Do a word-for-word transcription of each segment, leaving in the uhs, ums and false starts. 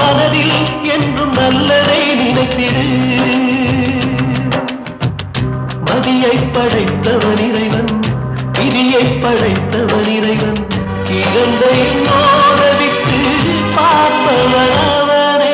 மனதில் என்றும் நல்லதை நினைத்திடு. மதியை படைத்தவன் இறைவன், விதியை படைத்தவன் இறைவன், இரண்டை மோதவிட்டு பார்ப்பவன் அவனே.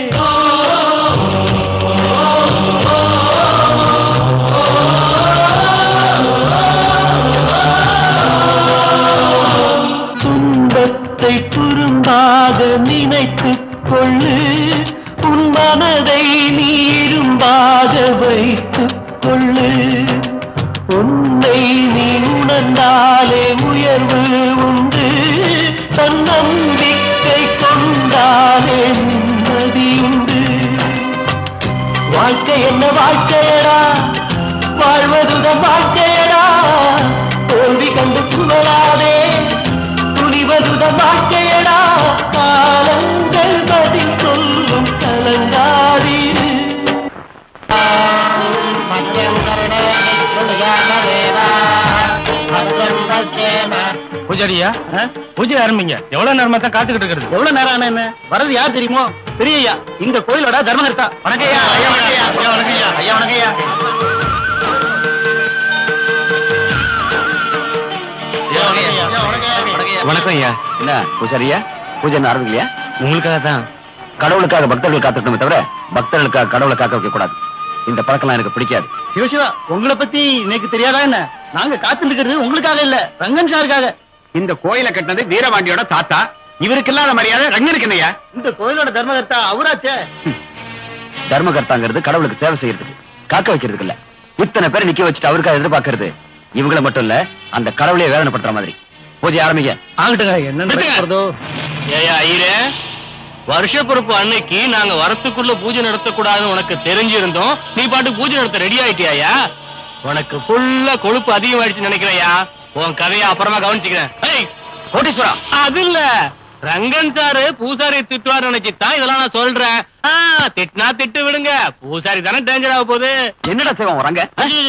துன்பத்தை குறும்பாக நினைத்துக் கொள்ளு, உன் மனதை நீரும்பாக வைத்துக் கொள்ளு. உன்னை நீ உணர்ந்தாலே உயர்வு உண்டு, தன்னம்பிக்கை கொண்டாலே நிம்மதி உண்டு. வாழ்க்கை என்ன வாழ்க்கையடா, வாழ்வதுதான் வாழ்க்கையடா. தோல்வி கண்டு புகழாதே, துணிவதுதான் வாழ்க்கையடா. காலங்கள் பதில் சொல்லும் கலங்காடி. பூஜாரியா, பூஜை ஆரம்பிங்க. எவ்வளவு நேரமா தான் காத்துக்கிட்டு இருக்கிறது? எவ்வளவு நேரம் ஆனா என்ன? வரது யார் தெரியுமோ? பெரியய்யா, இந்த கோயிலோட தர்மகர்த்தா. வணக்கம்யா. ஐயா வணக்கம்யா. ஐயா வணக்கம்யா. ஐயா வணக்கம்யா. வணக்கம் ஐயா. என்ன பூஜாரியா, பூஜை ஆரம்பிக்கலையா? உங்களுக்காக தான். கடவுளுக்காக பக்தர்கள் காத்துக்கணுமே தவிர பக்தர்களுக்காக கடவுளை காக்க வைக்க கூடாது. இந்த பழக்கம் எனக்கு பிடிக்காது. சிவசிவா, உங்களை பத்தி எனக்கு தெரியாதா என்ன? நாங்க காத்துட்டு இருக்கிறது உங்களுக்காக இல்ல, ரங்கன் சாருக்காக. இந்த கோயிலை கட்டினது வீரபாண்டியோட தாத்தா. இவருக்கு இல்லாத மரியாதை ரங்கனுக்கு என்னையா? இந்த கோயிலோட தர்மகர்த்தா அவராச்சே. தர்மகர்த்தாங்கிறது கடவுளுக்கு சேவை செய்யறதுக்கு, காக்க வைக்கிறதுக்கு இல்ல. இத்தனை பேரை நிக்க வச்சுட்டு அவருக்காக எதிர்பார்க்கறது இவங்களை மட்டும் இல்ல, அந்த கடவுளையே வேதனைப்படுற மாதிரி. பூஜை ஆரம்பிங்க. ஆகட்டுங்க. என்ன ஏயா ஐயரே, வருஷ பொறுப்பு அன்னைக்கு நாங்க வரத்துக்குள்ள பூஜை நடத்தக்கூடாதுன்னு உனக்கு தெரிஞ்சிருந்தோம். நீ பாட்டு பூஜை நடத்த ரெடி ஆயிட்டியா? உனக்கு ஃபுல்லா கொழுப்பு அதிகமாயிடுச்சு நினைக்கிறையா? உன் கதையை அப்புறமா கவனிச்சுக்கிறேன். கோட்டீஸ்வரா, அது இல்ல, ரங்கன் சாரு பூசாரி திட்டுவார் நினைச்சுதான் இதெல்லாம் நான் சொல்றேன். திட்டினா திட்டு விடுங்க, பூசாரி தானே டேஞ்சர் ஆக போகுது. என்னடா செய்வோம் ரங்க?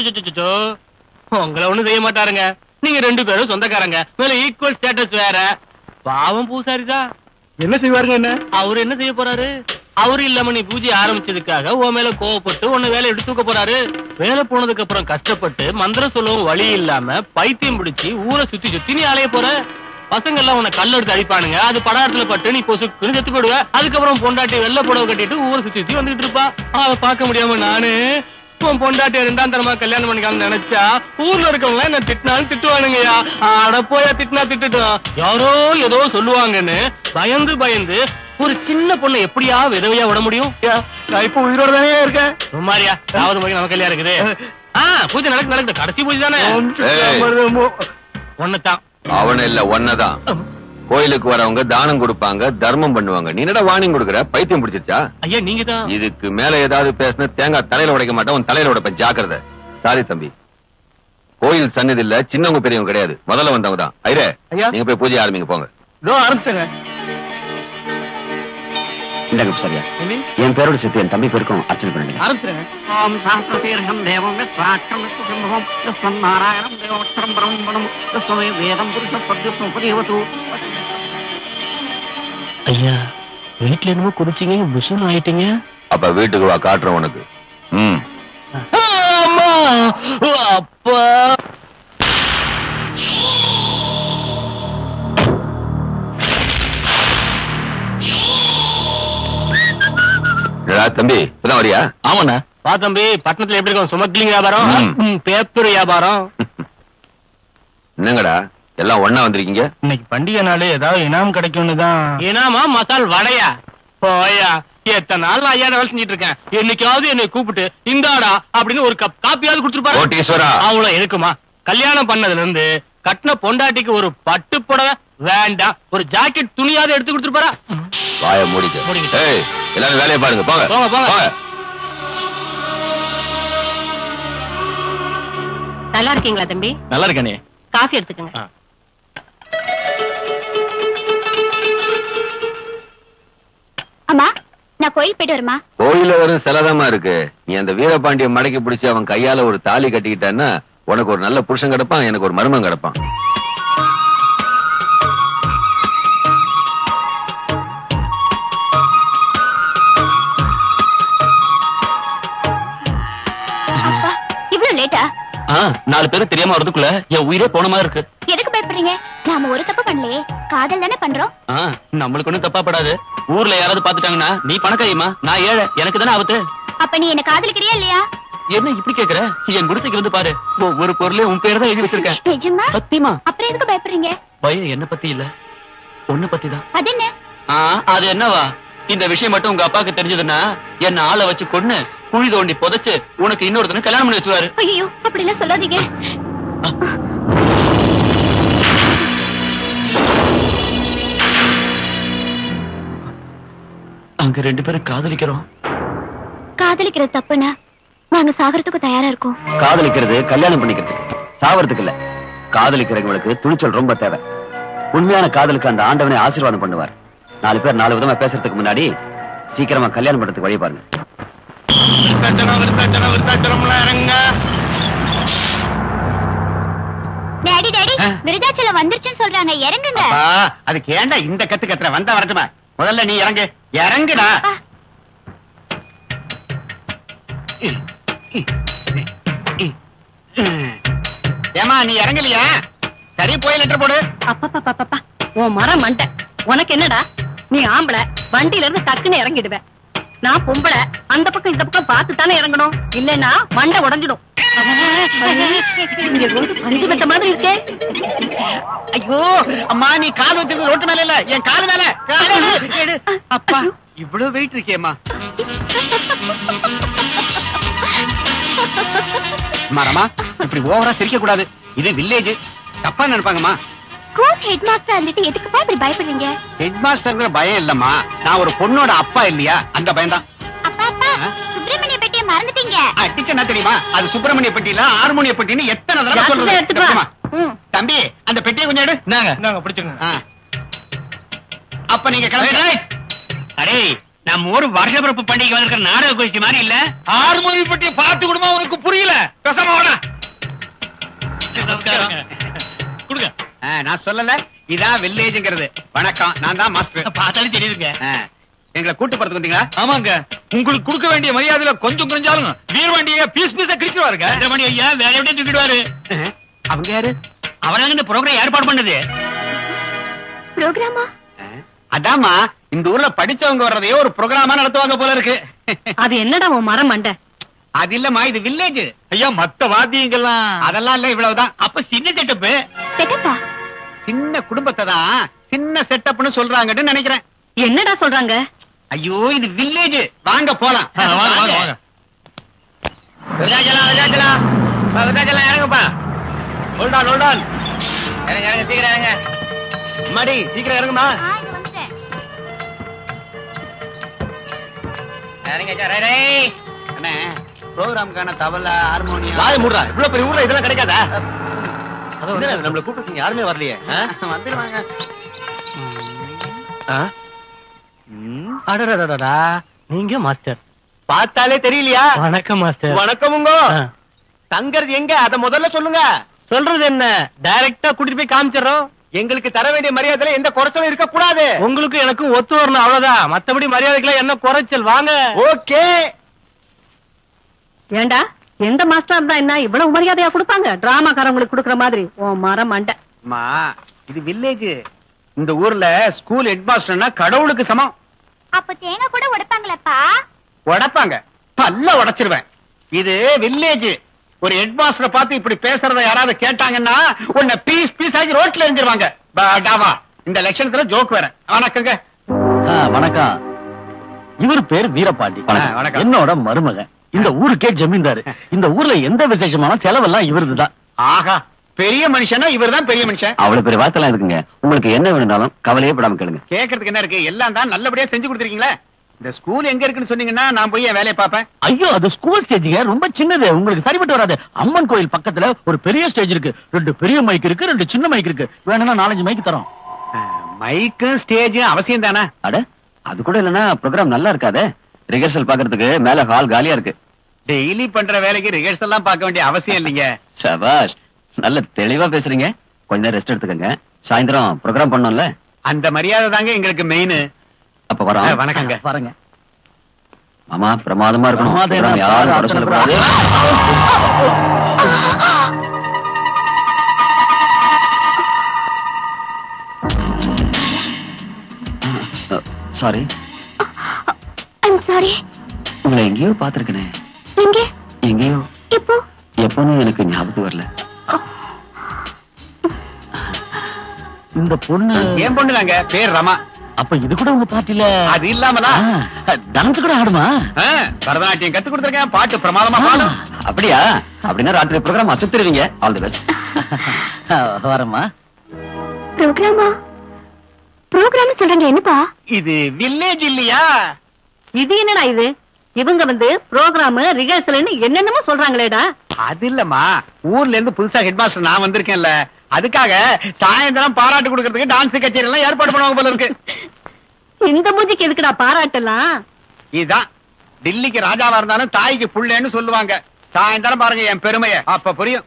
உங்களை ஒண்ணும் செய்ய மாட்டாருங்க. நீங்க ரெண்டு பேரும் சொந்தக்காரங்க, மேல ஈக்குவல் ஸ்டேட்டஸ் வேற. பாவம் பூசாரி தான். என்ன செய்வாருங்க? என்ன அவரு என்ன செய்ய போறாரு? அவரு இல்லாம நீ பூஜை ஆரம்பிச்சதுக்காக உன் மேல கோவப்பட்டு உன்னை வேலை எடுத்து தூக்க போறாரு. வேலை போனதுக்கு அப்புறம் கஷ்டப்பட்டு மந்திரம் சொல்லவும் வழி இல்லாம பைத்தியம் பிடிச்சி ஊரை சுத்தி சுத்தி நீ அலைய போற. பசங்க எல்லாம் உன்னை கல் எடுத்து அடிப்பானுங்க. அது படாரத்துல பட்டு நீ பொசுக்குன்னு செத்து போடுவ. அதுக்கப்புறம் பொண்டாட்டி வெள்ளை புடவை கட்டிட்டு ஊரை சுத்தி சுத்தி வந்துட்டு இருப்பா. அதை பார்க்க முடியாம நானு உன் பொண்டாட்டி ரெண்டாம் தரமா கல்யாணம் பண்ணிக்கான்னு நினைச்சா ஊர்ல இருக்கவங்க என்ன திட்டினாலும் திட்டுவானுங்கயா. அட போயா, திட்டினா திட்டுட்டோம், யாரோ ஏதோ சொல்லுவாங்கன்னு பயந்து பயந்து ஒரு சின்ன பொண்ணை எப்படியா விதவையா விட முடியும்? நான் இப்ப உயிரோட தானே இருக்கேன். சும்மாரியா, தாவது போய் நமக்கு கல்யாணம் இருக்குது. ஆஹ் பூஜை நடக்கு நடக்குது, கடைசி பூஜை தானே. ஒண்ணுதான். அவன இல்ல ஒன்னதான். கோயிலுக்கு வரவங்க தானம் கொடுப்பாங்க, தர்மம் பண்ணுவாங்க. நீ என்னடா வார்னிங் கொடுக்குற? பைத்தியம் பிடிச்சிருச்சா? ஐயா நீங்க தான். இதுக்கு மேல ஏதாவது பேசின தேங்காய் தலையில உடைக்க மாட்டேன், உன் தலையில உடைப்ப, ஜாக்கிரதை. சாரி தம்பி, கோயில் சன்னதி இல்ல, சின்னவங்க பெரியவங்க கிடையாது, முதல்ல வந்தவங்க தான். ஐரே, நீங்க போய் பூஜை ஆரம்பிங்க போங்க. ஆரம்பிச்சுங்க. இந்தாங்க சரியா, என் பேரோட சேர்த்து என் தம்பி பேருக்கும் அர்ச்சனை பண்ணுங்க. ஆரம்பிச்சுங்க. ஓம் சாஸ்திரம் தேவம் விஸ்வாட்சம் விஸ்வசம்பவம் விஸ்வம் நாராயணம் தேவோத்தரம் பிரம்மணம் விஸ்வமே வேதம் புருஷ பத்யுத்தம் உபதேவது. ஐயா வீட்டுல என்னமோ குடிச்சீங்க, புஷன் ஆயிட்டீங்க. அப்ப வீட்டுக்கு வா, காட்டுறேன் உனக்கு. ம் அப்பா தம்பி இப்பதான் வரியா? ஆமாண்ணா. பா தம்பி, பட்டணத்துல எப்படி இருக்கும் சுமக்லிங் வியாபாரம், பேப்பர் வியாபாரம்? என்னங்கடா எல்லாம் ஒன்னா வந்திருக்கீங்க? இன்னைக்கு பண்டிகை நாள், ஏதாவது இனாம் கிடைக்கும்னு தான். இனாமா? மசால் வடையா? போயா, எத்தனை நாள் ஐயா வேலை செஞ்சிட்டு இருக்கேன். என்னைக்காவது என்னை கூப்பிட்டு இந்தாடா அப்படின்னு ஒரு கப் காப்பியாவது கொடுத்துருப்பாரு. கோட்டீஸ்வரா, அவ்வளவு இருக்குமா? கல்யாணம் பண்ணதுல இருந்து கட்டின பொண்டாட்டிக்கு ஒரு பட்டு புடவை வேண்டாம், ஒரு ஜாக்கெட் துணியாவது எடுத்து கொடுத்துருப்பாரா? வாய மூடிக்க. மூடிக்கிட்டு எல்லாரும் வேலையை பாருங்க, போங்க போங்க போங்க. நல்லா இருக்கீங்களா தம்பி? நல்லா இருக்கனே. காஃபி எடுத்துக்கங்க. அம்மா, நான் கோயில் போயிட்டு வருமா? கோயில வரும் செலதமா இருக்கு. நீ அந்த வீரபாண்டிய மடக்கி பிடிச்சு அவன் கையால ஒரு தாலி கட்டிக்கிட்டான்னா உனக்கு ஒரு நல்ல புருஷன் கிடப்பான், எனக்கு ஒரு மருமன் கிடப்பான். நாலு பேரும் தெரியாம வரதுக்குள்ள என் உயிரே போன மாதிரி இருக்கு. எதுக்கு பயப்படுறீங்க? நாம ஒரு தப்பு பண்ணலையே, காதல் தானே பண்றோம். நம்மளுக்கு ஒண்ணும் தப்பா படாது. ஊர்ல யாராவது பாத்துட்டாங்கன்னா நீ பணக்காரிமா, நான் ஏழை, எனக்கு தானே ஆபத்து. அப்ப நீ என்ன காதலிக்கிறியா இல்லையா? என்ன இப்படி கேக்குற? என் குடிசைக்கு வந்து பாரு, ஒவ்வொரு பொருளையும் உன் பேர் தான் எழுதி வச்சிருக்கேன். நிஜமா? சத்தியமா. அப்புறம் எதுக்கு பயப்படுறீங்க? பயம் என்ன பத்தி இல்ல, ஒண்ணு பத்தி தான். அது என்ன? அது என்னவா? இந்த விஷயம் மட்டும் உங்க அப்பாவுக்கு தெரிஞ்சதுன்னா என்ன ஆளை வச்சு கொன்னு குழி தோண்டி புதைச்சு உனக்கு இன்னொருத்தனை கல்யாணம் பண்ணி வச்சுவாரு. ஐயோ, அப்படி எல்லாம் சொல்லாதீங்க. அங்க ரெண்டு பேரும் காதலிக்கிறோம். காதலிக்கிறது தப்புனா நாங்க சாகறதுக்கு தயாரா இருக்கோம். காதலிக்கிறது கல்யாணம் பண்ணிக்கிறது, சாவறதுக்கு இல்ல. காதலிக்கிறவங்களுக்கு துணிச்சல் ரொம்ப தேவை. உண்மையான காதலுக்கு அந்த ஆண்டவனை ஆசீர்வாதம் பண்ணுவார். நாலு பேர் நாலு விதமா பேசுறதுக்கு முன்னாடி சீக்கிரமா கல்யாணம் பண்றதுக்கு வழி பாருங்க. டாடி டாடி, விருதாச்சலம் வந்துருச்சுன்னு சொல்றாங்க, இறங்குங்க. அதுக்கு ஏண்டா இந்த கத்து கத்துற? வந்தா வரட்டுமா? முதல்ல நீ இறங்கு. இறங்குடா. ஏமா நீ இறங்கலையா? சரி, போய் லெட்டர் போடு. அப்பா உன் மரம் மண்டை, உனக்கு என்னடா? நீ ஆம்பளை, வண்டியில இருந்து டக்குன்னு இறங்கிடுவேன். நான் பொம்பளை, அந்த பக்கம் இந்த பக்கம் பார்த்து தானே இறங்கணும், இல்லன்னா மண்டை உடைஞ்சிடும். இங்க ரோடு பஞ்சு மெத்த மாதிரி இருக்கே. ஐயோ அம்மா, நீ கால் வச்சிருக்க ரோட்டு மேல இல்ல, என் கால் மேல. அப்பா, இவ்வளவு வெயிட் இருக்கேம்மா. மரமா, இப்படி ஓவரா சிரிக்க கூடாது. இது வில்லேஜ், தப்பா நினைப்பாங்கம்மா. ஸ்கூல் ஹெட் மாஸ்டர் வந்துட்டு எதுக்குப்பா இப்படி பயப்படுறீங்க? ஹெட் மாஸ்டர்ங்கிற பயம் இல்லம்மா, நான் ஒரு பொண்ணோட அப்பா இல்லையா, அந்த பயம்தான். அப்பா அப்பா, சுப்பிரமணிய பெட்டியை மறந்துட்டீங்க. அடிச்சா தெரியுமா? அது சுப்பிரமணிய பெட்டியில ஹார்மோனிய பெட்டின்னு எத்தனை தடவை சொல்றது. தம்பி, அந்த பெட்டியை கொஞ்சம் எடு. நாங்க பிடிச்சுங்க. அப்ப நீங்க கிளம்பி. அரே, நம்ம ஒரு வருஷ பிறப்பு பண்டிகை வந்திருக்கிற நாடக கோஷ்டி மாதிரி இல்ல. ஹார்மோனி பெட்டியை பார்த்து கொடுமா, உனக்கு புரியல. பேசாம வாடா. கொடுங்க. நான் சொல்லல, இதான் வில்லேஜ்ங்கிறது. வணக்கம், நான் தான் மாஸ்டர். பார்த்தாலும் தெரியுதுங்க. எங்களை கூட்டு போறதுக்கு வந்தீங்களா? ஆமாங்க, உங்களுக்கு கொடுக்க வேண்டிய மரியாதையில கொஞ்சம் கொஞ்சாலும் வீரவாண்டிய பீஸ் பீஸா கிழிச்சிருவாருங்க. வீரவாண்டி ஐயா வேற எப்படி தூக்கிடுவாரு. அவங்க யாரு? அவராங்க இந்த ப்ரோக்ராம் ஏற்பாடு பண்ணது. ப்ரோக்ராமா? அதாமா, இந்த ஊர்ல படிச்சவங்க வர்றதையே ஒரு ப்ரோக்ராமா நடத்துவாங்க போல இருக்கு. அது என்னடா உன் மரம் மண்டை? அது இல்லம்மா, இது வில்லேஜ். ஐயா, மத்த வாத்தியங்கள்லாம் அதெல்லாம் இல்ல, இவ்வளவுதான். அப்ப சின்ன செட்டப்பு. செட்டப்பா? சின்ன குடும்பத்தை தான் சின்ன செட்டப்னு சொல்றாங்கன்னு நினைக்கிறேன். என்னடா சொல்றாங்க? ஐயோ, இது வில்லேஜ். வாங்க போலாம். வாங்க வாங்க வாங்க. விருதாச்சலம் விருதாச்சலம் விருதாச்சலம் இறங்குப்பா. Hold on hold on. இறங்க இறங்க, சீக்கிரம் இறங்க. மாடி சீக்கிரம் இறங்குமா. இறங்க. ரே அண்ணே, ப்ரோகிராமுக்கான தவளை, ஹார்மோனியம். வாய மூடுறா. இவ்வளவு பெரிய ஊர்ல இதெல்லாம் கிடைக்காதா? நம்மள கூப்பிட்டு யாருமே வரலையே. வந்துருவாங்க. அடடடடா, நீங்க மாஸ்டர் பார்த்தாலே தெரியலையா? வணக்கம் மாஸ்டர். வணக்கமுங்க. தங்கறது எங்க, அத முதல்ல சொல்லுங்க. சொல்றது என்ன, டைரக்டா கூட்டிட்டு போய் காமிச்சிடறோம். எங்களுக்கு தர வேண்டிய மரியாதையில எந்த குறைச்சலும் இருக்க கூடாது. உங்களுக்கு எனக்கு ஒத்து வரணும், அவ்வளவுதான். மத்தபடி மரியாதைக்குள்ள என்ன குறைச்சல். வாங்க. ஓகே. ஏண்டா, எந்த மாஸ்டர் தான் என்ன இவ்வளவு மரியாதையா கொடுப்பாங்க? டிராமாக்காரங்களுக்கு கொடுக்கற மாதிரி. உன் மரம் மண்டை. அம்மா, இது வில்லேஜ். இந்த ஊர்ல ஸ்கூல் ஹெட் மாஸ்டர்னா கடவுளுக்கு சமம். அப்ப தேங்காய் கூட உடைப்பாங்களப்பா? உடைப்பாங்க, பல்ல உடைச்சிருவேன். இது வில்லேஜ். ஒரு ஹெட் மாஸ்டரை பார்த்து இப்படி பேசுறத யாராவது கேட்டாங்கன்னா உன்னை பீஸ் பீஸ் ஆகி ரோட்ல எரிஞ்சிருவாங்க. பாடாவா, இந்த லட்சணத்துல ஜோக் வேற. வணக்கங்க. வணக்கம். இவர் பேர் வீரபாண்டி. வணக்கம். என்னோட மருமகன். இந்த ஊருக்கே ஜமீன்தாரு. இந்த ஊர்ல எந்த விசேஷமான செலவெல்லாம் இவருதுதான். ஆஹா, பெரிய மனுஷனா இவர் தான் பெரிய மனுஷன். அவ்வளவு பெரிய வார்த்தைலாம் இருக்குங்க. உங்களுக்கு என்ன வேணும்னாலும் கவலையே படாம கேளுங்க. கேட்கறதுக்கு என்ன இருக்கு, எல்லாம் தான் நல்லபடியா செஞ்சு கொடுத்துருக்கீங்களே. இந்த ஸ்கூல் எங்க இருக்குன்னு சொன்னீங்கன்னா நான் போய் என் வேலையை பார்ப்பேன். ஐயோ, அது ஸ்கூல் ஸ்டேஜ்ங்க, ரொம்ப சின்னது, உங்களுக்கு சரிப்பட்டு வராது. அம்மன் கோயில் பக்கத்துல ஒரு பெரிய ஸ்டேஜ் இருக்கு. ரெண்டு பெரிய மைக் இருக்கு, ரெண்டு சின்ன மைக் இருக்கு. வேணும்னா நாலஞ்சு மைக் தரோம். மைக்கும் ஸ்டேஜும் அவசியம் தானே? அட, அது கூட இல்லன்னா ப்ரோக்ராம் நல்லா இருக்காதே. ரிஹர்சல் பாக்குறதுக்கு மேல ஹால் காலியா இருக்கு. டெய்லி பண்ற வேலைக்கு ரிஹர்சல் எல்லாம் பார்க்க வேண்டிய அவசியம் இல்லைங்க. சபாஷ், நல்ல தெளிவா பேசுறீங்க. கொஞ்ச நேரம் ரெஸ்ட் எடுத்துக்கங்க. சாயந்தரம் ப்ரோக்ராம் பண்ணோம்ல, அந்த மரியாதை தாங்க எங்களுக்கு மெயின். அப்ப வரோம். வணக்கங்க. வரங்க. மாமா, பிரமாதமா இருக்கணும். யாரும் குறை சொல்லக்கூடாது. சாரி. I'm sorry. உங்களை எங்கேயோ பாத்திருக்கேனே. எங்க? எங்கேயோ. எப்போ? எப்போன்னு எனக்கு ஞாபகம் வரல. இந்த பொண்ணு என் பொண்ணு தாங்க, பேர் ரமா. அப்ப இது கூட உங்க பாட்டில? அது இல்லாமலா டான்ஸ் கூட ஆடுமா? பரதநாட்டியம் கத்து கொடுத்துருக்கேன், பாட்டு பிரமாதமா பாடும். அப்படியா? அப்படின்னா ராத்திரி ப்ரோக்ராம் அசத்துருவீங்க. All the best. வரமா? ப்ரோக்ராமா? ப்ரோக்ராம் சொல்றாங்க என்னப்பா? இது வில்லேஜ் இல்லையா? இது என்னடா இது? இவங்க வந்து ப்ரோக்ராம் ரிஹர்சல்னு என்னென்னமோ சொல்றாங்களேடா. அது இல்லம்மா, ஊர்ல இருந்து புதுசா ஹெட் மாஸ்டர் நான் வந்திருக்கேன்ல, அதுக்காக சாயந்தரம் பாராட்டு கொடுக்கறதுக்கு டான்ஸ் கச்சேரி எல்லாம் ஏற்பாடு பண்ணுவாங்க போல இருக்கு. இந்த மூஞ்சிக்கு எதுக்குடா பாராட்டலாம்? இதுதான் டில்லிக்கு ராஜாவா இருந்தாலும் தாய்க்கு புள்ளேன்னு சொல்லுவாங்க. சாயந்தரம் பாருங்க என் பெருமைய, அப்ப புரியும்.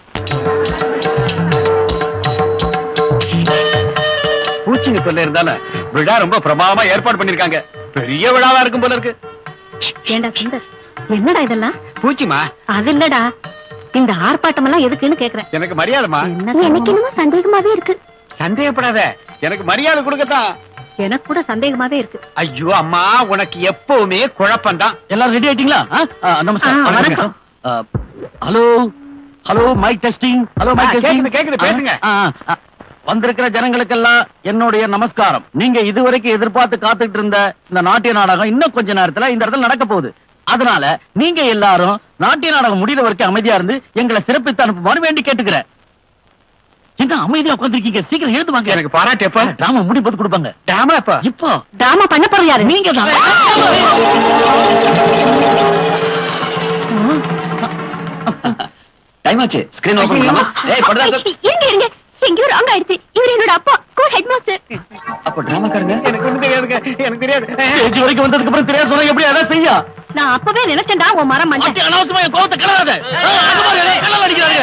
பூச்சிங்க தொல்லை இருந்தாலும் விழா ரொம்ப பிரமாதமா ஏற்பாடு பண்ணிருக்காங்க. பெரிய விழாவா இருக்கும் போல இருக்கு. ஏண்டா சுந்தர், என்னடா இதெல்லாம்? பூச்சிமா? அது இல்லடா, இந்த ஆர்ப்பாட்டம் எல்லாம் எதுக்குன்னு கேக்குறேன். எனக்கு மரியாதைமா. எனக்கு என்னமோ சந்தேகமாவே இருக்கு. சந்தேகப்படாத, எனக்கு மரியாதை கொடுக்கத்தான். எனக்கு கூட சந்தேகமாவே இருக்கு. ஐயோ அம்மா, உனக்கு எப்பவுமே குழப்பம்தான். எல்லாரும் ரெடி ஆயிட்டீங்களா? நமஸ்காரம். வணக்கம். Hello hello, mic testing. Hello, mic testing. கேக்குது கேக்குது, பேசுங்க. வந்திருக்கிற ஜனங்களுக்கெல்லாம் என்னுடைய நமஸ்காரம். நீங்க இதுவரைக்கும் எதிர்பார்த்து காத்துட்டு இருந்த இந்த நாட்டிய நாடகம் இன்னும் கொஞ்ச நேரத்துல இந்த இடத்துல நடக்க போகுது. அதனால நீங்க எல்லாரும் நாட்டிய நாடகம் முடிகிற வரைக்கும் அமைதியா இருந்து எங்களை சிறப்பித்து அனுப்புமாறு வேண்டி கேட்டுக்கிறேன். என்ன அமைதியா உட்காந்துருக்கீங்க? சீக்கிரம் எழுந்து வாங்க. எனக்கு பாராட்டு எப்ப? டிராமா முடியும் போது கொடுப்பாங்க. டிராமா எப்ப? இப்போ டிராமா பண்ண போறது யாரு? நீங்க தான். டைம் ஆச்சு. ஸ்கிரீன் ஓபன் பண்ணலாமா? ஏய் படுடா. இருங்க இருங்க, எங்கேயோ ராங் ஆயிடுச்சு. இவர் என்னோட அப்பா, கோ ஹெட் மாஸ்டர். அப்ப டிராமாக்காரங்க எனக்கு ஒண்ணும் தெரியாதுங்க, எனக்கு தெரியாது. ஸ்டேஜ் வரைக்கும் வந்ததுக்கு அப்புறம் தெரியாது சொன்னா எப்படி அதான் செய்யா? நான் அப்பவே நினைச்சேன்டா உன் மரம் மஞ்சள். அனாவசியமா என் கோவத்தை கிளறாத. கல்லல் அடிக்கிறாங்க.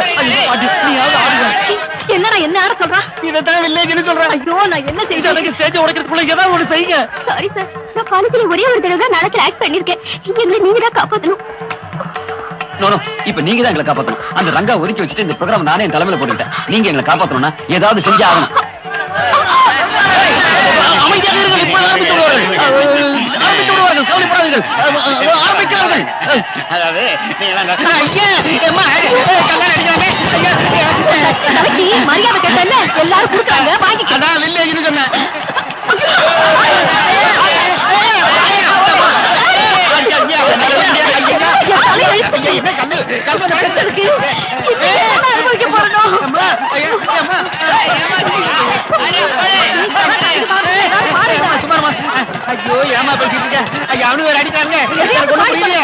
என்னடா என்ன ஆட சொல்றான்? இதைத்தான் வில்லேஜ்னு சொல்றேன். ஐயோ நான் என்ன செய்யறேன்? ஸ்டேஜ் உடைக்கிறதுக்குள்ள ஏதாவது ஒண்ணு செய்யுங்க. சாரி சார், நான் காலேஜ்ல ஒரே ஒரு தடவை தான் நாடகத்துல ஆக்ட் பண்ணிருக்கேன். எங்களை நீங்க தான் காப்பாத்தணும். நோ நோ, இப்ப நீங்க தான் எங்களை காப்பாத்தணும். அந்த ரங்கா ஒதுக்கி வச்சுட்டு இந்த ப்ரோகிராம் நானே என் தலைமையில போட்டுட்டேன். நீங்க எங்களை காப்பாத்தணும்னா ஏதாவது செஞ்சு ஆகணும். அமைதியாக இருங்கள். இப்ப ஆரம்பித்து விடுவார்கள். ஆரம்பித்து விடுவார்கள். கவலைப்படாதீர்கள். ஆரம்பிக்கிறார்கள். அதாவது ஐயா அம்மா கல்யாணம் அடிக்கிறாங்க. தலைக்கு மரியாதை கேட்டல எல்லாரும் கொடுக்குறாங்க, வாங்கிக்க. அதான் வில்லேஜ்னு சொன்னேன். ஐயோ ஏமா பேசிட்டு இருக்க? ஐயா அவனு வேற அடிக்கிறாங்க. எனக்கு ஒண்ணும் புரியல.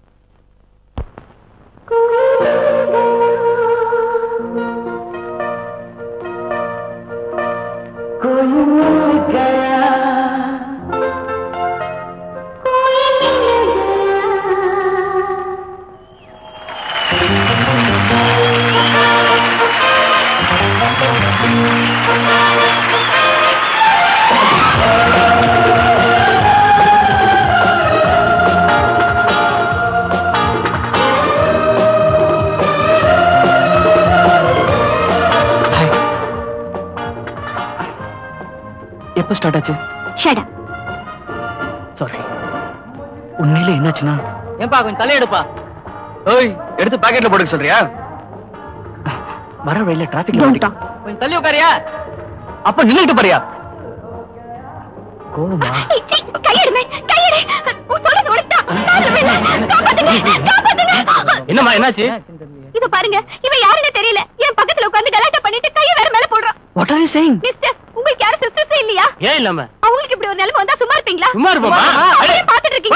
எப்ப ஸ்டார்ட் ஆச்சு? Shut up. சாரி. உண்மையில என்னாச்சுன்னா? ஏன்பா கொஞ்சம் தலையெடுப்பா. ஓய், எடுத்து பாக்கெட்ல போட்டுக்க சொல்றியா? வர வழியில டிராபிக் டோன்ட் டாக். கொஞ்சம் தள்ளி உட்காரியா? அப்ப நின்னுட்டு பாரியா? கோமா கையெடு மேன், கையெடு. உன் சொல்றது உனக்கு தான். காப்பாத்துங்க, காப்பாத்துங்க. என்னம்மா என்னாச்சு? இது பாருங்க, இவன் யாருன்னு தெரியல. என் பக்கத்துல உட்கார்ந்து கலாட்டா பண்ணிட்டு கைய வேற மேல போடுறான். What are you saying? Mister, உங்களுக்கு யாரும் சிஸ்டர்ஸ் இல்லையா? ஏன் இல்லாம? அவங்களுக்கு இப்படி ஒரு நிலைமை வந்தா சும்மா இருப்பீங்களா? சும்மா இருப்போமா? அப்படியே பாத்துட்டு இருக்கீங்க.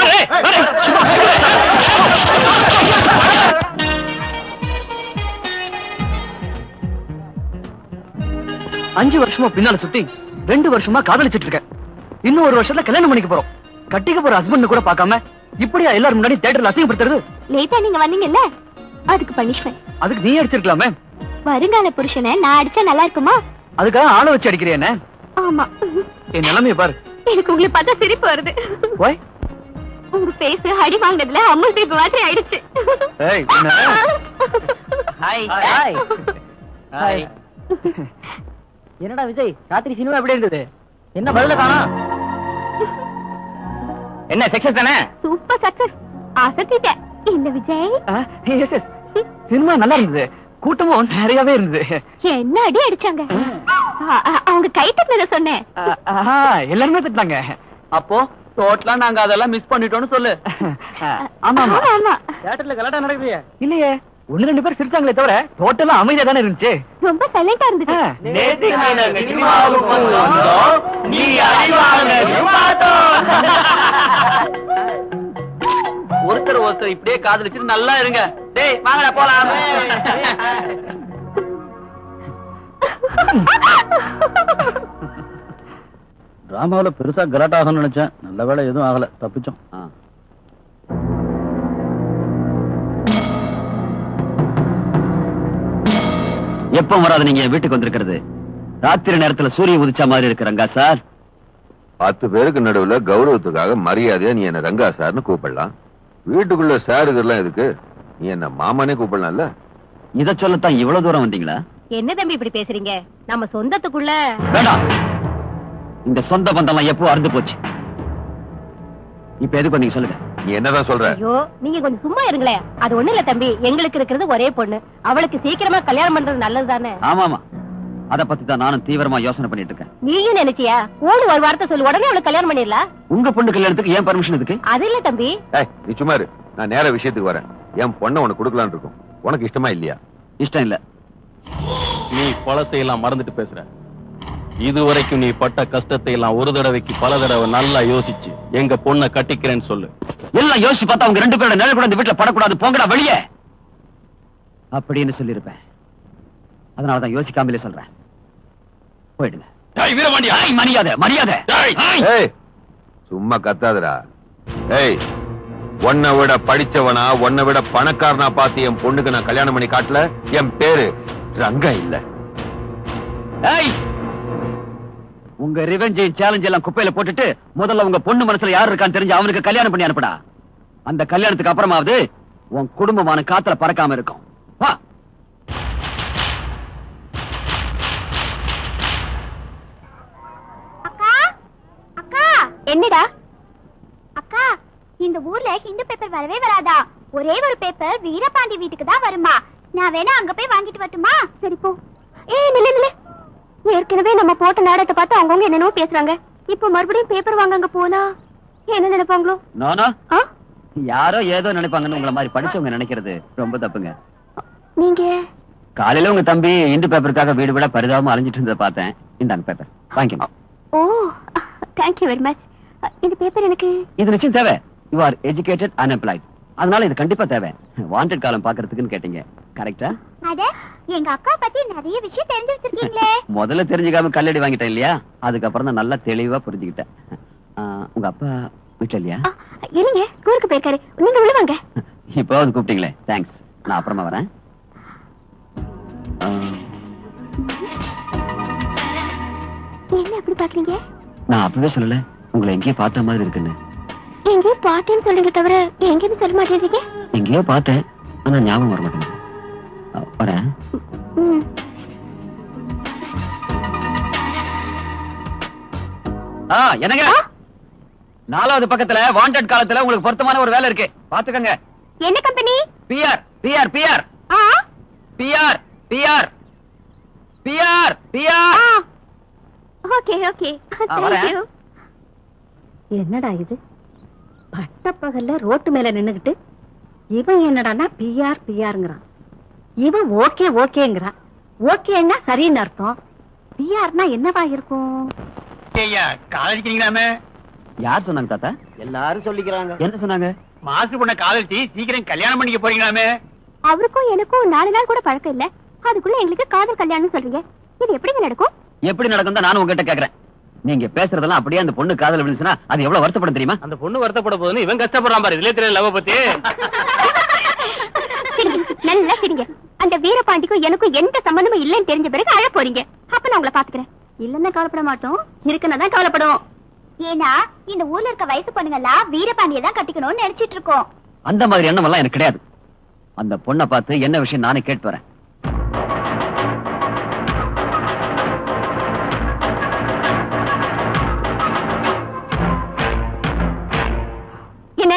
அஞ்சு வருஷமா பின்னால சுத்தி ரெண்டு வருஷமா காதலிச்சிட்டு இருக்கேன். இன்னும் ஒரு வருஷத்துல கல்யாணம் பண்ணிக்க போறோம். கட்டிக்க போற ஹஸ்பண்ட் கூட பார்க்காம இப்படியா எல்லாரும் முன்னாடி தியேட்டர்ல அசிங்கப்படுத்துறது? லேட்டா நீங்க வந்தீங்கல்ல, அதுக்கு பனிஷ்மென்ட். அதுக்கு நீ அடிச்சிருக்கலாமே. வருங்கால புருஷனை நான் அடிச்சா நல்லா இருக்குமா? அதுக்காக ஆளை வச்சு அடிக்கிறியா என்ன? ஆமா. என் நிலைமைய பாரு. எனக்கு உங்களை பார்த்தா சிரிப்பு வருது. Why? உங்க பேச அடி வாங்கினதுல அம்மல் பேபி மாதிரி ஆயிடுச்சு. ஏய், என்ன? Hi hi hi. என்னடா விஜய், ராத்திரி சினிமா எப்படி இருந்தது? என்ன பதில காணோம்? என்ன சக்சஸ் தானே? Super success. அசத்திட்டேன் இல்ல விஜய்? சினிமா நல்லா இருந்தது, கூட்டமும் நிறையவே இருந்தது. என்ன அடி அடிச்சாங்க? அவங்க கை தட்டினத சொன்னேன். எல்லாருமே திட்டாங்க. அப்போ டோட்டலா நாங்க அதெல்லாம் மிஸ் பண்ணிட்டோம்னு சொல்லு. ஆமா ஆமா. தியேட்டர்ல கலாட்டா நடக்குது இல்லையே? ஒண்ணு ரெண்டு பேர் சிரிச்சாங்களே தவிர டோட்டலா அமைதியா தானே இருந்துச்சு. ரொம்ப சைலண்டா இருந்துச்சு. ஒருத்தர் ஒருத்தர் இப்படியே காதலிச்சுட்டு நல்லா இருங்க. டேய் வாங்கடா போலாம். டிராமாவில பெருசா கலாட்டா ஆகணும்னு நினைச்சேன். நல்ல வேளை எதுவும் ஆகல, தப்பிச்சோம். எப்ப வராது நீங்க வீட்டுக்கு வந்திருக்கிறது? ராத்திரி நேரத்துல சூரிய உதிச்சா மாதிரி இருக்கு ரங்கா சார். பத்து பேருக்கு நடுவுல கௌரவத்துக்காக மரியாதையா நீ என்ன ரங்கா சார்னு கூப்பிடலாம். வீட்டுக்குள்ள சாருக்கெல்லாம் எதுக்கு? நீ என்ன மாமானே கூப்பிடலாம்ல. இத சொல்லத்தான் இவ்வளவு தூரம் வந்தீங்களா? என்ன தம்பி இப்படி பேசுறீங்க? நம்ம சொந்தத்துக்குள்ள வேண்டாம். இந்த சொந்த பந்தம் எப்போ அறுந்து போச்சு. இப்ப எதுக்கு நீங்க சொல்லுங்க. நீ என்னதான் சொல்ற? ஐயோ நீங்க கொஞ்சம் சும்மா இருங்களேன். அது ஒண்ணு இல்ல தம்பி, எங்களுக்கு இருக்கிறது ஒரே பொண்ணு. அவளுக்கு சீக்கிரமா கல்யாணம் பண்றது நல்லது தானே? ஆமாமா, அத பத்தி தான் நானும் தீவிரமா யோசனை பண்ணிட்டு இருக்கேன். நீயும் நினைச்சியா? ஓடு ஒரு வார்த்தை சொல்லு, உடனே அவளுக்கு கல்யாணம் பண்ணிடலாம். உங்க பொண்ணு கல்யாணத்துக்கு ஏன் பர்மிஷன் இதுக்கு? அது இல்ல தம்பி. நீ சும்மா இரு, நான் நேர விஷயத்துக்கு வரேன். என் பொண்ணை உனக்கு கொடுக்கலான்னு இருக்கும். உனக்கு இஷ்டமா இல்லையா? இஷ்டம் இல்ல. நீ பழத்தை எல்லாம் மறந்துட்டு பேசுற. இதுவரைக்கும் நீ பட்ட கஷ்டத்தை எல்லாம் ஒரு தடவைக்கு பல தடவை நல்லா யோசிச்சு எங்க பொண்ணை கட்டிக்கிறேன்னு சொல்லு. எல்லாம் யோசிச்சு பார்த்தா அவங்க ரெண்டு பேரோட நிழல் கூட இந்த வீட்டுல படக்கூடாது, போங்கடா வெளியே அப்படின்னு சொல்லிருப்பேன். அதனாலதான் யோசிக்காமலே சொல்றேன், போயிடுங்க. மரியாதை மரியாதை. சும்மா கத்தாதடா. ஏய், உன்னை விட படிச்சவனா உன்னை விட பணக்காரனா பார்த்து என் பொண்ணுக்கு நான் கல்யாணம் பண்ணி காட்டல. என் பேரு ரங்கா இல்ல. ஏய், உங்க ரிவெஞ்ச் சேலஞ்ச் எல்லாம் குப்பையில போட்டுட்டு முதல்ல உங்க பொண்ணு மனசுல யாரு இருக்கான்னு தெரிஞ்சு அவனுக்கு கல்யாணம் பண்ணி அனுப்புடா. அந்த கல்யாணத்துக்கு அப்புறமாவது உன் குடும்பமான காத்துல பறக்காம இருக்கும். வா. அக்கா அக்கா. என்னடா அக்கா? இந்த ஊர்ல ஹிந்து பேப்பர் வரவே வராதா? ஒரே ஒரு பேப்பர் வீரபாண்டி வீட்டுக்கு தான் வருமா. நான் வேணா அங்க போய் வாங்கிட்டு வரட்டுமா? சரி போ. ஏய் நில்லு நில்லு. ஏற்கனவே நம்ம போட்ட நாடகத்தை பார்த்து அவங்கவுங்க என்னென்னோ பேசுறாங்க. இப்போ மறுபடியும் பேப்பர் வாங்க அங்க போனா என்ன நினைப்பாங்களோ? நானா? யாரோ ஏதோ நினைப்பாங்கன்னு உங்களை மாதிரி படிச்சவங்க நினைக்கிறது ரொம்ப தப்புங்க. நீங்க காலையில உங்க தம்பி இந்து பேப்பருக்காக வீடு விட பரிதாபமா அலைஞ்சிட்டு இருந்ததை பார்த்தேன். இந்தாங்க பேப்பர் வாங்கிக்கணும். Oh thank you very much. இந்த பேப்பர் எனக்கு இது நிச்சயம் தேவை. யூ ஆர் எஜுகேட்டட் அன்எம்ப்ளாய்ட், அதனால இது கண்டிப்பா தேவை. வாண்டட் காலம் பாக்குறதுக்குன்னு கேட்டீங்க, கரெக்டா? அட எங்க அக்கா பத்தி நிறைய விஷயம் தெரிஞ்சு வச்சிருக்கீங்களே. முதல்ல தெரிஞ்சுக்காம கல்லடி வாங்கிட்டேன் இல்லையா, அதுக்கப்புறம் தான் நல்லா தெளிவா புரிஞ்சுக்கிட்டேன். உங்க அப்பா வீட்டுல இல்லையா? இல்லைங்க, ஊருக்கு போயிருக்காரு. நீங்க உள்ள வாங்க. இப்போ வந்து கூப்பிட்டீங்களே, தேங்க்ஸ். நான் அப்புறமா வரேன். என்ன அப்படி பாக்குறீங்க? நான் அப்பவே சொல்லல உங்களை எங்கேயோ பார்த்த மாதிரி இருக்குன்னு. எங்கேயோ பார்த்தேன்னு சொல்றீங்க தவிர எங்கேயும் சொல்ல மாட்டேங்க. எங்கேயோ பார்த்தேன், ஆனா ஞாபகம் வர மாட்டேங்குது. வரேன். என்னங்க, நாலாவது பக்கத்துல வாண்டட் காலத்துல உங்களுக்கு பொருத்தமான ஒரு வேலை இருக்கு, பாத்துக்கங்க. என்ன கம்பெனி? பிஆர் பிஆர் பிஆர் பிஆர் பிஆர் பிஆர் பிஆர். Okay okay. என்னடா இது, பட்டப்பகல்ல ரோட்டு மேல நின்னுகிட்டு இவன் என்னடானா பிஆர் பிஆர்ங்கிறான், இவன் ஓகே ஓகேங்கிறான். ஓகேன்னா சரின்னு அர்த்தம், பிஆர்னா என்னவா இருக்கும்? காதலிக்கிறீங்களாமே? யார் சொன்னாங்க தாத்தா? எல்லாரும் சொல்லிக்கிறாங்க. என்ன சொன்னாங்க? மாஸ்டர் பொண்ண காதலிச்சு சீக்கிரம் கல்யாணம் பண்ணிக்க போறீங்களாமே? அவருக்கும் எனக்கும் நாலு நாள் கூட பழக்கம் இல்ல, அதுக்குள்ள எங்களுக்கு காதல் கல்யாணம் சொல்றீங்க. இது எப்படிங்க நடக்கும்? எப்படி நடக்கும் தான் நானும் உங்ககிட்ட கேக்குறேன். நீங்க பேசுறதெல்லாம் அப்படியே அந்த பொண்ணு காதல் விழுந்துச்சுன்னா அது எவ்வளவு வருத்தப்படும் தெரியுமா? அந்த பொண்ணு வருத்தப்பட போதுன்னு இவன் கஷ்டப்படுறான் பாரு. இதுல தெரியல லவ் பத்தி. நல்லா சரிங்க. அந்த வீரபாண்டிக்கும் எனக்கும் எந்த சம்பந்தமும் இல்லைன்னு தெரிஞ்ச பிறகு அழ போறீங்க. அப்ப நான் உங்களை பாத்துக்கிறேன். இல்லன்னா கவலைப்பட மாட்டோம், இருக்குன்னா தான் கவலைப்படுவோம். ஏன்னா இந்த ஊர்ல இருக்க வயசு பொண்ணுங்கெல்லாம் வீரபாண்டியை தான் கட்டிக்கணும்னு நினைச்சிட்டு இருக்கோம். அந்த மாதிரி எண்ணம் எல்லாம் எனக்கு கிடையாது. அந்த பொண்ணை பார்த்து என்ன விஷயம் நானே கேட்டு வரேன்.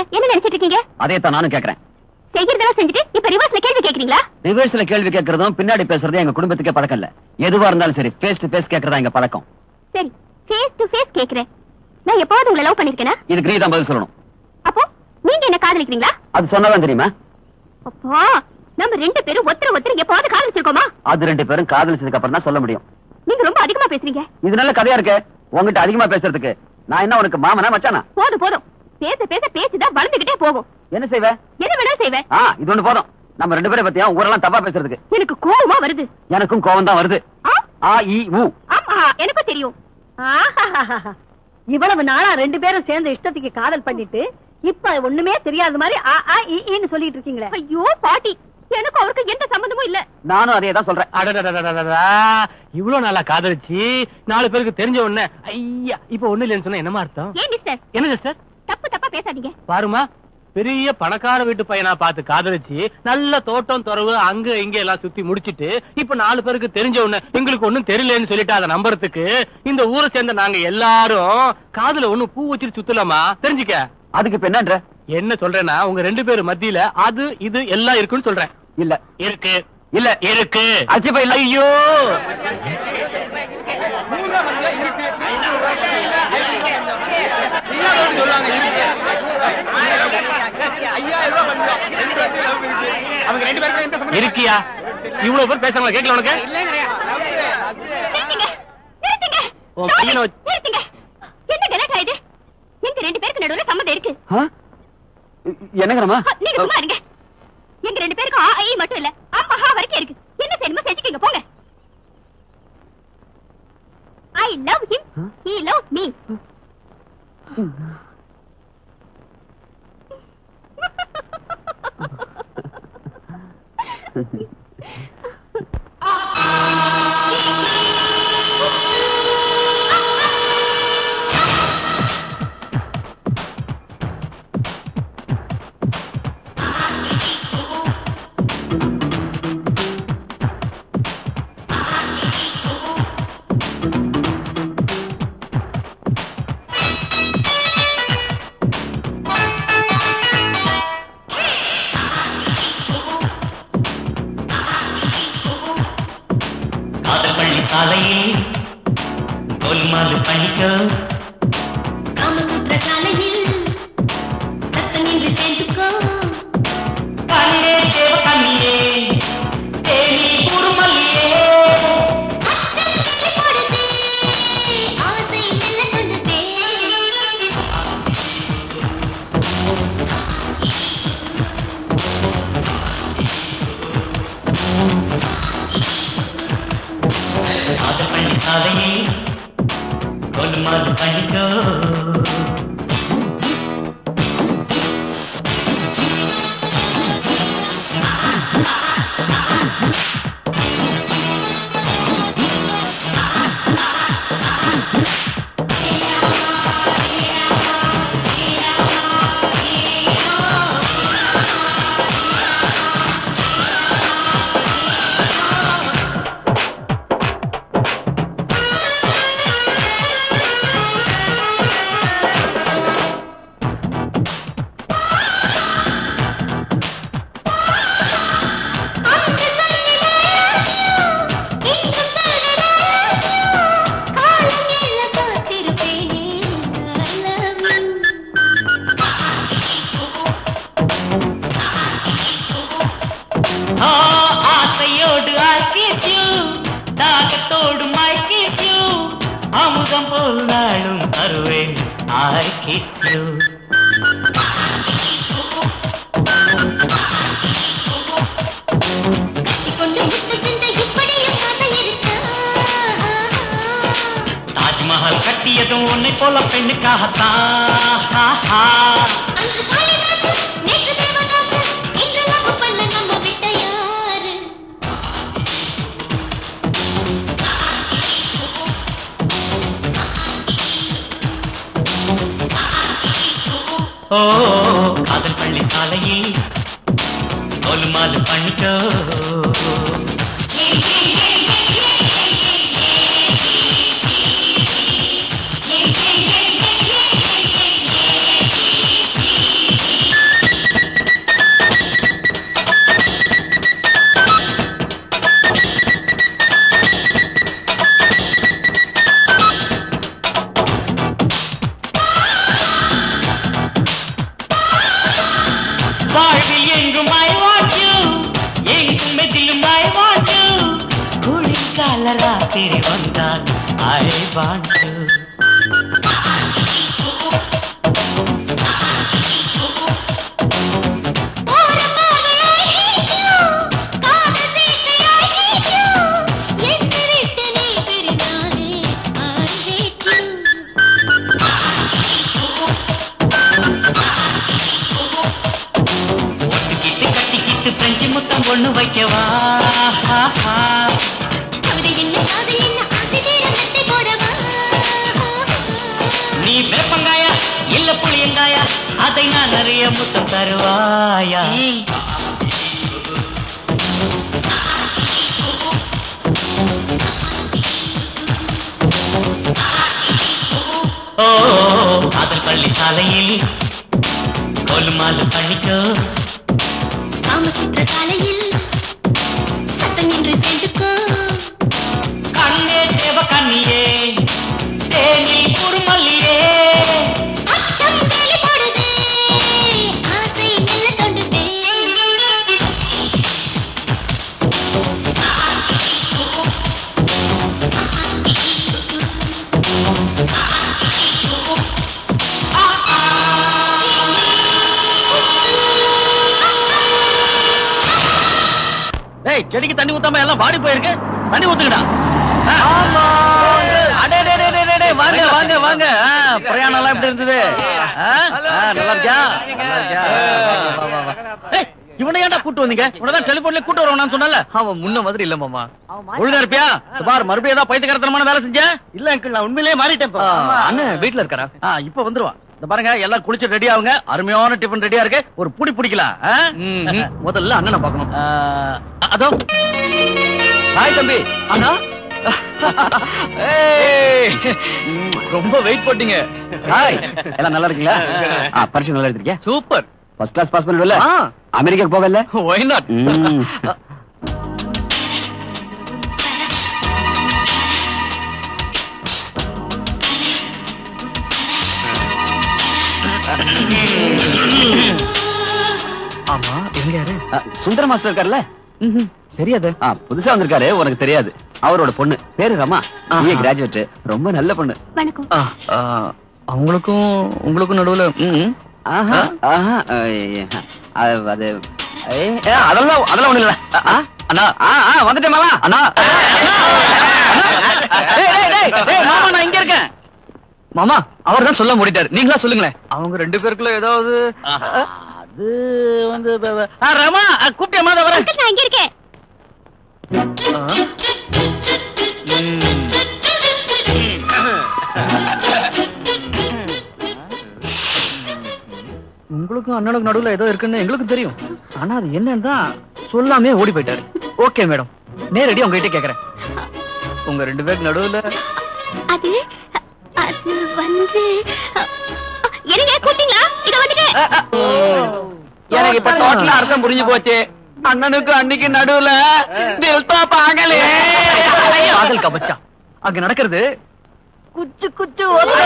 என்ன நினைச்சிட்டு இருக்கீங்க? அதைத்தான் நானும் கேக்குறேன். செய்யறதெல்லாம் செஞ்சுட்டு இப்ப ரிவர்ஸ்ல கேள்வி கேக்குறீங்களா? ரிவர்ஸ்ல கேள்வி கேட்கறதும் பின்னாடி பேசுறதும் எங்க குடும்பத்துக்கே பழக்கம் இல்ல. எதுவா இருந்தாலும் சரி ஃபேஸ் டு ஃபேஸ் கேட்கறதா எங்க பழக்கம். சரி, ஃபேஸ் டு ஃபேஸ் கேக்குறேன். நான் எப்போது உங்களை லவ் பண்ணிருக்கேனா? இதுக்கு நீ தான் பதில் சொல்லணும். அப்போ நீங்க என்ன காதலிக்கிறீங்களா? அது சொன்னதான் தெரியுமா? அப்பா, நம்ம ரெண்டு பேரும் ஒருத்தர் ஒருத்தர் எப்போது காதலிச்சிருக்கோமா? அது ரெண்டு பேரும் காதலிச்சதுக்கு அப்புறம் தான் சொல்ல முடியும். நீங்க ரொம்ப அதிகமா பேசுறீங்க. இது நல்ல கதையா இருக்கு. உங்ககிட்ட அதிகமா பேசுறதுக்கு நான் என்ன உனக்கு மாமனா மச்சானா? போதும் போதும், பேச பேச பேச்சுதான் வளர்ந்துகிட்டே போகும். என்ன செய்வ? என்ன வேணா செய்வேன். ஆ, இது ஒண்ணு போதும். நம்ம ரெண்டு பேரை பத்தியா ஊரெல்லாம் தப்பா பேசுறதுக்கு. எனக்கு கோவமா வருது. எனக்கும் கோவம் தான் வருது. ஆ இ ஊ. ஆமா, எனக்கும் தெரியும். இவ்வளவு நாளா ரெண்டு பேரும் சேர்ந்து இஷ்டத்துக்கு காதல் பண்ணிட்டு இப்ப ஒண்ணுமே தெரியாத மாதிரி ஆ ஆ இ ஈன்னு சொல்லிட்டு இருக்கீங்களே. ஐயோ பாட்டி, எனக்கு அவருக்கு எந்த சம்பந்தமும் இல்ல. நானும் அதே தான் சொல்றேன். அடடடடடடா, இவ்வளவு நாளா காதலிச்சு நாலு பேருக்கு தெரிஞ்ச உடனே ஐயா இப்ப ஒண்ணு இல்லைன்னு சொன்னா என்னமா அர்த்தம்? ஏன் மிஸ்டர், என்ன சார் தப்பு தப்பா பேசாதீங்க. பாருமா, பெரிய பணக்கார வீட்டு பையனா பார்த்து காதலிச்சு நல்ல தோட்டம் துறவு அங்க இங்க எல்லாம் சுத்தி முடிச்சிட்டு இப்ப நாலு பேருக்கு தெரிஞ்ச உடனே எங்களுக்கு ஒண்ணும் தெரியலன்னு சொல்லிட்டு அதை நம்புறதுக்கு இந்த ஊரை சேர்ந்த நாங்க எல்லாரும் காதுல ஒண்ணும் பூ வச்சுட்டு சுத்தலாமா? தெரிஞ்சுக்க. அதுக்கு இப்ப என்னன்ற? என்ன சொல்றேன்னா, உங்க ரெண்டு பேரும் மத்தியில அது இது எல்லாம் இருக்குன்னு சொல்றேன். இல்ல இருக்கு இல்ல இருக்கு. அச்சிப்பா இல்ல. ஐயோ, இருக்கியா? இவ்வளவு பேர் பேசுறாங்க, கேட்கல உனக்கு? நிறுத்துங்க, நிறுத்துங்க. உன் பையனை வச்சு- நிறுத்துங்க. என்ன கலாட்டா இது? எங்க ரெண்டு பேருக்கு நடுவுல சம்மந்தம் இருக்கு. என்னங்கறமா? நீங்க சும்மா இருங்க. எங்க ரெண்டு பேருக்கும் ஆ ஐ மட்டும் இல்ல, அம்மா ஹா வரைக்கும் இருக்கு. என்ன தெரியுமா, செஞ்சுக்கீங்க போங்க. I love him, he loves me. சாலையில் கோல்மாலு பண்ணிக்கோ, காமசூத்திர சாலையில் சத்தம் நின்று சேர்ந்துக்கோ. கண்ணியே தேவ கண்ணியே தேனி குறுமல்லியே, ஆசை மெல்ல கொண்டதே. காதல் பள்ளி சாலையில் கோல்மாலு பண்ணிக்கோ. ஆசையோடு I kiss you, தாகத்தோடு I kiss you, அமுதம் போல் நாளும் தருவேன் I kiss you. தாஜ்மஹால் கட்டியதும் உன்னை போல பெண்ணுக்காகத்தான். ஓ காதல் பள்ளி சாலையில் கோல்மாலு பண்ணிக்கோ. ராத்திரி வந்தால் I want to. முத்தம் பொண்ணு வைக்கவா நீ வேப்பங்காயா இல்ல புளியங்காயா அதை நான் நிறைய முத்தம் தருவாயா ஓ காதல் பள்ளி சாலையில் கோலுமாலு பண்ணிக்கோ காமசுற்ற காலையில் சத்தம் என்று சேர்ந்துக்கோ கண்ணே தேவ கண்ணியே தேனில் குறுமல்லியே அச்சம் வேலி போடுதே ஆசை மெல்ல தொண்டுதே ஏய் செடிக்கு தண்ணி ஊத்தாம எல்லாம் வாடி போயிருக்கு தண்ணி ஊத்துங்கடா வாங்க வாங்க வாங்க பிரயாணம் எல்லாம் எப்படி இருந்தது நல்லா இருக்கியா இவனை ஏன்டா கூட்டு வந்தீங்க உனதான் டெலிபோன்ல கூட்டு வரணும் சொன்னல அவன் முன்ன மாதிரி இல்ல மாமா ஒழுங்கா இருப்பியா பார் மறுபடியும் ஏதாவது பைத்தியக்காரத்தனமான வேலை செஞ்ச இல்ல அங்கிள் நான் உண்மையிலேயே மாறிட்டேன் அண்ணன் வீட்டுல இருக்காரா இப்ப வந்துருவான் இந்த பாருங்க எல்லாம் குளிச்சு ரெடி ஆகுங்க அருமையான டிஃபன் ரெடியா இருக்கு ஒரு புடி பிடிக்கலாம் முதல்ல அண்ணனை பாக்கணும் அதோ ஹாய் தம்பி அண்ணா ரொம்ப வெயிட் போட்டீங்க ஹாய் எல்லாம் நல்லா இருக்கீங்களா பரிசு நல்லா எடுத்திருக்கியா சூப்பர் ஃபர்ஸ்ட் கிளாஸ் பாஸ் பண்ணல அமெரிக்காக்கு போகல ஒய் நாட் ஆமா எங்க யாரு சுந்தர மாஸ்டர் இருக்காருல்ல தெரியாது புதுசா வந்திருக்காரு உனக்கு தெரியாது அவரோட பொண்ணு பேரு ரமா நீ கிராஜுவேட் ரொம்ப நல்ல பொண்ணு வணக்கம் அவங்களுக்கும் உங்களுக்கும் நடுவுல அது அதெல்லாம் அதெல்லாம் ஒண்ணு இல்ல அண்ணா வந்துட்டேன் மாமா அண்ணா மாமா நான் இங்க இருக்கேன் மாமா அவர் தான் சொல்ல முடிட்டாரு நீங்களா சொல்லுங்களேன் அவங்க ரெண்டு பேருக்குள்ள ஏதாவது அது வந்து ரமா கூப்பிட்டியா மாதா வர நான் இங்க இருக்கேன் உங்களுக்கும் அண்ணனுக்கு நடுவுல ஏதோ இருக்குன்னு எங்களுக்கு தெரியும் ஆனா அது என்னன்னு தான் சொல்லாமே ஓடி போயிட்டாரு ஓகே மேடம் நேரடி உங்ககிட்ட கேக்குறேன் உங்க ரெண்டு பேருக்கு நடுவுல அது அது வந்து என்னங்க கூப்பிட்டீங்களா இத வந்துட்டு எனக்கு இப்ப டோட்டலா அர்த்தம் புரிஞ்சு போச்சு அண்ணனுக்கு அன்னைக்கு நடுவுல காதல் கபச்சா அங்க நடக்கிறது குச்சு குச்சு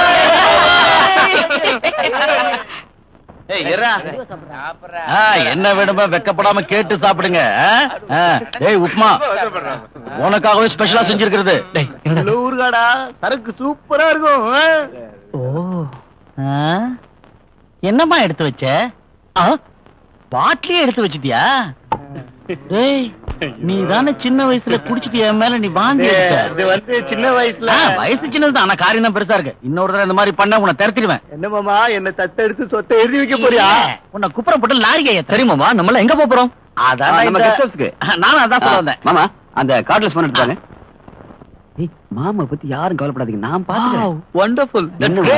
என்ன வேணுமா வெக்கப்படாம கேட்டு சாப்பிடுங்க ஏய் உப்மா உனக்காகவே ஸ்பெஷலா செஞ்சிருக்கிறது ஊருகாடா சரக்கு சூப்பரா இருக்கும் ஓ என்னம்மா எடுத்து வச்ச பாட்டிலே எடுத்து வச்சிட்டியா டேய் நீ தானே சின்ன வயசுல குடிச்சிட்டியா மேல நீ வாந்தி எடுத்த வந்து சின்ன வயசுல வயசு சின்னதுதான் ஆனா காரியம் தான் பெருசா இருக்கு இன்னொரு தடவை இந்த மாதிரி பண்ண உன்னை தடுத்துடுவேன் என்ன மாமா என்ன தட்டை எடுத்து சொத்தை எழுதி வைக்க போறியா உன்னை குப்புறம் போட்டு லாரியா தெரியுமாமா நம்மள எங்க போறோம் அதான் நம்ம கெஸ்ட் ஹவுஸ்க்கு நானும் அதான் சொல்ல வந்தேன் மாமா அந்த கார்ட்லெஸ் பண்ணி எடுத்தாங்க மாமா பத்தி யாரும் கவலைப்படாதீங்க நான் பாத்துக்கிறேன் வண்டர்ஃபுல்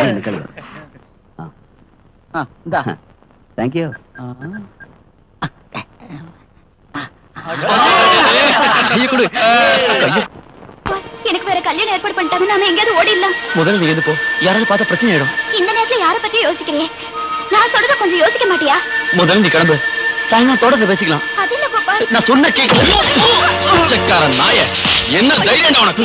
இந்தா தேங்க் யூ எனக்கு வேற கல்யாணம் ஏற்பாடு பண்ணிட்டாங்க நாம எங்கேயாவது ஓடிடலாம் முதல்ல நீ எது போ யாராவது பார்த்தா பிரச்சனை ஆயிடும் இந்த நேரத்துல யார பத்தி யோசிக்கிறேன் நான் சொல்றத கொஞ்சம் யோசிக்க மாட்டியா முதல்ல நீ கிளம்பு சாயங்காலம் தொடர்ந்து பேசிக்கலாம் அது இல்ல பாப்பா நான் சொன்ன கேட்க நாய என்ன தைரியம் உனக்கு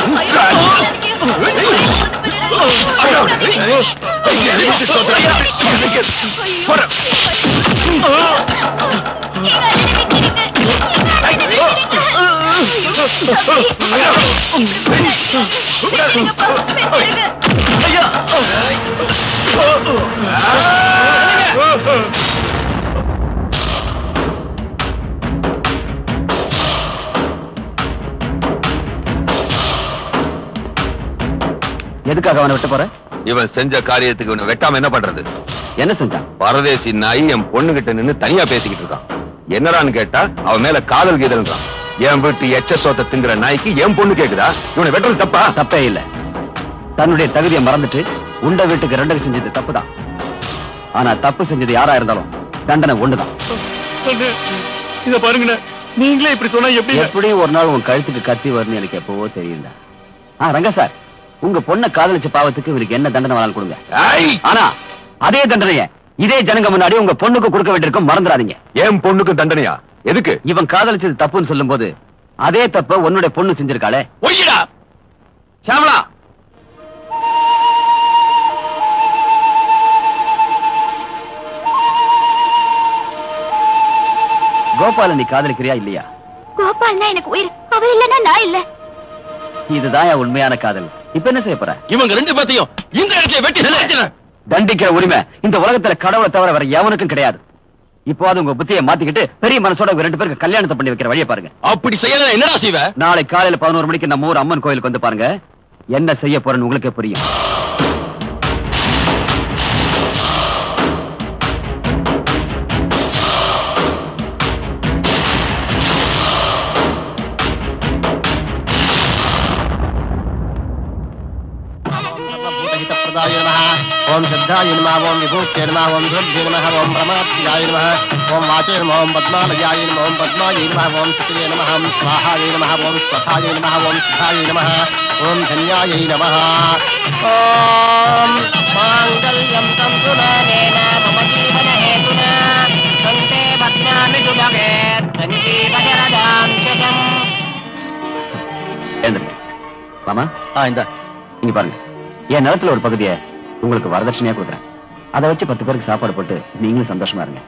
ஐயோ எதுக்காக அவனை விட்டு போற? இவன் செஞ்ச காரியத்துக்கு இவனை வெட்டாம என்ன பண்றது? என்ன செஞ்சான்? பரதேசி நாய் என் பொண்ணு கிட்ட நின்னு தனியா பேசிக்கிட்டு இருக்கான். என்னடான்னு கேட்டா அவன் மேல காதல் கீதல்ன்றான். என் வீட்டு எச்ச சோத்த திங்குற நாய்க்கு என் பொண்ணு கேக்குதா? இவனை வெட்டுறது தப்பா? தப்பே இல்ல. தன்னுடைய தகுதியை மறந்துட்டு உண்ட வீட்டுக்கு ரெண்டகம் செஞ்சது தப்புதான். ஆனா தப்பு செஞ்சது யாரா இருந்தாலும் தண்டனை ஒண்ணுதான். இத பாருங்க, நீங்களே இப்படி சொன்னா எப்படி? எப்படி ஒரு நாள் உன் கழுத்துக்கு கத்தி வரும்னு எனக்கு எப்பவோ தெரியல. ஆ ரங்கா சார், உங்க பொண்ணை காதலிச்ச பாவத்துக்கு இவருக்கு என்ன தண்டனை வேணாலும் கொடுங்க. ஆனா அதே தண்டனைய இதே ஜனங்க முன்னாடி உங்க பொண்ணுக்கு கொடுக்க வேண்டியிருக்கும், மறந்துடாதீங்க. என் பொண்ணுக்கு தண்டனையா? எதுக்கு? இவன் காதலிச்சது தப்புன்னு சொல்லும் போது அதே தப்ப உன்னுடைய பொண்ணு செஞ்சிருக்காளே. ஒய்யடா ஷாமலா, கோபால நீ காதலிக்கிறியா இல்லையா? கோபால்னா எனக்கு உயிர், அவர் இல்லன்னா நான் இல்ல. இதுதான் என் உண்மையான காதல். இப்ப என்ன செய்ய போற? இவங்க ரெண்டு பேத்தையும் இந்த இடத்துல வெட்டி செல்ல தண்டிக்கிற உரிமை இந்த உலகத்துல கடவுளை தவிர வேற எவனுக்கும் கிடையாது. இப்போ அது உங்க புத்தியை மாத்திக்கிட்டு பெரிய மனசோட ரெண்டு பேருக்கு கல்யாணத்தை பண்ணி வைக்கிற வழியை பாருங்க. அப்படி செய்யல என்னடா செய்வ? நாளை காலையில பதினோரு மணிக்கு நம்ம ஊர் அம்மன் கோயிலுக்கு வந்து பாருங்க. என்ன செய்ய போறேன்னு உங்களுக்கே புரியும். ओम श्रद्धाय नमः, ओम विभूत्यै नमः, ओम ध्रुवै नमः, ओम ब्रह्मत्याय नमः, ओम वाचे नमः, ओम पद्मालयाय नमः, ओम पद्माय नमः, ओम शुक्रे नमः, ओम स्वाहाय नमः, ओम स्वधाय नमः, ओम सुधाय नमः, ओम धन्याय नमः। ओम मांगल्यं तंतुनानेन मम जीवन हेतुना सन्ते भद्रामि सुभगे सञ्जीवजरदां शतम्। எழுந்துருங்க. மாமா, ஆ இந்த இங்க பாருங்க, என் நிலத்துல ஒரு பகுதியை உங்களுக்கு வரதட்சணையா கொடுக்குறேன். அதை வச்சு பத்து பேருக்கு சாப்பாடு போட்டு நீங்களும் சந்தோஷமா இருங்க.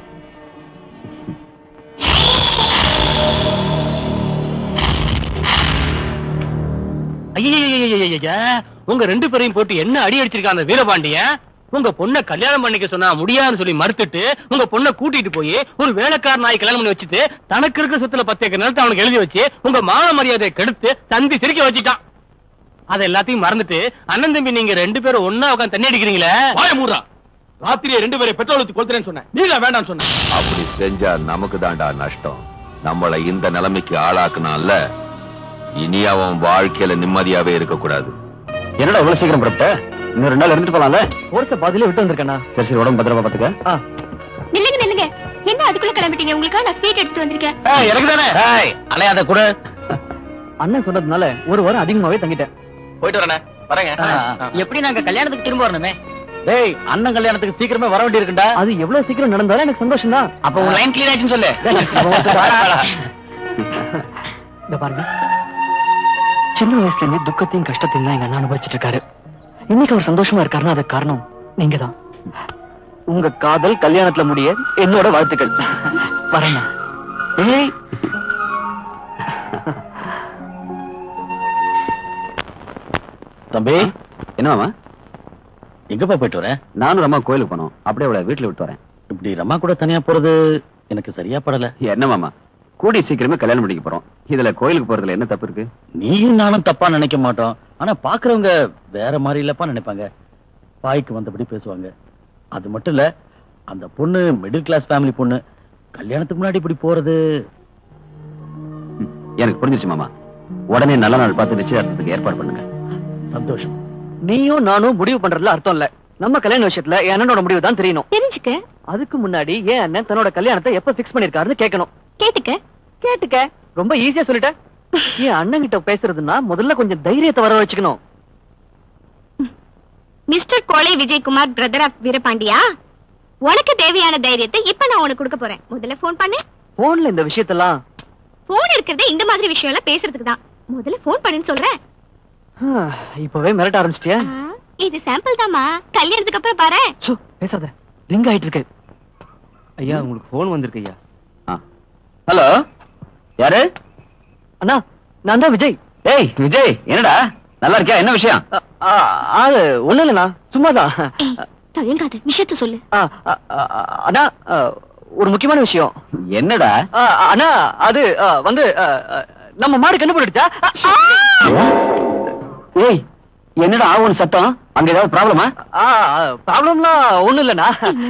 ஐயா, உங்க ரெண்டு பேரையும் போட்டு என்ன அடி அடிச்சிருக்கான் அந்த வீரபாண்டியன். உங்க பொண்ணை கல்யாணம் பண்ணிக்க சொன்னா முடியாதுன்னு சொல்லி மறுத்துட்டு உங்க பொண்ணை கூட்டிட்டு போய் ஒரு வேலைக்கார நாய் கல்யாணம் பண்ணி வச்சுட்டு தனக்கு இருக்கிற சொத்துல பத்து ஏக்கர் நிலத்தை அவனுக்கு எழுதி வச்சு உங்க மான மரியாதையை கெடுத்து தந்தி சிரிக்க வச்சுட்டான். அதை எல்லாத்தையும் மறந்துட்டு அண்ணன் தம்பி நீங்க ரெண்டு பேரும் ஒன்னா உட்காந்து தண்ணி அடிக்கிறீங்களே. வாய மூடுறா. ராத்திரியே ரெண்டு பேரை பெட்ரோல் ஊத்தி கொளுத்துறேன்னு சொன்னேன், நீங்க வேண்டாம்னு சொன்ன. அப்படி செஞ்சா நமக்கு தாண்டா நஷ்டம். நம்மளை இந்த நிலைமைக்கு ஆளாக்குனான்ல, இனி அவன் வாழ்க்கையில நிம்மதியாவே இருக்க கூடாது. என்னடா இவ்வளவு சீக்கிரம் புறப்பட்ட? இன்னும் ரெண்டு நாள் இருந்துட்டு போலாம்ல? போர்ஸ பாதியில விட்டு வந்திருக்கேனா? சரி சரி, உடம்பு பத்திரமா பாத்துக்க. நில்லுங்க நில்லுங்க, என்ன அதுக்குள்ள கிளம்பிட்டீங்க? உங்களுக்கா நான் ஸ்வீட் எடுத்துட்டு வந்திருக்கேன். எனக்கு தானே அலையாத கூட. அண்ணன் சொன்னதுனால ஒரு வாரம் அதிகமாவே தங்கிட்டேன். போயிட்டு வரேன். வரேங்க. எப்படி நாங்க கல்யாணத்துக்கு திரும்ப வரணுமே? டேய், அண்ணன் கல்யாணத்துக்கு சீக்கிரமே வர வேண்டி இருக்குடா. அது எவ்வளவு சீக்கிரம் நடந்தாலும் எனக்கு சந்தோஷம் தான். அப்ப உன் லைன் கிளியர் ஆயிடுச்சுன்னு சொல்லு. இந்த பாருங்க, சின்ன வயசுல இருந்து துக்கத்தையும் கஷ்டத்தையும் தான் எங்க அண்ணா அனுபவிச்சுட்டு இருக்காரு. இன்னைக்கு அவர் சந்தோஷமா இருக்காருன்னா அதுக்கு காரணம் நீங்க தான். உங்க காதல் கல்யாணத்துல முடிய என்னோட வாழ்த்துக்கள். வரேன். ஏய், தம்பி. என்னமாமா? எங்கப்பா போயிட்டு வரேன்? நானும் ரம்மா கோயிலுக்கு போனோம், அப்படியே அவளை வீட்டுல விட்டு வரேன். இப்படி ரம்மா கூட தனியா போறது எனக்கு சரியா படல. என்ன மாமா, கூடி சீக்கிரமே கல்யாணம் பண்ணிக்க போறோம். இதுல கோயிலுக்கு போறதுல என்ன தப்பு இருக்கு? நீயும் நானும் தப்பா நினைக்க மாட்டோம். ஆனா பாக்குறவங்க வேற மாதிரி இல்லப்பா நினைப்பாங்க. பாய்க்கு வந்தபடி பேசுவாங்க. அது மட்டும் இல்ல, அந்த பொண்ணு மிடில் கிளாஸ் ஃபேமிலி பொண்ணு. கல்யாணத்துக்கு முன்னாடி இப்படி போறது எனக்கு புரிஞ்சிச்சு மாமா. உடனே நல்ல நாள் பார்த்து நிச்சயதார்த்தத்துக்கு ஏற்பாடு பண்ணுங்க. சந்தோஷம். நீயும் நானும் முடிவு பண்றதுல அர்த்தம் இல்ல. நம்ம கல்யாண விஷயத்துல என் அண்ணனோட முடிவு தான் தெரியணும். தெரிஞ்சுக்க. அதுக்கு முன்னாடி ஏன் அண்ணன் தன்னோட கல்யாணத்தை எப்ப பிக்ஸ் பண்ணிருக்காருன்னு கேட்கணும். கேட்டுக்க. கேட்டுக்க. ரொம்ப ஈஸியா சொல்லிட்ட. என் அண்ணன் கிட்ட பேசுறதுன்னா முதல்ல கொஞ்சம் தைரியத்தை வர வச்சுக்கணும். மிஸ்டர் கோலை விஜயகுமார் பிரதர் ஆஃப் வீரபாண்டியா, உனக்கு தேவையான தைரியத்தை இப்ப நான் உனக்கு கொடுக்க போறேன். முதல்ல போன் பண்ணு. போன்ல இந்த விஷயத்தெல்லாம். போன் இருக்கிறதே இந்த மாதிரி விஷயம் எல்லாம் பேசுறதுக்கு தான். முதல்ல போன் பண்ணுன்னு சொல்றேன். இப்பவே மிரட்ட ஆரம்பிச்சிட்டியா? இது சாம்பிள் தாமா, கல்யாணத்துக்கு அப்புறம் பாரு. பேசாத, ரிங் ஆயிட்டு இருக்கு. ஐயா, உங்களுக்கு போன் வந்திருக்கு ஐயா. ஹலோ, யாரு? அண்ணா, நான் தான் விஜய். ஏய் விஜய், என்னடா நல்லா இருக்கியா? என்ன விஷயம்? அது ஒண்ணு இல்லண்ணா, சும்மாதான். தயங்காத, விஷயத்த சொல்லு. அண்ணா, ஒரு முக்கியமான விஷயம். என்னடா? அண்ணா, அது வந்து நம்ம மாடு கண்ணு போட்டுச்சா? ஏய், என்னடா ஆகும் சத்தம்? அங்க ஏதாவது ப்ராப்ளமா? ப்ராப்ளம்னா ஒண்ணு இல்லண்ணா.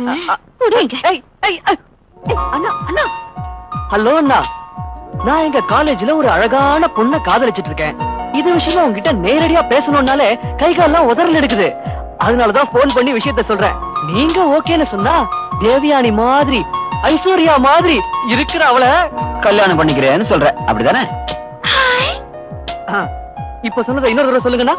ஹலோ அண்ணா, நான் எங்க காலேஜ்ல ஒரு அழகான பொண்ணை காதலிச்சிட்டு இருக்கேன். இது விஷயமா உங்ககிட்ட நேரடியா பேசணும்னாலே கை கால்லாம் உதறல் எடுக்குது. அதனாலதான் போன் பண்ணி விஷயத்த சொல்றேன். நீங்க ஓகேன்னு சொன்னா தேவியானி மாதிரி, ஐஸ்வர்யா மாதிரி இருக்கிற அவளை கல்யாணம் பண்ணிக்கிறேன்னு சொல்ற, அப்படிதானே? இப்ப சொன்னதை இன்னொரு தடவை சொல்லுங்கண்ணா.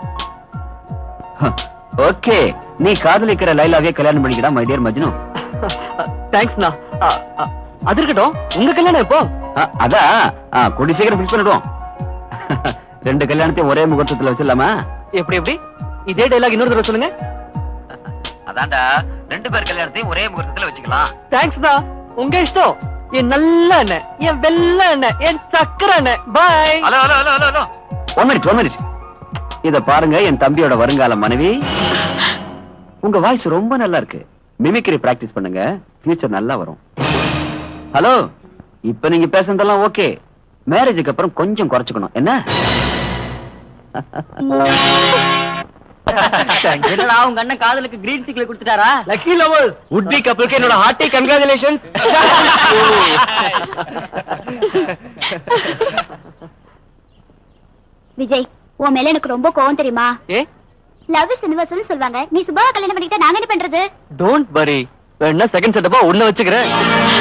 ஓகே, நீ காதலிக்கிற லைலாவே கல்யாணம் பண்ணிக்கிறா மை டியர் மஜ்னு. தேங்க்ஸ்ண்ணா. அது இருக்கட்டும், உங்க கல்யாணம் எப்போ? அதான் கூடி சீக்கிரம் பிக்ஸ் பண்ணிடுவோம். ரெண்டு கல்யாணத்தையும் ஒரே முகூர்த்தத்துல வச்சிடலாமா? எப்படி எப்படி? இதே டைலாக் இன்னொரு தடவை சொல்லுங்க. அதான்டா, ரெண்டு பேர் கல்யாணத்தையும் ஒரே முகூர்த்தத்துல வச்சுக்கலாம். தேங்க்ஸ்ண்ணா, உங்க இஷ்டம். என் நல்ல அண்ணன், என் வெள்ள அண்ணன், என் சக்கர அண்ணன். Bye. Hello hello hello hello one minute one minute. இத பாருங்க, என் தம்பியோட வருங்கால மனைவி. உங்க வாய்ஸ் ரொம்ப நல்லா இருக்கு. மிமிக்ரி பிராக்டிஸ் பண்ணுங்க, ஃபியூச்சர் நல்லா வரும். ஹலோ, இப்ப நீங்க பேசுனதெல்லாம் ஓகே. மேரேஜுக்கு அப்புறம் கொஞ்சம் குறைச்சுக்கணும், என்ன? என்னடா உங்க அண்ணன் காதலுக்கு கிரீன் சிக்ல கொடுத்துட்டாரா? லக்கி லவர்ஸ் வுட் பி கப்பிளுக்கு என்னோட ஹார்ட்டி கங்க்ராச்சுலேஷன்ஸ். விஜய், உன் மேல எனக்கு ரொம்ப கோவம் தெரியுமா? ஏ, லவ் இஸ் யுனிவர்சல் சொல்வாங்க. நீ சுபாவ கல்யாணம் பண்ணிட்டா நாங்க என்ன பண்றது? டோன்ட் வரி, வேணா செகண்ட் செட்டப்பா உள்ள வச்சுக்கிறேன்.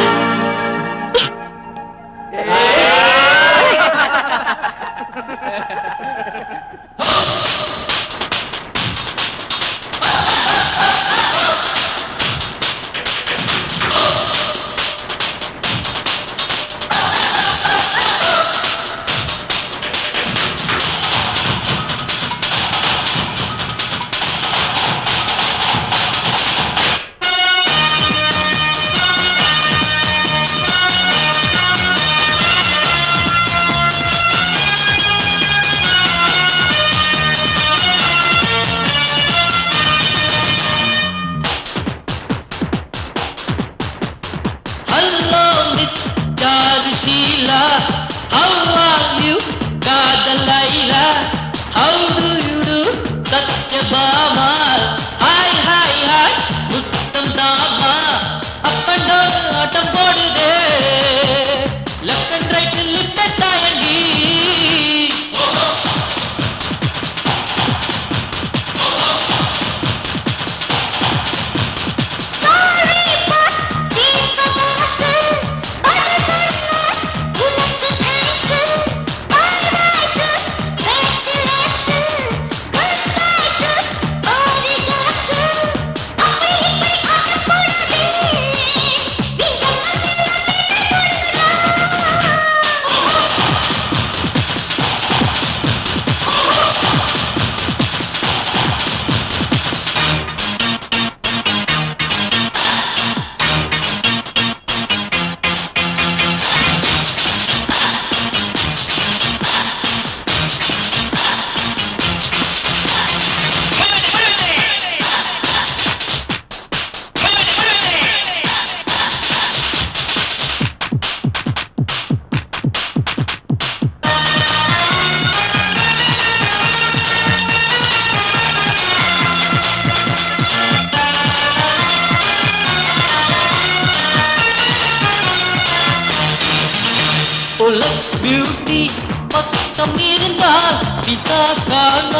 பியூட்டி பக்கம் இருந்தால் பிதா காண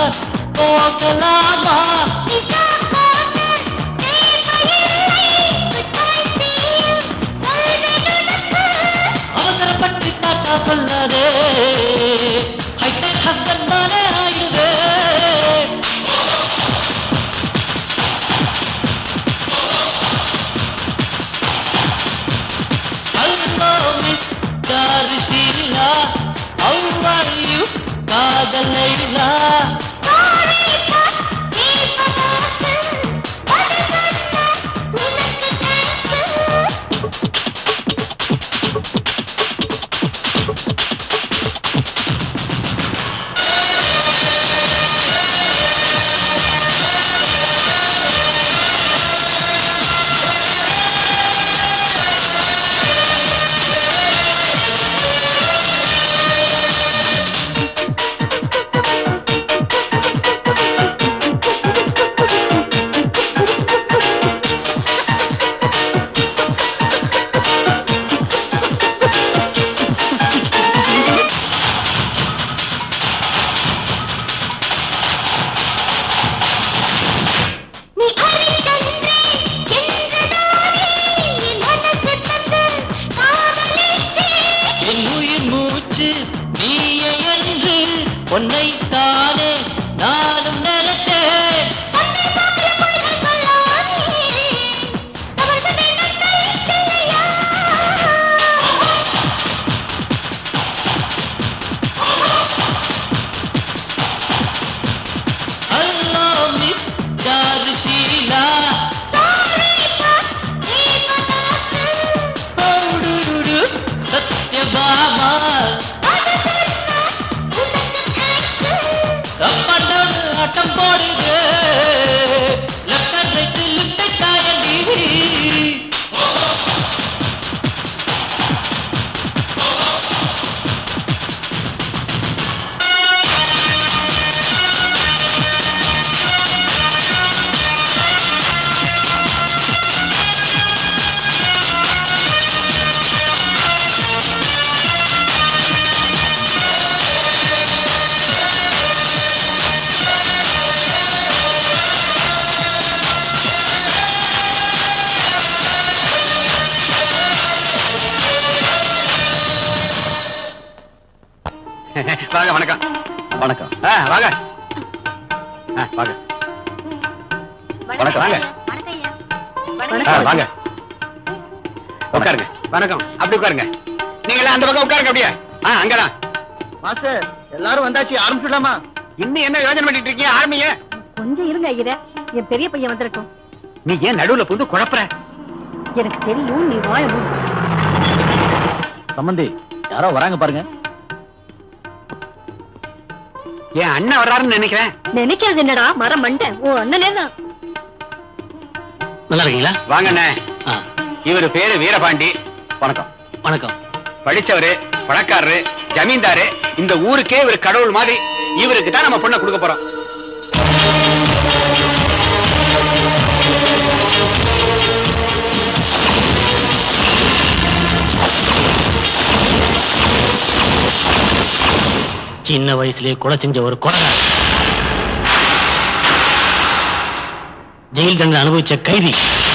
போகலாமா? அவசரப்பட்டு காட்டா சொல்லாதே, ஹைடெக் ஹஸ்பண்ட் தானே ஆயிடுவே. Hello miss Sheela, how are you காதல் லைலா? வாங்க வணக்கம். வணக்கம். ஆ, வாங்க ஆ, வாங்க வணக்கம். வாங்க ஆ, வாங்க உட்காருங்க. வணக்கம். அப்படி உட்காருங்க. நீங்க எல்லாம் அந்த பக்கம் உட்காருங்க. அப்படியே ஆ, அங்கதான். மாஸ்டர் எல்லாரும் வந்தாச்சு, ஆரம்பிச்சுடலாமா? இன்னும் என்ன யோசனை பண்ணிட்டு இருக்கீங்க? ஆரம்பிங்க. கொஞ்சம் இருங்க ஐயரே, என் பெரிய பையன் வந்திருக்கும். நீ ஏன் நடுவுல புந்து குழப்பற? எனக்கு தெரியும், நீ வாழ சம்பந்தி யாரோ வராங்க பாருங்க. என் அண்ணன் வர்றாருன்னு நினைக்கிறேன். நினைக்கிறது என்னடா மரம் மண்டை, ஓ அண்ணனே தான். நல்லா இருக்கீங்களா? வாங்க அண்ணே. இவரு பேரு வீரபாண்டி. வணக்கம். வணக்கம். படிச்சவரு, பணக்காரரு, ஜமீன்தாரு. இந்த ஊருக்கே இவர் கடவுள் மாதிரி. இவருக்கு தான் நம்ம பொண்ணை கொடுக்க போறோம். சின்ன வயசுலயே கொலை செஞ்ச ஒரு கொலை, ஜெயில் தண்டனை அனுபவிச்ச கைதி,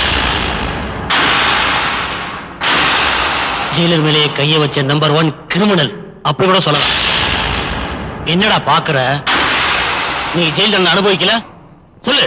ஜெயிலர் மேலேயே கைய வச்ச நம்பர் ஒன் கிரிமினல் அப்படி கூட சொல்லலாம். என்னடா பாக்குற? நீ ஜெயில் தண்டனை அனுபவிக்கல? சொல்லு.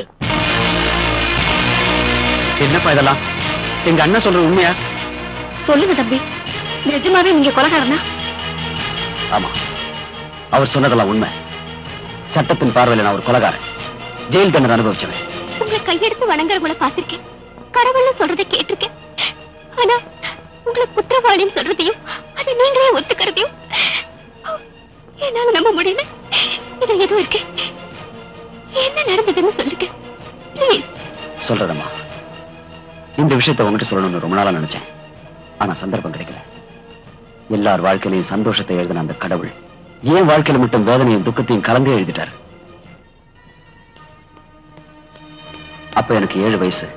என்னப்பா இதெல்லாம்? எங்க அண்ணன் சொல்றது உண்மையா? சொல்லுங்க தம்பி, நிஜமாவே நீங்க கொலைகாரனா? ஆமா, அவர் சொன்னதெல்லாம் உண்மை. சட்டத்தின் பார்வையில் நான் ஒரு கொலைகாரன், ஜெயில் தண்டனை அனுபவிச்சவன். உங்களை கையெடுத்து வணங்குறவங்களை பார்த்திருக்கேன், கடவுள்னு சொல்றதை கேட்டிருக்கேன். ஆனா உங்களை குற்றவாளின்னு சொல்றதையும் அதை நீங்களே ஒத்துக்கிறதையும் என்னால நம்ப முடியல. இது எதுவும் இருக்கு, என்ன நடந்ததுன்னு சொல்லுங்க ப்ளீஸ். சொல்றதம்மா, இந்த விஷயத்தை உங்ககிட்ட சொல்லணும்னு ரொம்ப நாளா நினைச்சேன். ஆனா சந்தர்ப்பம் கிடைக்கல. எல்லார் வாழ்க்கையிலையும் சந்தோஷத்தை எழுதின அந்த கடவுள் ஏன் வாழ்க்கையில மட்டும் வேதனையும் துக்கத்தையும் கலந்து எழுதிட்டார். அப்ப எனக்கு ஏழு வயசு.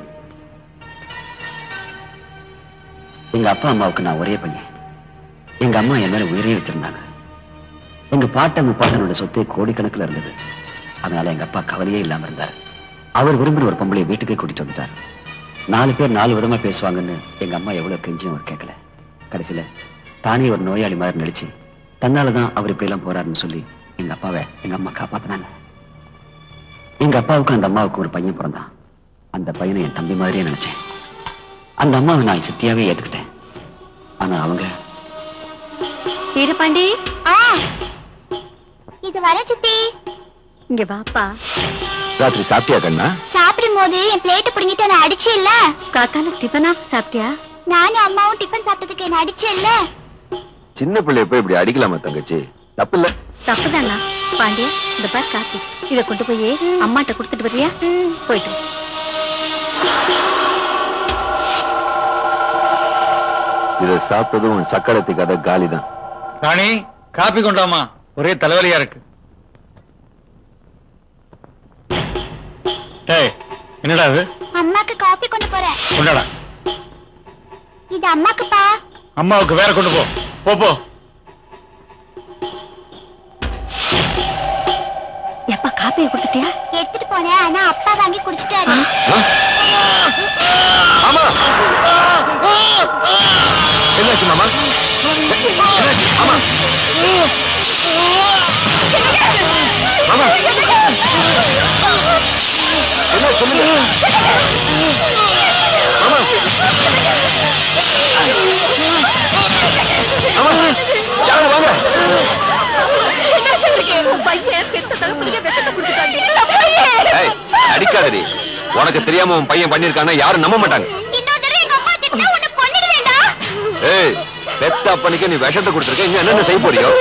எங்க அப்பா அம்மாவுக்கு நான் ஒரே பையன். எங்க அம்மா என் மேல உயிரே வச்சிருந்தாங்க. எங்க பாட்ட முப்பாட்டனோட சொத்தை கோடிக்கணக்கில் இருந்தது. அதனால எங்க அப்பா கவலையே இல்லாம இருந்தார். அவர் விரும்பின ஒரு பொம்பளையை வீட்டுக்கே கூட்டிட்டு வந்துட்டார். நாலு பேர் நாலு விதமா பேசுவாங்கன்னு எங்க அம்மா எவ்வளவு கெஞ்சியும் அவர் கேட்கல. கடைசியில தானே ஒரு நோயாளி மாதிரி நடிச்சு தன்னாலதான் அவர் இப்படி எல்லாம் போறாருன்னு சொல்லி எங்க அப்பாவை எங்க அம்மா காப்பாத்தினாங்க. எங்க அப்பாவுக்கும் அந்த அம்மாவுக்கு ஒரு பையன் பிறந்தான். அந்த பையனை என் தம்பி மாதிரியே நினைச்சேன். அந்த அம்மாவை நான் சித்தியாவே ஏத்துக்கிட்டேன். ஆனா அவங்க வீரபாண்டி, ஆ இது வர சித்தி. இங்க வாப்பா. ராத்திரி சாப்பிட்டியா கண்ணா? சாப்பிடும் போது என் பிளேட்டை பிடிங்கிட்டு நான் அடிச்சு இல்ல. காத்தால டிஃபனா சாப்பிட்டியா? நானும் அம்மாவும் டிஃபன் சாப்பிட்டதுக்கு என்ன அடிச்சு இல்ல. சின்ன பிள்ளைய போய் இப்படி அடிக்கலாமா தங்கச்சி? தப்பு இல்ல. தப்புதானா? பாண்டியா, இந்த பார் காப்பி, இத கொண்டு போய் அம்மாட்ட கொடுத்துட்டு வரியா? போயிட்டு இத சாப்பிட்டதும் சக்கரத்து கதை காலிதான். ராணி, காப்பி கொண்டாமா, ஒரே தலைவலியா இருக்கு. என்னடா அது? அம்மாக்கு காபி கொண்டு போறேன். கொண்டாடா. இது அம்மாக்குப்பா. அம்மாவுக்கு வேற கொண்டு போ. போ போ. எப்பா காப்பியை கொடுத்துட்டியா? எடுத்துட்டு போனேன், ஆனா அப்பா வாங்கி குடிச்சிட்டாரு. ஆமா, என்னாச்சு மாமா? ஆமா மாமா, என்ன சொல்லுங்க மாமா? ஆமா, யாரு வாங்க. ஏய், அடிக்காதடி. உனக்கு தெரியாம உன் பையன் பண்ணிருக்கானா யாரும் நம்ப மாட்டாங்க. ஏய், பெத்த அப்பனுக்கு நீ விஷத்தை கொடுத்துருக்க, இங்க என்னென்ன செய்ய போறியோ?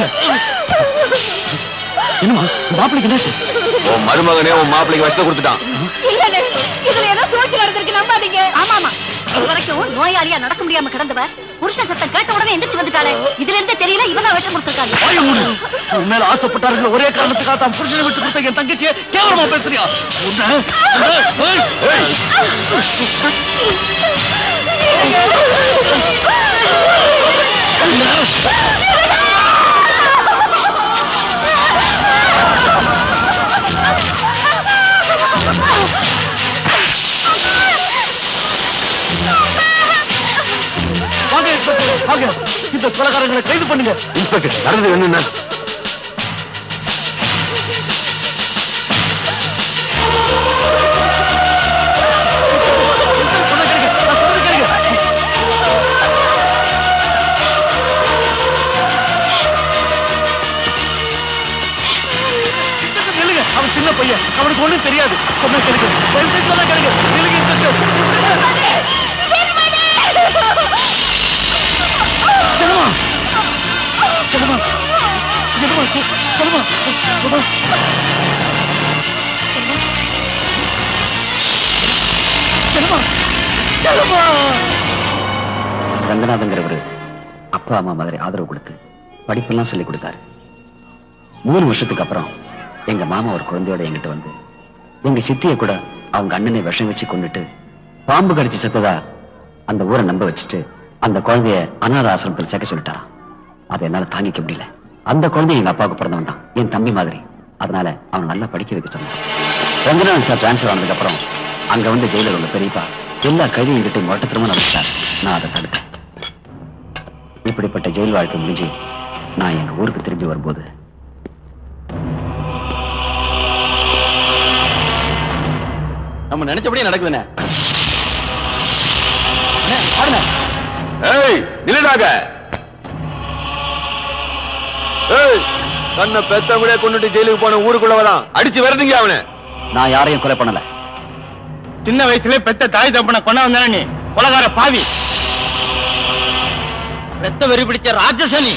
என்னமா மாப்பிளைக்கு என்னாச்சு? உன் மருமகனே உன் மாப்பிளைக்கு விஷத்தை கொடுத்துட்டான். இதுல ஏதோ சூழ்ச்சி நடந்திருக்கு, நம்பாதீங்க. ஆமா ஆமா, அது வரைக்கும் நோயாளியா நடக்க முடியாம கிடந்தவர் புருஷன் சத்தம் கேட்ட உடனே எந்திரிச்சு வந்துட்டாரு. இதுல இருந்து தெரியல இவன் விஷம் கொடுத்திருக்காங்க. உன் மேல ஆசைப்பட்டார்கள் ஒரே காரணத்துக்காக தான் புருஷனை விட்டு கொடுத்த என் தங்கச்சியை கேவலமா பேசுறியா? வாங்க, இந்த கொலைகாரங்களை கைது பண்ணுங்க. இன்ஸ்பெக்டர், நடந்தது என்னன்னா? பையன், அவனுக்கு ஒண்ணும் தெரியாது. சொன்னா கேளுங்க, தயவு செஞ்சு சொன்னா கேளுங்க. கேளுங்க இன்ஸ்பெக்டர். செல்லுமா செல்லுமா செல்லுமா செல்லுமா செல்லுமா செல்லுமா செல்லுமா. ரங்கநாதங்கிறவரு அப்பா அம்மா மாதிரி ஆதரவு கொடுத்து படிப்பெல்லாம் சொல்லி கொடுத்தாரு. மூணு வருஷத்துக்கு அப்புறம் எங்க மாமா ஒரு குழந்தையோட எங்கிட்ட வந்து எங்க சித்திய கூட அவங்க அண்ணனை விஷம் வச்சு கொண்டுட்டு பாம்பு கடிச்சு செத்ததா அந்த ஊரை நம்ப வச்சுட்டு அந்த குழந்தைய அநாத ஆசிரமத்தில் சேர்க்க சொல்லிட்டாராம். அதை என்னால தாங்கிக்க முடியல. அந்த குழந்தை எங்க அப்பாவுக்கு பிறந்தவன் தான், என் தம்பி மாதிரி. அதனால அவன் நல்லா படிக்க வைக்க சொன்னான். ரங்கநாதன் சார் டிரான்ஸ்பர் ஆனதுக்கு அப்புறம் அங்க வந்து ஜெயிலர் உள்ள பெரியப்பா எல்லா கைதியும் கிட்ட மொட்டத்திரமா நடந்தார். நான் அதை தடுத்தேன். இப்படிப்பட்ட ஜெயில் வாழ்க்கை முடிஞ்சு நான் எங்க ஊருக்கு திரும்பி வரும்போது நம்ம நினைச்சபடியே நடக்குதுண்ணே. ஏய் நில்லுடாங்க. ஏய் தன்னை பெத்தவங்களே கொண்டுட்டு ஜெயிலுக்கு போன ஊருக்குள்ள வரான், அடிச்சு விரட்டுங்க அவனை. நான் யாரையும் கொலை பண்ணல. சின்ன வயசுல பெத்த தாய் தப்பனை கொண்டா வந்தானே நீ கொலகார பாவி. பெத்த வெறி பிடிச்ச ராட்சசனி.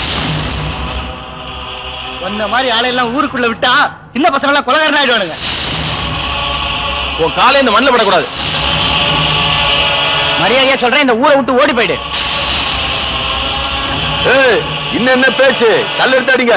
அந்த மாதிரி ஆளையெல்லாம் ஊருக்குள்ள விட்டா சின்ன பசங்க எல்லாம் கொலகாரன் ஆயிடுவானுங்க. உன் காலை இந்த மண்ணில் படக்கூடாது. மரியாதையா சொல்றேன், இந்த ஊரை விட்டு ஓடி போயிடு. ஏய் இன்னும் என்ன பேச்சு? கல் எடுத்து அடிங்க.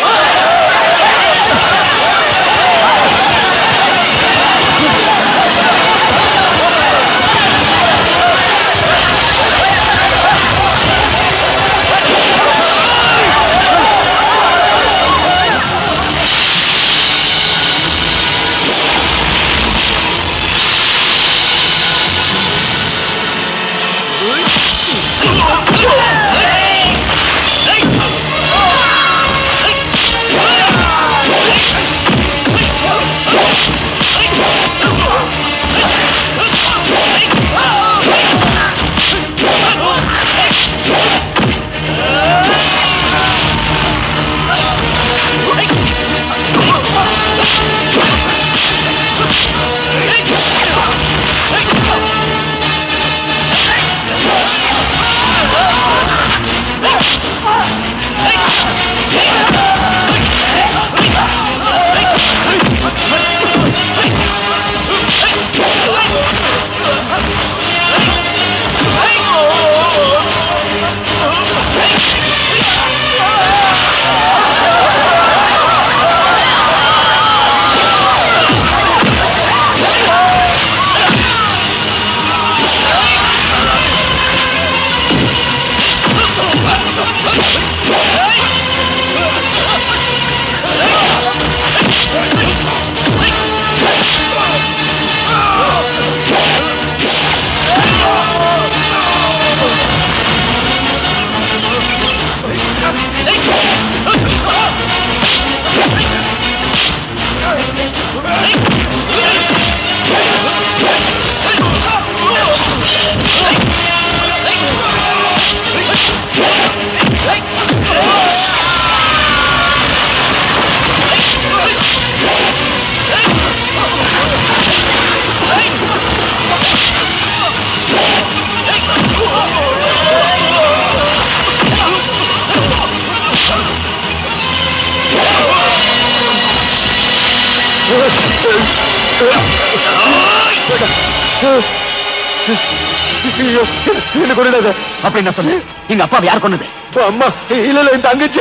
அப்படி என்ன சொன்ன? எங்க அப்பா யார் கொன்னது? அம்மா இல்ல இல்ல, என் தங்கச்சி.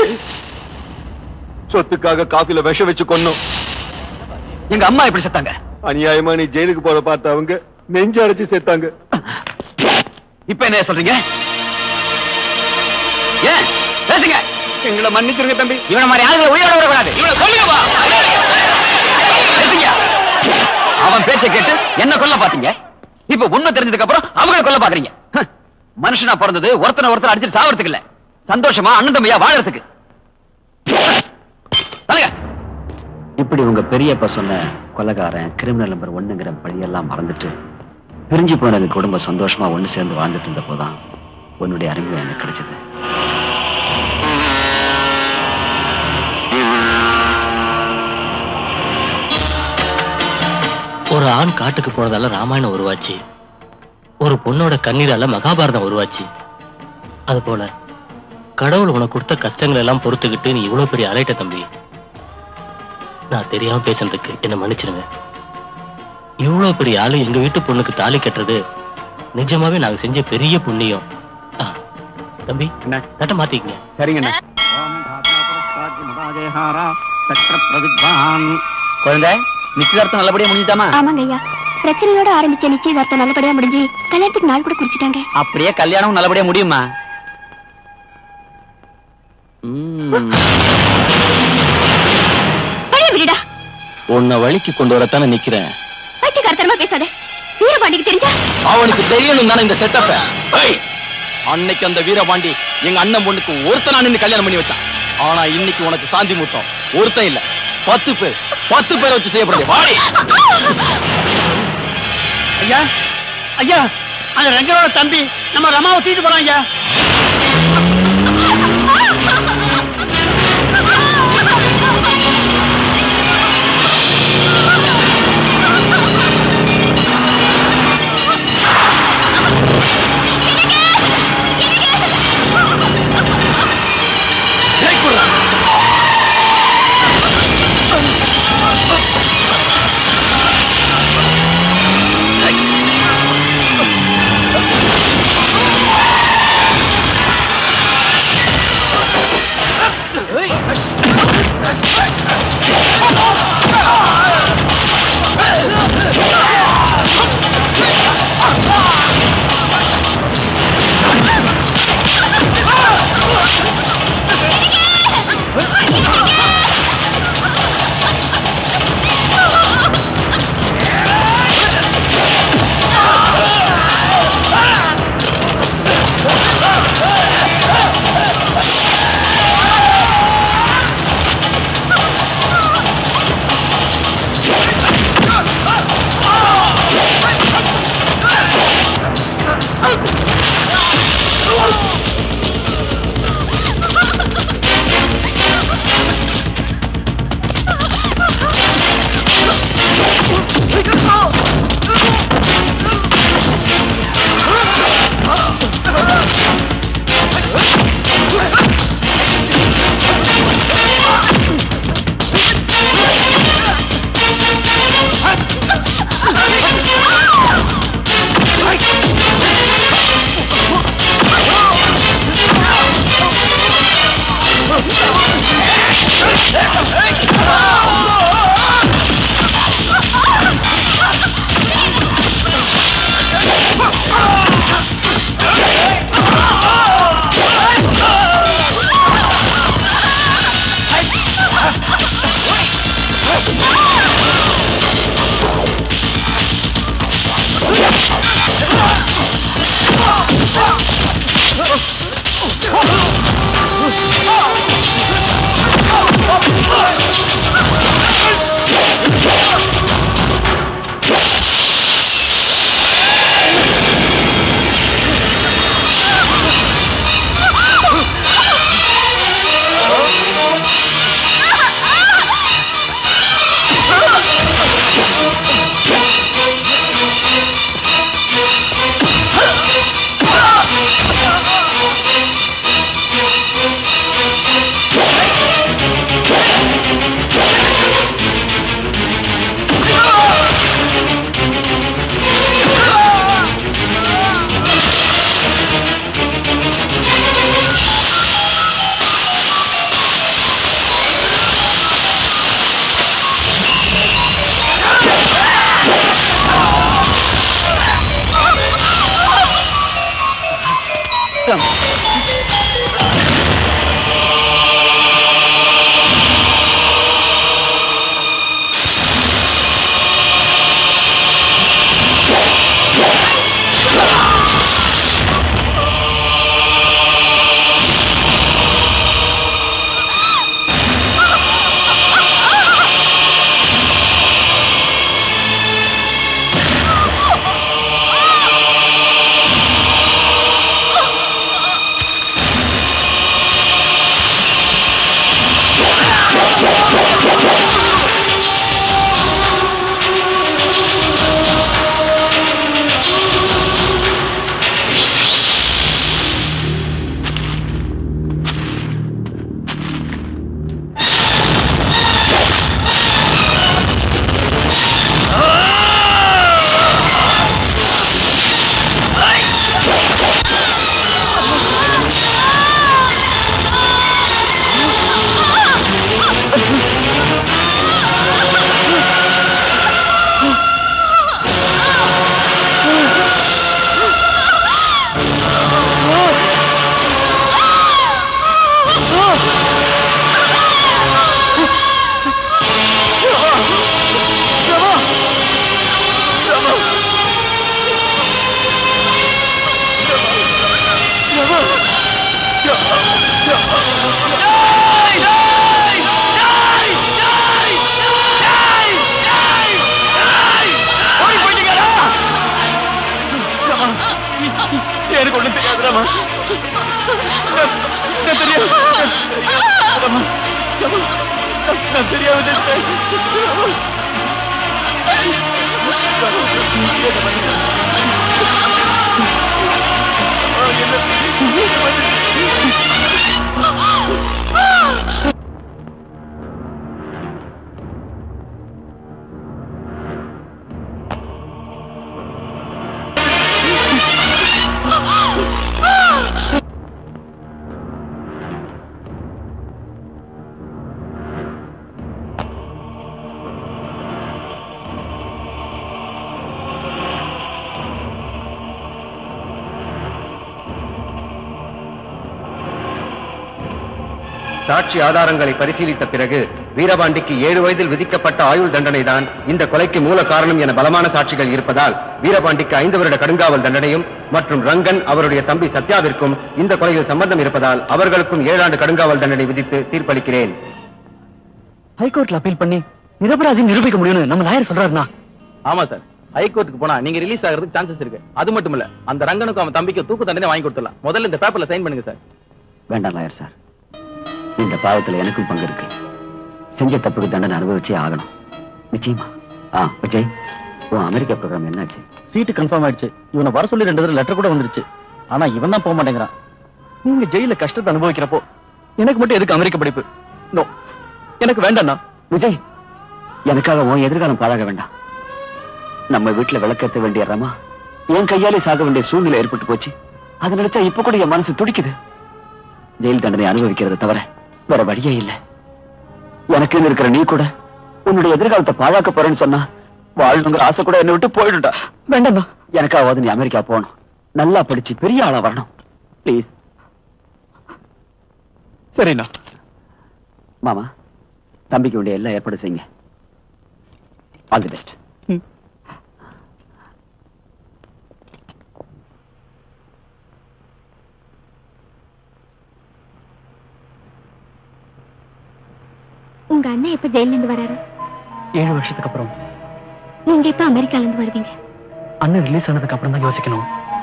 சொத்துக்காக காஃபில விஷம் வச்சு கொன்னோம். எங்க அம்மா எப்படி செத்தாங்க? அநியாயமா நீ ஜெயிலுக்கு போற பார்த்த அவங்க நெஞ்சு அடைச்சு செத்தாங்க. இப்ப என்ன சொல்றீங்க? ஏன் பேசுங்க. எங்களை மன்னிச்சிருங்க தம்பி. இவனை மாதிரி ஆளுகளை உயிரோட விடக்கூடாது. இவனை கொல்லுங்கப்பா. பேசுங்க. அவன் பேச்சை கேட்டு என்ன கொல்ல பாத்தீங்க. இப்ப உண்மை தெரிஞ்சதுக்கு அப்புறம் அவங்களை கொல்ல பாக்குறீங்க. மனுஷனா பிறந்தது ஒருத்தனை ஒருத்தர் அடிச்சு சாவறதுக்கு இல்ல, சந்தோஷமா அண்ணன் தம்பியா வாழறதுக்கு. இப்படி உங்க பெரியப்பா சொன்ன கொலைகாரன் கிரிமினல் நம்பர் ஒண்ணுங்கிற பழியெல்லாம் மறந்துட்டு பிரிஞ்சு போன எங்க குடும்பம் சந்தோஷமா ஒண்ணு சேர்ந்து வாழ்ந்துட்டு இருந்த போதான் உன்னுடைய அறிமுகம் எனக்கு கிடைச்சது. ஒரு ஆண் காட்டுக்கு போனதால ராமாயணம் உருவாச்சு, ஒரு பொண்ணோட கண்ணீரால மகாபாரதம் உருவாச்சு. அது போல கடவுள் உனக்கு கொடுத்த கஷ்டங்கள் எல்லாம் பொறுத்துக்கிட்டு நீ இவ்வளவு பெரிய அலைட்ட தம்பி. நான் தெரியாம பேசுறதுக்கு என்ன மன்னிச்சிருங்க. இவ்வளவு பெரிய ஆளு எங்க வீட்டு பொண்ணுக்கு தாலி கட்டுறது நிஜமாவே நாங்க செஞ்ச பெரிய புண்ணியம். தம்பி தட்ட மாத்திக்கங்க. சரிங்க. குழந்தை நிச்சயதார்த்தம் நல்லபடியா முடிஞ்சுதாமா? ஆமாங்க ஐயா, பிரச்சனையோட ஆரம்பிச்ச நிச்சயதார்த்தம் நல்லபடியா முடிஞ்சு கல்யாணத்துக்கு நாள் கூட குறிச்சிட்டாங்க. அப்படியே கல்யாணம் நல்லபடியா முடியுமா? உன்னை வழிக்கு கொண்டு வரத்தானே நிக்கிறேன். பைத்தியக்காரத்தனமா பேசாத. வீரபாண்டிக்கு தெரிஞ்சா அவனுக்கு தெரியணும் தானே இந்த செட்டப்ப. அன்னைக்கு அந்த வீரபாண்டி எங்க அண்ணன் பொண்ணுக்கு ஒருத்தன் நின்னு கல்யாணம் பண்ணி வச்சான். ஆனா இன்னைக்கு உனக்கு சாந்தி முத்தம் ஒருத்தன் இல்ல, பத்து பேர் பத்து பேரை வச்சு செய்யப்படுது. வாடி ஐயா, ஐயா, அந்த ரங்கனோட தம்பி நம்ம ரமாவை தூக்கிட்டு போறான் ஐயா. எனக்கு ஒண்ணு தெரியாதுமா தெரியாது நான் தெரியாது சாட்சி ஆதாரங்களை பரிசீலித்த பிறகு வீரபாண்டிக்கு ஏழு வயதில் விதிக்கப்பட்ட ஆயுள் தண்டனை தான் இந்த கொலைக்கு மூல காரணம் என பலமான சாட்சிகள் இருப்பதால் வீரபாண்டிக்கு ஐந்து வருட கடுங்காவல் தண்டனையும் மற்றும் ரங்கன் அவருடைய தம்பி சத்யாவிற்கும் இந்த கொலையில் சம்பந்தம் இருப்பதால் அவர்களுக்கும் ஏழாண்டு கடுங்காவல் தண்டனை விதித்து தீர்ப்பளிக்கிறேன். ஹைகோர்ட்ல அப்பீல் பண்ணி நிரபராதி நிரூபிக்க முடியும்னு நம்ம லாயர் சொல்றாருனா? ஆமா சார், ஹைகோர்ட்டுக்கு போனா நீங்க ரிலீஸ் ஆகிறதுக்கு சான்சஸ் இருக்கு. அது மட்டும் இல்ல, அந்த ரங்கனுக்கும் அவன் தம்பிக்கு தூக்கு தண்டனை வாங்கி கொடுத்துடலாம். முதல்ல இந்த பேப்பர்ல சைன் பண்ணுங்க சார். வேண்டாம் லாயர் சார், இந்த பாவத்துல எனக்கும் பங்கு இருக்கு. செஞ்ச தப்புக்கு தண்டனை அனுபவிச்சே ஆகணும். நிச்சயமா. ஆ விஜய், உன் அமெரிக்கா ப்ரோக்ராம் என்னாச்சு? சீட்டு கன்ஃபார்ம் ஆயிடுச்சு. இவனை வர சொல்லி ரெண்டு தடவை லெட்டர் கூட வந்துருச்சு. ஆனா இவன் தான் போக மாட்டேங்கிறான். நீங்க ஜெயில கஷ்டத்தை அனுபவிக்கிறப்போ எனக்கு மட்டும் எதுக்கு அமெரிக்க படிப்பு? நோ, எனக்கு வேண்டாம்னா. விஜய், எனக்காக உன் எதிர்காலம் பாழாக வேண்டாம். நம்ம வீட்டுல விளக்கேற்ற வேண்டிய ரமா என் கையாலே சாக வேண்டிய சூழ்நிலை ஏற்பட்டு போச்சு. அதை நினைச்சா இப்ப கூட என் மனசு துடிக்குது. ஜெயில் தண்டனை அனுபவிக்கிறத தவிர வேற வழியே இல்லை. எனக்கு இருக்கிற நீ கூட உன்னுடைய எதிர்காலத்தை பாழாக்க போறேன்னு சொன்னா வாழணுங்கிற ஆசை கூட என்னை விட்டு போயிடுட்டா. வேண்டாம், எனக்காவது நீ அமெரிக்கா போகணும். நல்லா படிச்சு பெரிய ஆளா வரணும். பிளீஸ். சரிண்ணா. மாமா, தம்பிக்கு வேண்டிய எல்லாம் ஏற்பாடு செய்யுங்க. All the best. உங்க அண்ணன் எப்ப ஜெயில இருந்து வராரு? ஏழு வருஷத்துக்கு அப்புறம். நீங்க எப்ப அமெரிக்கால இருந்து வருவீங்க? அண்ணன் ரிலீஸ் ஆனதுக்கு அப்புறம் தான் யோசிக்கணும்.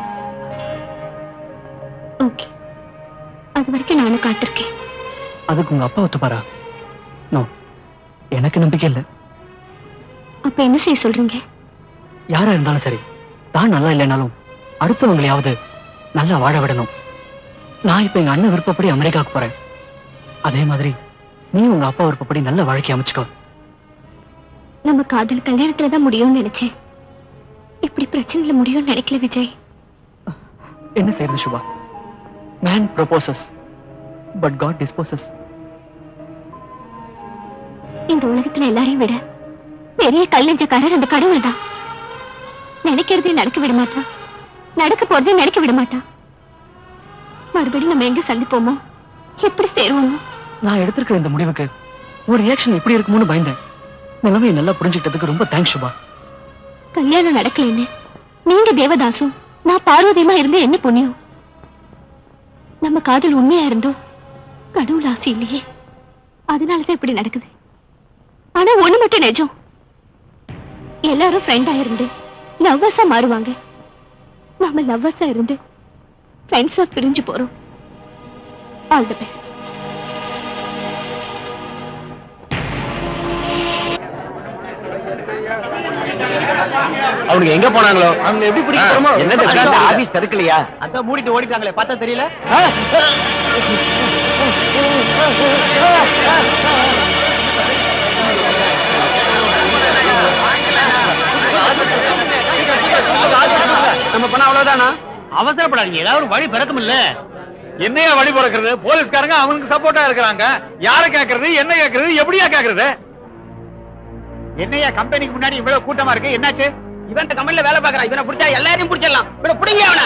ஓகே, அது வரைக்கும் நானும் காத்திருக்கேன். அதுக்கு உங்க அப்பா ஒத்துப்பாரா? நோ, எனக்கு நம்பிக்கை இல்லை. அப்ப என்ன செய்ய சொல்றீங்க? யாரா இருந்தாலும் சரி, தான் நல்லா இல்லைனாலும் அடுத்தவங்களையாவது நல்லா வாழ விடணும். நான் இப்ப எங்க அண்ணன் விருப்பப்படி அமெரிக்காவுக்கு போறேன். அதே மாதிரி நீ உங்க அப்பா விருப்பப்படி நல்ல வாழ்க்கை அமைச்சுக்கோ. நம்ம காதல் கல்யாணத்துலதான் முடியும்னு நினைச்சேன். இப்படி பிரச்சனைல முடியும்னு நினைக்கல விஜய். என்ன செய்யறது Subha? Man proposes but God disposes. இந்த உலகத்துல எல்லாரையும் விட பெரிய கல்லஞ்சக்காரர் அந்த கடவுள் தான். நினைக்கிறதே நடக்க விட மாட்டான், நடக்க போறதே நடக்க விட மாட்டான். மறுபடியும் நம்ம எங்க சந்திப்போமோ, எப்படி சேருவோமோ? நான் எடுத்திருக்கிற இந்த முடிவுக்கு ஒரு ரியாக்ஷன் எப்படி இருக்குமோன்னு பயந்தேன். நிலைமையை நல்லா புரிஞ்சுக்கிட்டதுக்கு ரொம்ப தேங்க்ஸ் சுபா. கல்யாணம் நடக்கலன்னு நீங்க தேவதாசும் நான் பார்வதியமா இருந்து என்ன புண்ணியம்? நம்ம காதல் உண்மையா இருந்தோம், கடவுள் ஆசை இல்லையே, அதனாலதான் இப்படி நடக்குது. ஆனா ஒண்ணு மட்டும் நிஜம், எல்லாரும் ஃப்ரெண்டா இருந்து லவ்வர்ஸா மாறுவாங்க. நாம லவ்வர்ஸா இருந்து ஃப்ரெண்ட்ஸா பிரிஞ்சு போறோம். All the best. அவங்க எங்க போனாங்களோ? அவங்க எப்படி பிடிக்கிறோமோ? என்ன ஆபீஸ் தடுக்கலையா? அதான் மூடிட்டு ஓடிட்டாங்களே, பார்த்தா தெரியல. நம்ம பண்ண அவ்வளவுதானா? அவசரப்படாதீங்க, ஏதாவது ஒரு வழி பிறக்கும் இல்ல. என்னையா வழி பிறக்கிறது? போலீஸ்காரங்க அவனுக்கு சப்போர்ட்டா இருக்கிறாங்க. யார கேக்குறது, என்ன கேக்குறது, எப்படியா கேக்குறது? என்னையா கம்பெனிக்கு முன்னாடி இவ்வளவு கூட்டமா இருக்கு, என்னாச்சு? இவன் கம்பெனில வேலை பாக்குறான். இவனை பிடிச்சா எல்லாரையும் பிடிச்சிடலாம். இவனை பிடிங்க. அவனை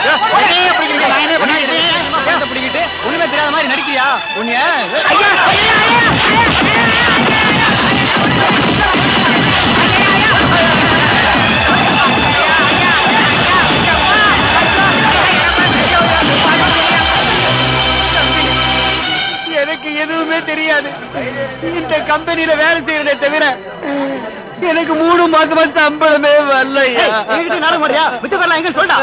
பிடிக்கிட்டு ஒண்ணுமே தெரியாத மாதிரி நடிக்கிறியா? உன்னைய எதுவுமே தெரியாது. இந்த கம்பெனியில வேலை செய்யறதை தவிர எனக்கு மூணு மாசமா சம்பளமே வரலையா. நாடகம் மாட்டியா விட்டு வரலாம் எங்க சொல்றா.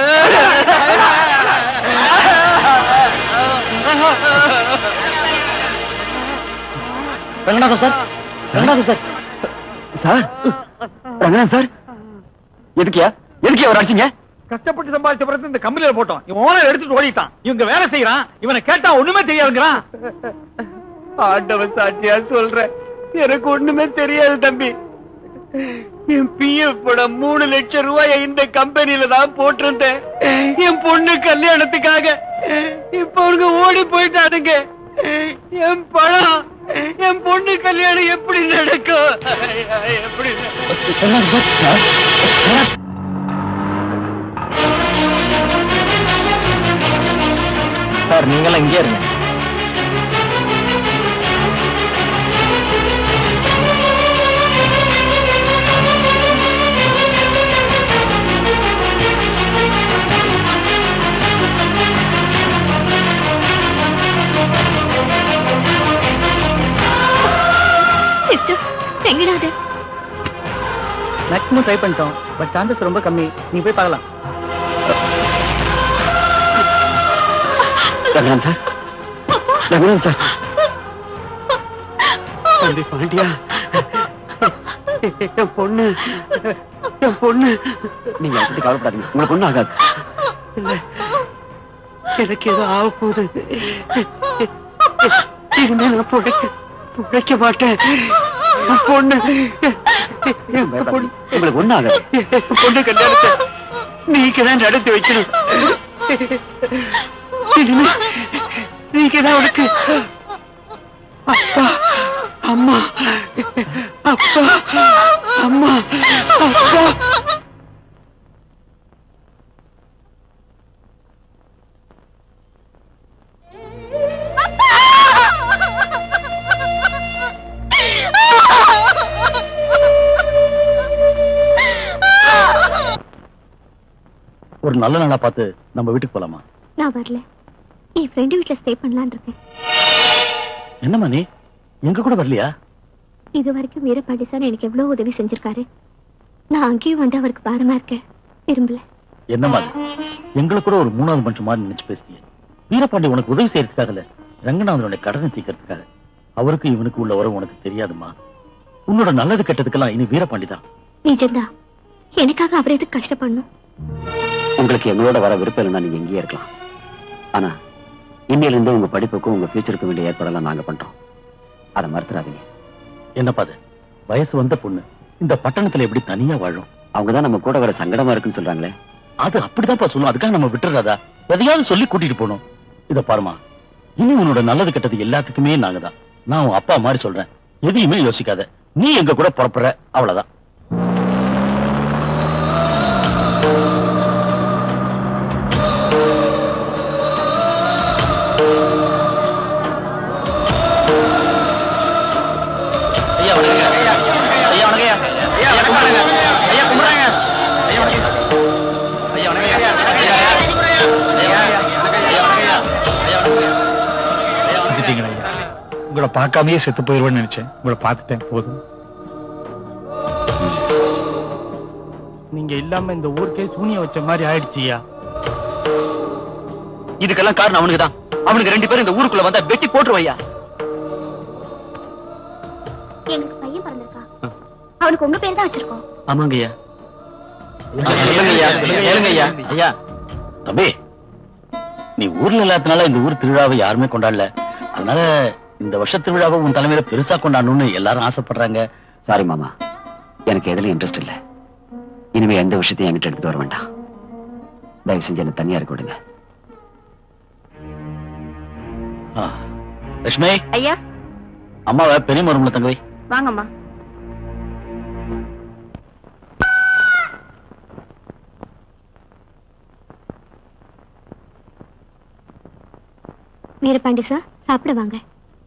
Ranganathan sir, Ranganathan sir, sir Ranganathan sir, எதுக்கியா எதுக்கியா ஒரு அடிச்சீங்க? கஷ்டப்பட்டு சம்பாதிச்ச பிறகு இந்த கம்பெனியில போட்டோம். இவன் ஓனர் எடுத்துட்டு ஓடிட்டான். இவங்க வேலை செய்யறான். இவனை கேட்டா ஒண்ணுமே தெரியாதுங்கிறான். ஆண்டவன் சாட்சியா சொல்ற, எனக்கு ஒண்ணுமே தெரியாது தம்பி. என் பிஎஃப் படம் மூணு லட்சம் ரூபாய் இந்த கம்பெனியில தான் போட்டிருந்தேன் என் பொண்ணு கல்யாணத்துக்காக. இப்ப அவங்க ஓடி போயிட்டானுங்க. என் பணம், என் பொண்ணு கல்யாணம் எப்படி நடக்கும்? எப்படி சார் நீங்களாம் இங்கே இருங்க. மேக்ஸிமம் ட்ரை பண்ணிட்டோம், பட் சான்சஸ் ரொம்ப கம்மி. நீ போய் பார்க்கலாம். Ranganathan sir, Ranganathan sir. தம்பி பாண்டியா, என் பொண்ணு, என் பொண்ணு. நீங்க அதை பத்தி கவலைப்படாதீங்க, உங்களை பொண்ணு ஆகாது. இல்ல, எனக்கு ஏதோ ஆக போகுது. இனிமே நான் புடைக்க புடைக்க மாட்டேன். பொண்ணு உங்களுக்கு ஒண்ணு ஆகாது. பொண்ணு கல்யாணத்தை நீங்க தான் நடத்தி வைக்கணும். இனிமே நீங்க தான் உனக்கு அப்பா அம்மா, அப்பா அம்மா, அப்பா. ஒரு நல்ல நாளா பார்த்து நம்ம வீட்டுக்கு போலாமா? நான் வரல, என் ஃப்ரெண்டு வீட்டுல ஸ்டே பண்ணலான் இருக்கேன். என்னம்மா நீ எங்க கூட வரலையா? இது வரைக்கும் வீரபாண்டி சார் எனக்கு எவ்வளவு உதவி செஞ்சிருக்காரு. நான் அங்கேயும் வந்து அவருக்கு பாரமா இருக்க விரும்பல. என்னம்மா எங்களை கூட ஒரு மூணாவது மனுஷன் மாதிரி நினைச்சு பேசிய. வீரபாண்டி உனக்கு உதவி செய்யறதுக்காக, ரங்கநாதனுடைய கடனை தீர்க்கறதுக்காக. அவருக்கு இவனுக்கு உள்ள உறவு உனக்கு தெரியாதுமா. உன்னோட நல்லது கெட்டதுக்கெல்லாம் இனி வீரபாண்டி தான். நிஜம்தான், எனக்காக அவர் எதுக்கு கஷ்டப்படணும்? உங்களுக்கு எங்களோட வர விருப்பம் இல்லைன்னா நீங்க எங்கேயே இருக்கலாம். ஆனா இன்னையில இருந்து உங்க படிப்புக்கும் உங்க ஃபியூச்சருக்கும் வேண்டிய ஏற்பாடெல்லாம் நாங்க பண்றோம். அதை மறுத்துறாதீங்க. என்னப்பா அது, வயசு வந்த பொண்ணு இந்த பட்டணத்துல எப்படி தனியா வாழும்? அவங்கதான் நம்ம கூட வர சங்கடமா இருக்குன்னு சொல்றாங்களே. அது அப்படிதான்ப்பா சொல்லும். அதுக்காக நம்ம விட்டுறதா? எதையாவது சொல்லி கூட்டிட்டு போகணும். இத பாருமா, இனி உன்னோட நல்லது கெட்டது எல்லாத்துக்குமே நாங்க தான். நான் உன் அப்பா மாதிரி சொல்றேன், எதையுமே யோசிக்காத. நீ எங்க கூட புறப்படுற, அவ்வளவுதான். உங்களை பார்க்காமயே செத்து போயிருவேன்னு நினைச்சேன். உங்களை பார்த்துட்டேன், போதும். நீங்க இல்லாம இந்த ஊருக்கே சூனியம் வச்ச மாதிரி ஆயிடுச்சியா. இதுக்கெல்லாம் காரணம் அவனுக்கு தான். அவனுக்கு ரெண்டு பேரும் இந்த ஊருக்குள்ள வந்தா வெட்டி போட்டுருவையா. எனக்கு பையன் பிறந்திருக்கா, அவனுக்கு உங்க பேர் தான் வச்சிருக்கோம். ஆமாங்க ஐயா. ஐயா தம்பி, நீ ஊர்ல இல்லாதனால இந்த ஊர் திருவிழாவை யாருமே கொண்டாடல. அதனால இந்த வருஷ திருவிழாவை உன் தலைமையில பெருசா கொண்டாடணும்னு எல்லாரும் ஆசைப்படுறாங்க. சாரி மாமா, எனக்கு எதுல இன்ட்ரெஸ்ட் இல்ல. இனிமே எந்த விஷயத்தையும் என்கிட்ட எடுத்துட்டு வர வேண்டாம். தயவு செஞ்சு என்ன தனியா இருக்க விடுங்க. லட்சுமி, ஐயா அம்மாவை பெரிய மருமல தங்கவை. வாங்கம்மா. வீரபாண்டி சார், சாப்பிட வாங்க.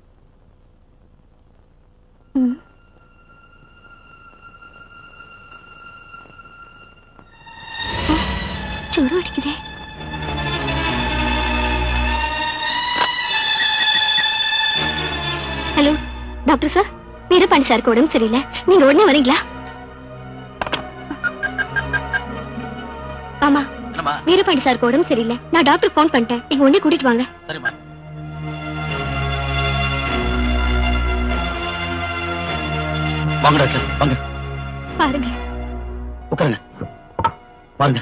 சோறு அடிக்குதே. டாக்டர் சார், வீரபாண்டி சாருக்கு உடம்பு சரியில்லை, நீங்க உடனே வரீங்களா? ஆமா, வீரபாண்டி சாருக்கு உடம்பு சரியில்லை, நான் டாக்டர் போன் பண்ணிட்டேன், நீங்க உடனே கூட்டிட்டு வாங்க. சரிம்மா. வாங்க டாக்டர், வாங்க. பாருங்க. உட்காருங்க. வாங்க.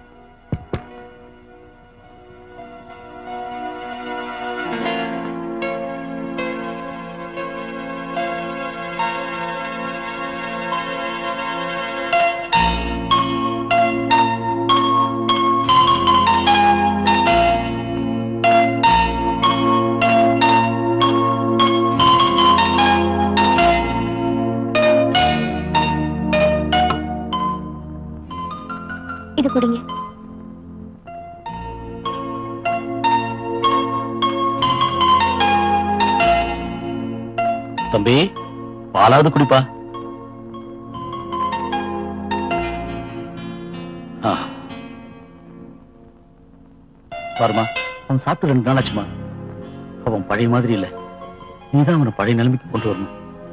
இது கொடுங்க. தம்பி, பாலாவது குடிப்பா. பாருமா, அவன் சாப்பிட்டு ரெண்டு நாள் ஆச்சுமா. அவன் பழைய மாதிரி இல்ல, நீதான் அவனை பழைய நிலைமைக்கு கொண்டு வரணும்.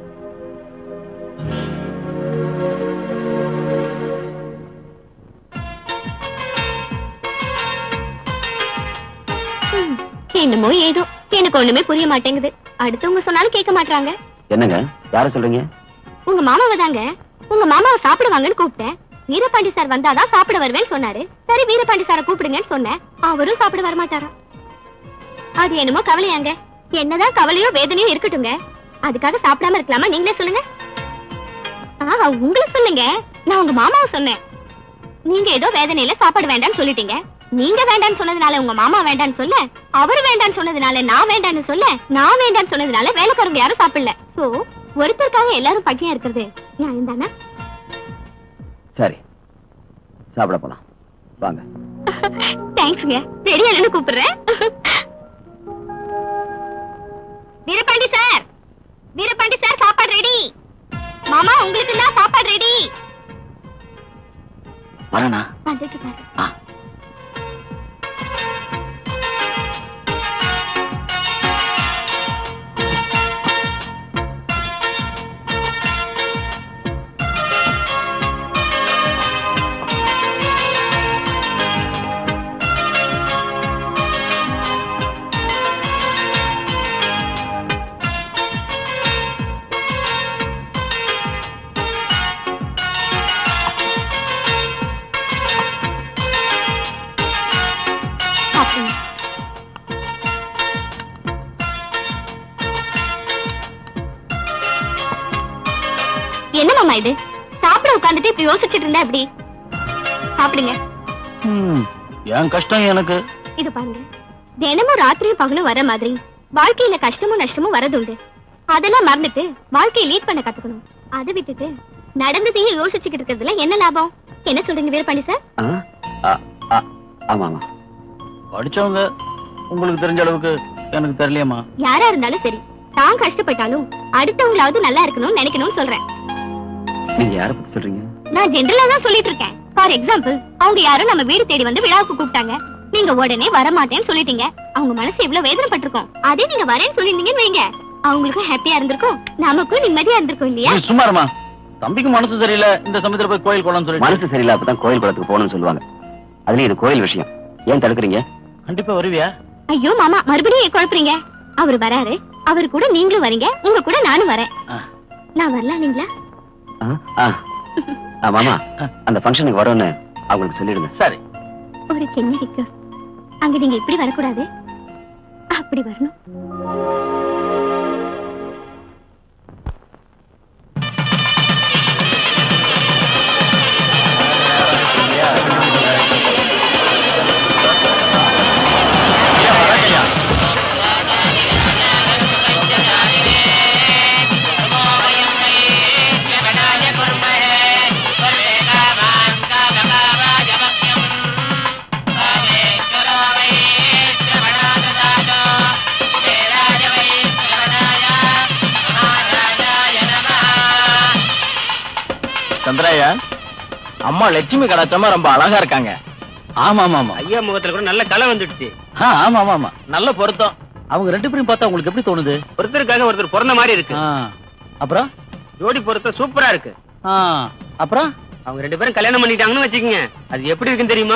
என்னமோ ஏதோ எனக்கு ஒண்ணுமே புரிய மாட்டேங்குது. அடுத்தவங்க சொன்னாலும் கேட்க மாட்டாங்க. என்னங்க, யார சொல்றீங்க? உங்க மாமாவை தாங்க. உங்க மாமாவை சாப்பிடுவாங்கன்னு கூப்பிட்டேன். வீரபாண்டி சார் வந்தாதான் சாப்பிட வருவேன்னு சொன்னாரு. சரி, வீரபாண்டி சாரை கூப்பிடுங்கன்னு சொன்னேன். அவரும் சாப்பிட வரமாட்டாரா? அது என்னமோ கவலையாங்க. என்னதான் கவலையோ வேதனையோ இருக்கட்டுங்க, அதுக்காக சாப்பிடாம இருக்கலாமா? நீங்களே சொல்லுங்க. ஆஹ், உங்களை சொல்லுங்க, நான் உங்க மாமாவை சொன்னேன். நீங்க ஏதோ வேதனையில சாப்பாடு வேண்டாம்னு சொல்லிட்டீங்க. நீங்க வேண்டான்னு சொன்னதுனால உங்க மாமா வேண்டான்னு சொல்ல, அவர் வேண்டான்னு சொன்னதுனால நான் வேண்டான்னு சொல்ல, நான் வேண்டான்னு சொன்னதுனால வேலைக்காரங்க யாரும் சாப்பிடல. சோ ஒருத்தருக்காக எல்லாரும் பட்டினியா இருக்கிறது நியாயம் தானே? சரி, சாப்பிட போலாம் வாங்க. தேங்க்ஸ்ங்க. ரெடியா கூப்பிடுறேன். வீரபாண்டி சார், வீரபாண்டி சார், சாப்பாடு ரெடி. மாமா, உங்களுக்கு தான் சாப்பாடு ரெடி. வரேனா? வந்துட்டு பாரு. என்ன மாமா இது? சாப்பிட உட்கார்ந்துட்டு இப்படி யோசிச்சுட்டு இருந்தா எப்படி? சாப்பிடுங்க. என் கஷ்டம் எனக்கு. இது பாருங்க, தினமும் ராத்திரியும் பகலும் வர மாதிரி வாழ்க்கையில கஷ்டமும் நஷ்டமும் வரதுண்டு. அதெல்லாம் மறந்துட்டு வாழ்க்கையை லீட் பண்ண கத்துக்கணும். அதை விட்டுட்டு நடந்ததையும் யோசிச்சுக்கிட்டு இருக்கிறதுல என்ன லாபம்? என்ன சொல்றீங்க வீரபாண்டி சார்? ஆமா ஆமா, படிச்சவங்க, உங்களுக்கு தெரிஞ்ச அளவுக்கு எனக்கு தெரியலையம்மா. யாரா இருந்தாலும் சரி, தான் கஷ்டப்பட்டாலும் அடுத்தவங்களாவது நல்லா இருக்கணும்னு நினைக்கணும்னு சொல்றேன். நீங்க யார பத்தி சொல்றீங்க? நான் ஜெனரலா தான் சொல்லிட்டு இருக்கேன். ஃபார் எக்ஸாம்பிள், அவங்க யாரும் நம்ம வீடு தேடி வந்து விழாவுக்கு கூப்பிட்டாங்க. நீங்க உடனே வர மாட்டேன்னு சொல்லிட்டீங்க. அவங்க மனசு எவ்வளவு வேதனைப்பட்டிருக்கும். அதே நீங்க வரேன்னு சொல்லிருந்தீங்கன்னு வைங்க, அவங்களுக்கும் ஹாப்பியா இருந்திருக்கும், நமக்கும் நிம்மதியா இருந்திருக்கும் இல்லையா? சும்மாருமா, தம்பிக்கு மனசு சரியில்லை, இந்த சமயத்துல போய் கோயில் குளம் சொல்லி. மனசு சரியில்லை, அப்பதான் கோயில் குளத்துக்கு போகணும்னு சொல்லுவாங்க. அதுலயும் இது கோயில் விஷயம், ஏன் தடுக்கிறீங்க? கண்டிப்பா வருவியா? ஐயோ மாமா, மறுபடியும் குழப்பறீங்க. அவரு வராரு, அவரு கூட நீங்களும் வரீங்க, உங்க கூட நானும் வரேன். நான் வரலாம் நீங்களா? மாமா, அந்த ஃபங்க்ஷனுக்கு வரோன்னு அவங்களுக்கு சொல்லிடுங்க. சரி. ஒரு சின்ன ரிக்வெஸ்ட், அங்க நீங்க இப்படி வரக்கூடாது, அப்படி வரணும். சந்திராயா, அம்மா லட்சுமி கடாச்சமா ரொம்ப அழகா இருக்காங்க. ஆமா ஆமா ஆமா, ஐயா முகத்துல கூட நல்ல கலை வந்துடுச்சு. ஆமா ஆமா ஆமா, நல்ல பொருத்தம். அவங்க ரெண்டு பேரும் பார்த்தா உங்களுக்கு எப்படி தோணுது? ஒருத்தருக்காக ஒருத்தர் பிறந்த மாதிரி இருக்கு. அப்புறம் ஜோடி பொருத்த சூப்பரா இருக்கு. அப்புறம் அவங்க ரெண்டு பேரும் கல்யாணம் பண்ணிட்டாங்கன்னு வச்சுக்கோங்க, அது எப்படி இருக்குன்னு தெரியுமா?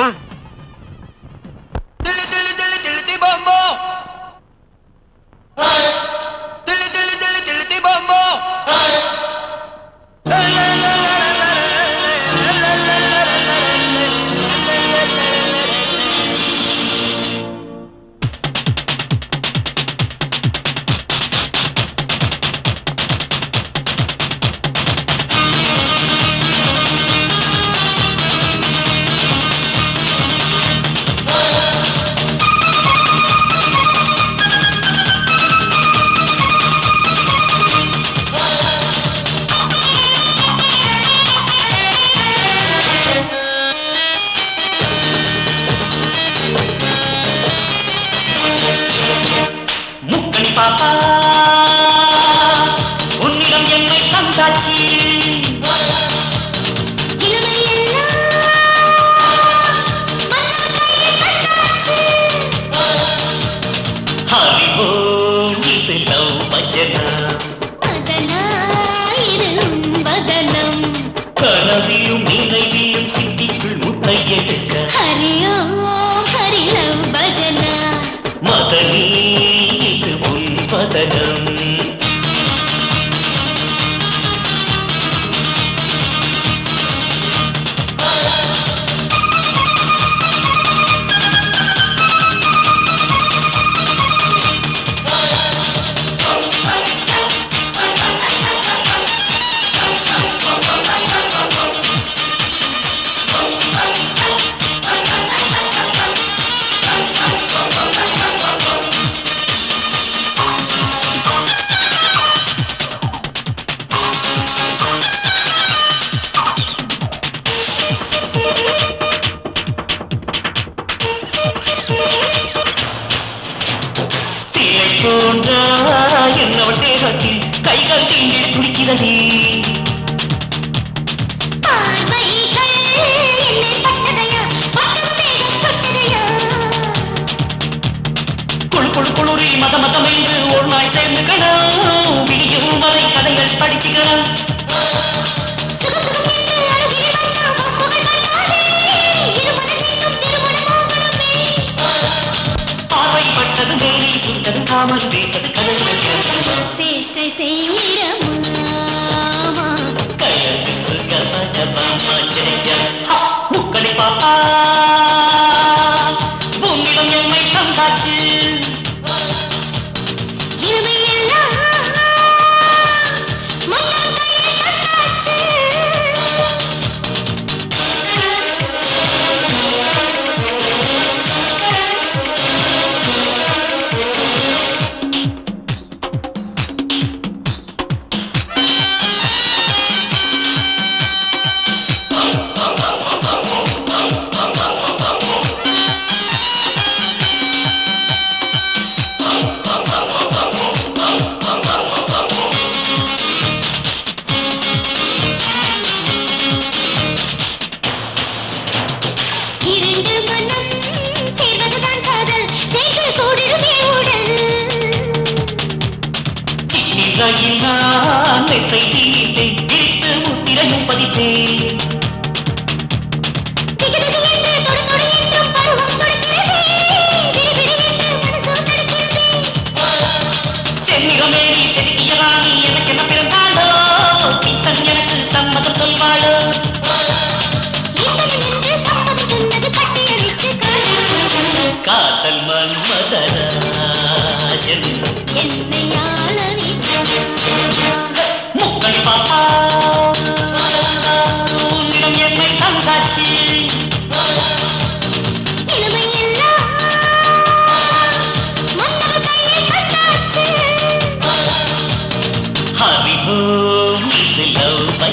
Happy home, love.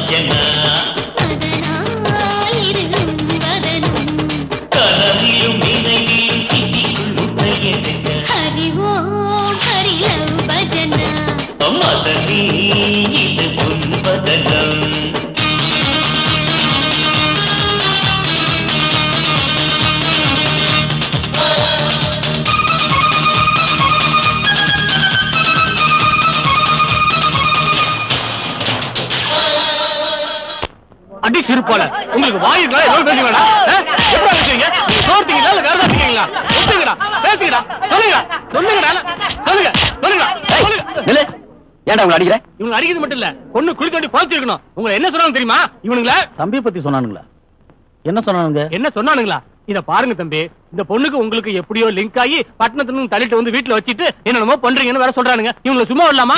அடி சிரிப்பால உங்களுக்கு வாயிக்கலாம் எவ்வளவு பேசுவீங்களா? எப்படி பேசுவீங்க? நீங்க சோர்த்தீங்களா இல்ல வேற ஏதாவது இருக்கீங்களா? சொல்லுங்கடா, பேசுங்கடா, சொல்லுங்க, சொல்லுங்கடா, சொல்லுங்க, சொல்லுங்க, சொல்லுங்க. ஏன்டா உங்களை அடிக்கிற? இவங்க அடிக்கிறது மட்டும் இல்ல, பொண்ணு குளிக்க வேண்டி பார்த்து இருக்கணும். உங்களை என்ன சொன்னாங்க தெரியுமா? இவனுங்கள தம்பி பத்தி சொன்னானுங்களா? என்ன சொன்னானுங்க? என்ன சொன்னானுங்களா? இத பாருங்க தம்பி, இந்த பொண்ணுக்கு உங்களுக்கு எப்படியோ லிங்க் ஆகி பட்டணத்துல தள்ளிட்டு வந்து வீட்டுல வச்சிட்டு என்னென்னமோ பண்றீங்கன்னு வேற சொல்றானுங்க. இவங்களை சும்மா இல்லாமா?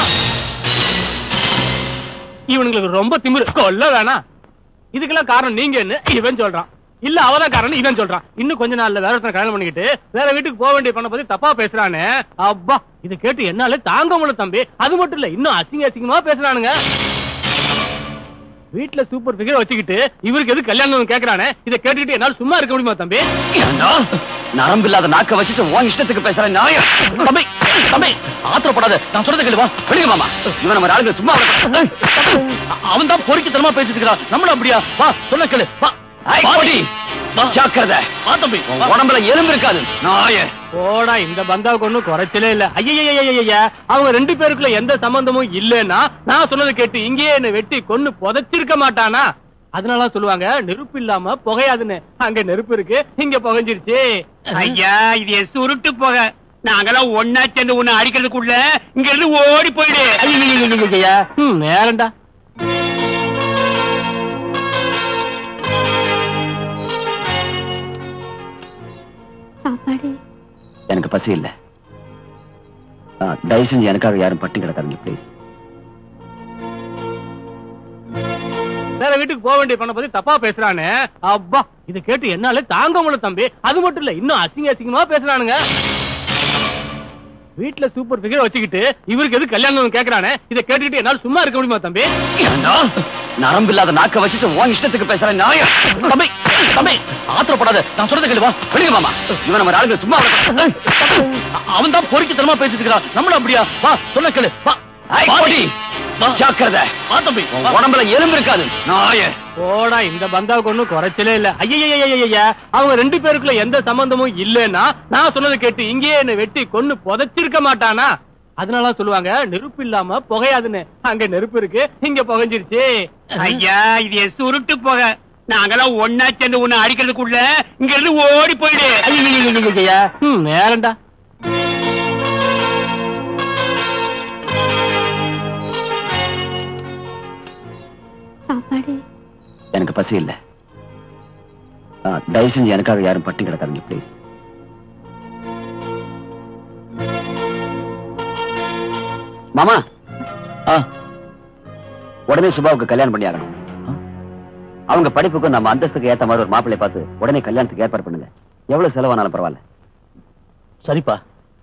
இவனுங்களுக்கு ரொம்ப திமிரு, கொல்ல வேணாம். இதுக்கெல்லாம் காரணம் நீங்க என்ன இவன் சொல்றான், இல்ல அவதான் காரணம் இவன் சொல்றான். இன்னும் கொஞ்ச நாள்ல வேற ஒருத்தனை கல்யாணம் பண்ணிக்கிட்டு வேற வீட்டுக்கு போக வேண்டிய பண்ண பத்தி தப்பா பேசுறானே. அப்பா, இதை கேட்டு என்னால தாங்க முடியல தம்பி. அது மட்டும் இல்ல, இன்னும் அசிங்க அசிங்கமா பேசுறானுங்க. வீட்டுல சூப்பர் பிகர் வச்சுக்கிட்டு இவருக்கு எது கல்யாணம் கேக்குறானே. இதை கேட்டுக்கிட்டு என்னால சும்மா இருக்க முடியுமா தம்பி? நரம்பு இல்லாத நாக்க வச்சுட்டு உன் இஷ்டத்துக்கு பேசுற நாயம். தம்பி தம்பி ஆத்திரப்படாத, நான் சொல்றது கேளு, வா வெளியே மாமா. இவன் நம்ம ஆளுங்க சும்மா அவன் தான் பொறுக்கித்தனமா பேசிட்டு இருக்கிறான். நம்மளும் அப்படியா? வா சொல்ல கேளு, வா. ஜாக்கிரதை, உடம்புல எலும்பு இருக்காது நாய. போடா, இந்த பந்தாவுக்கு ஒண்ணும் குறைச்சலே இல்ல. ஐயா, அவங்க ரெண்டு பேருக்குள்ள எந்த சம்பந்தமும் இல்லன்னா நான் சொன்னதை கேட்டு இங்கேயே என்ன வெட்டி கொன்னு புதைச்சிருக்க மாட்டானா? அதனால சொல்லுவாங்க நெருப்பு இல்லாம புகையாதுன்னு. அங்க நெருப்பு இருக்கு, இங்க புகைஞ்சிருச்சு. ஐயா, இது சுருட்டு போக. நாங்கெல்லாம் ஒன்னா சேர்ந்து உன்னை அடிக்கிறதுக்குள்ள இங்க இருந்து ஓடி போயிடு. நேரண்டா. சாப்பாடு எனக்கு பசி இல்ல. தயவு செஞ்சு எனக்காக யாரும் பட்டி கிடக்காதீங்க பிளீஸ். வேற வீட்டுக்கு போக வேண்டிய பண்ண பத்தி தப்பா பேசுறானே. அப்பா, இதை கேட்டு என்னால தாங்க முடியல தம்பி. அது மட்டும் இல்ல, இன்னும் அசிங்க அசிங்கமா பேசுறானுங்க. வீட்டுல சூப்பர் பிகர் வச்சுக்கிட்டு இவருக்கு எது கல்யாணம் கேக்குறானே. இதை கேட்டுக்கிட்டு என்னால சும்மா இருக்க முடியுமா தம்பி? நரம்பு இல்லாத நாக்க வச்சுட்டு உன் இஷ்டத்துக்கு பேசுற நாயம். தம்பி தம்பி ஆத்திரப்படாத, நான் சொல்றது கேளு, வா வெளியே மாமா. இவன் நம்ம ஆளுங்க சும்மா அவன் தான் பொறுக்கித்தனமா பேசிட்டு இருக்கிறான். நம்மளும் அப்படியா? வா சொல்ல கேளு, வா. ஜாக்கிரதை, தம்பி உடம்புல எலும்பு இருக்காது நாய. போடா, இந்த பந்தாவுக்கு ஒண்ணும் குறைச்சலே இல்ல. ஐயா, அவங்க ரெண்டு பேருக்குள்ள எந்த சம்பந்தமும் இல்லன்னா நான் சொன்னதை கேட்டு இங்கேயே என்ன வெட்டி கொன்னு புதைச்சிருக்க மாட்டானா? அதனால சொல்லுவாங்க நெருப்பு இல்லாம புகையாதுன்னு. அங்க நெருப்பு இருக்கு, இங்க புகைஞ்சிருச்சு. ஐயா, இது சுருட்டு போக. நாங்கெல்லாம் ஒன்னா சேர்ந்து உன்னை அடிக்கிறதுக்குள்ள இங்க இருந்து ஓடி போயிடு. நேரண்டா. சாப்பாடு எனக்கு பசி இல்ல. தயவு செஞ்சு எனக்காக யாரும் பட்டி கிடக்காதீங்க பிளீஸ். மாமா, உடனே சுபாவுக்கு கல்யாணம் பண்ணி ஆகணும். அவங்க படிப்புக்கும் நம்ம அந்தஸ்துக்கு ஏத்த மாதிரி ஒரு மாப்பிள்ளை பார்த்து உடனே கல்யாணத்துக்கு ஏற்பாடு பண்ணுங்க. எவ்வளவு செலவானாலும் பரவாயில்ல. சரிப்பா.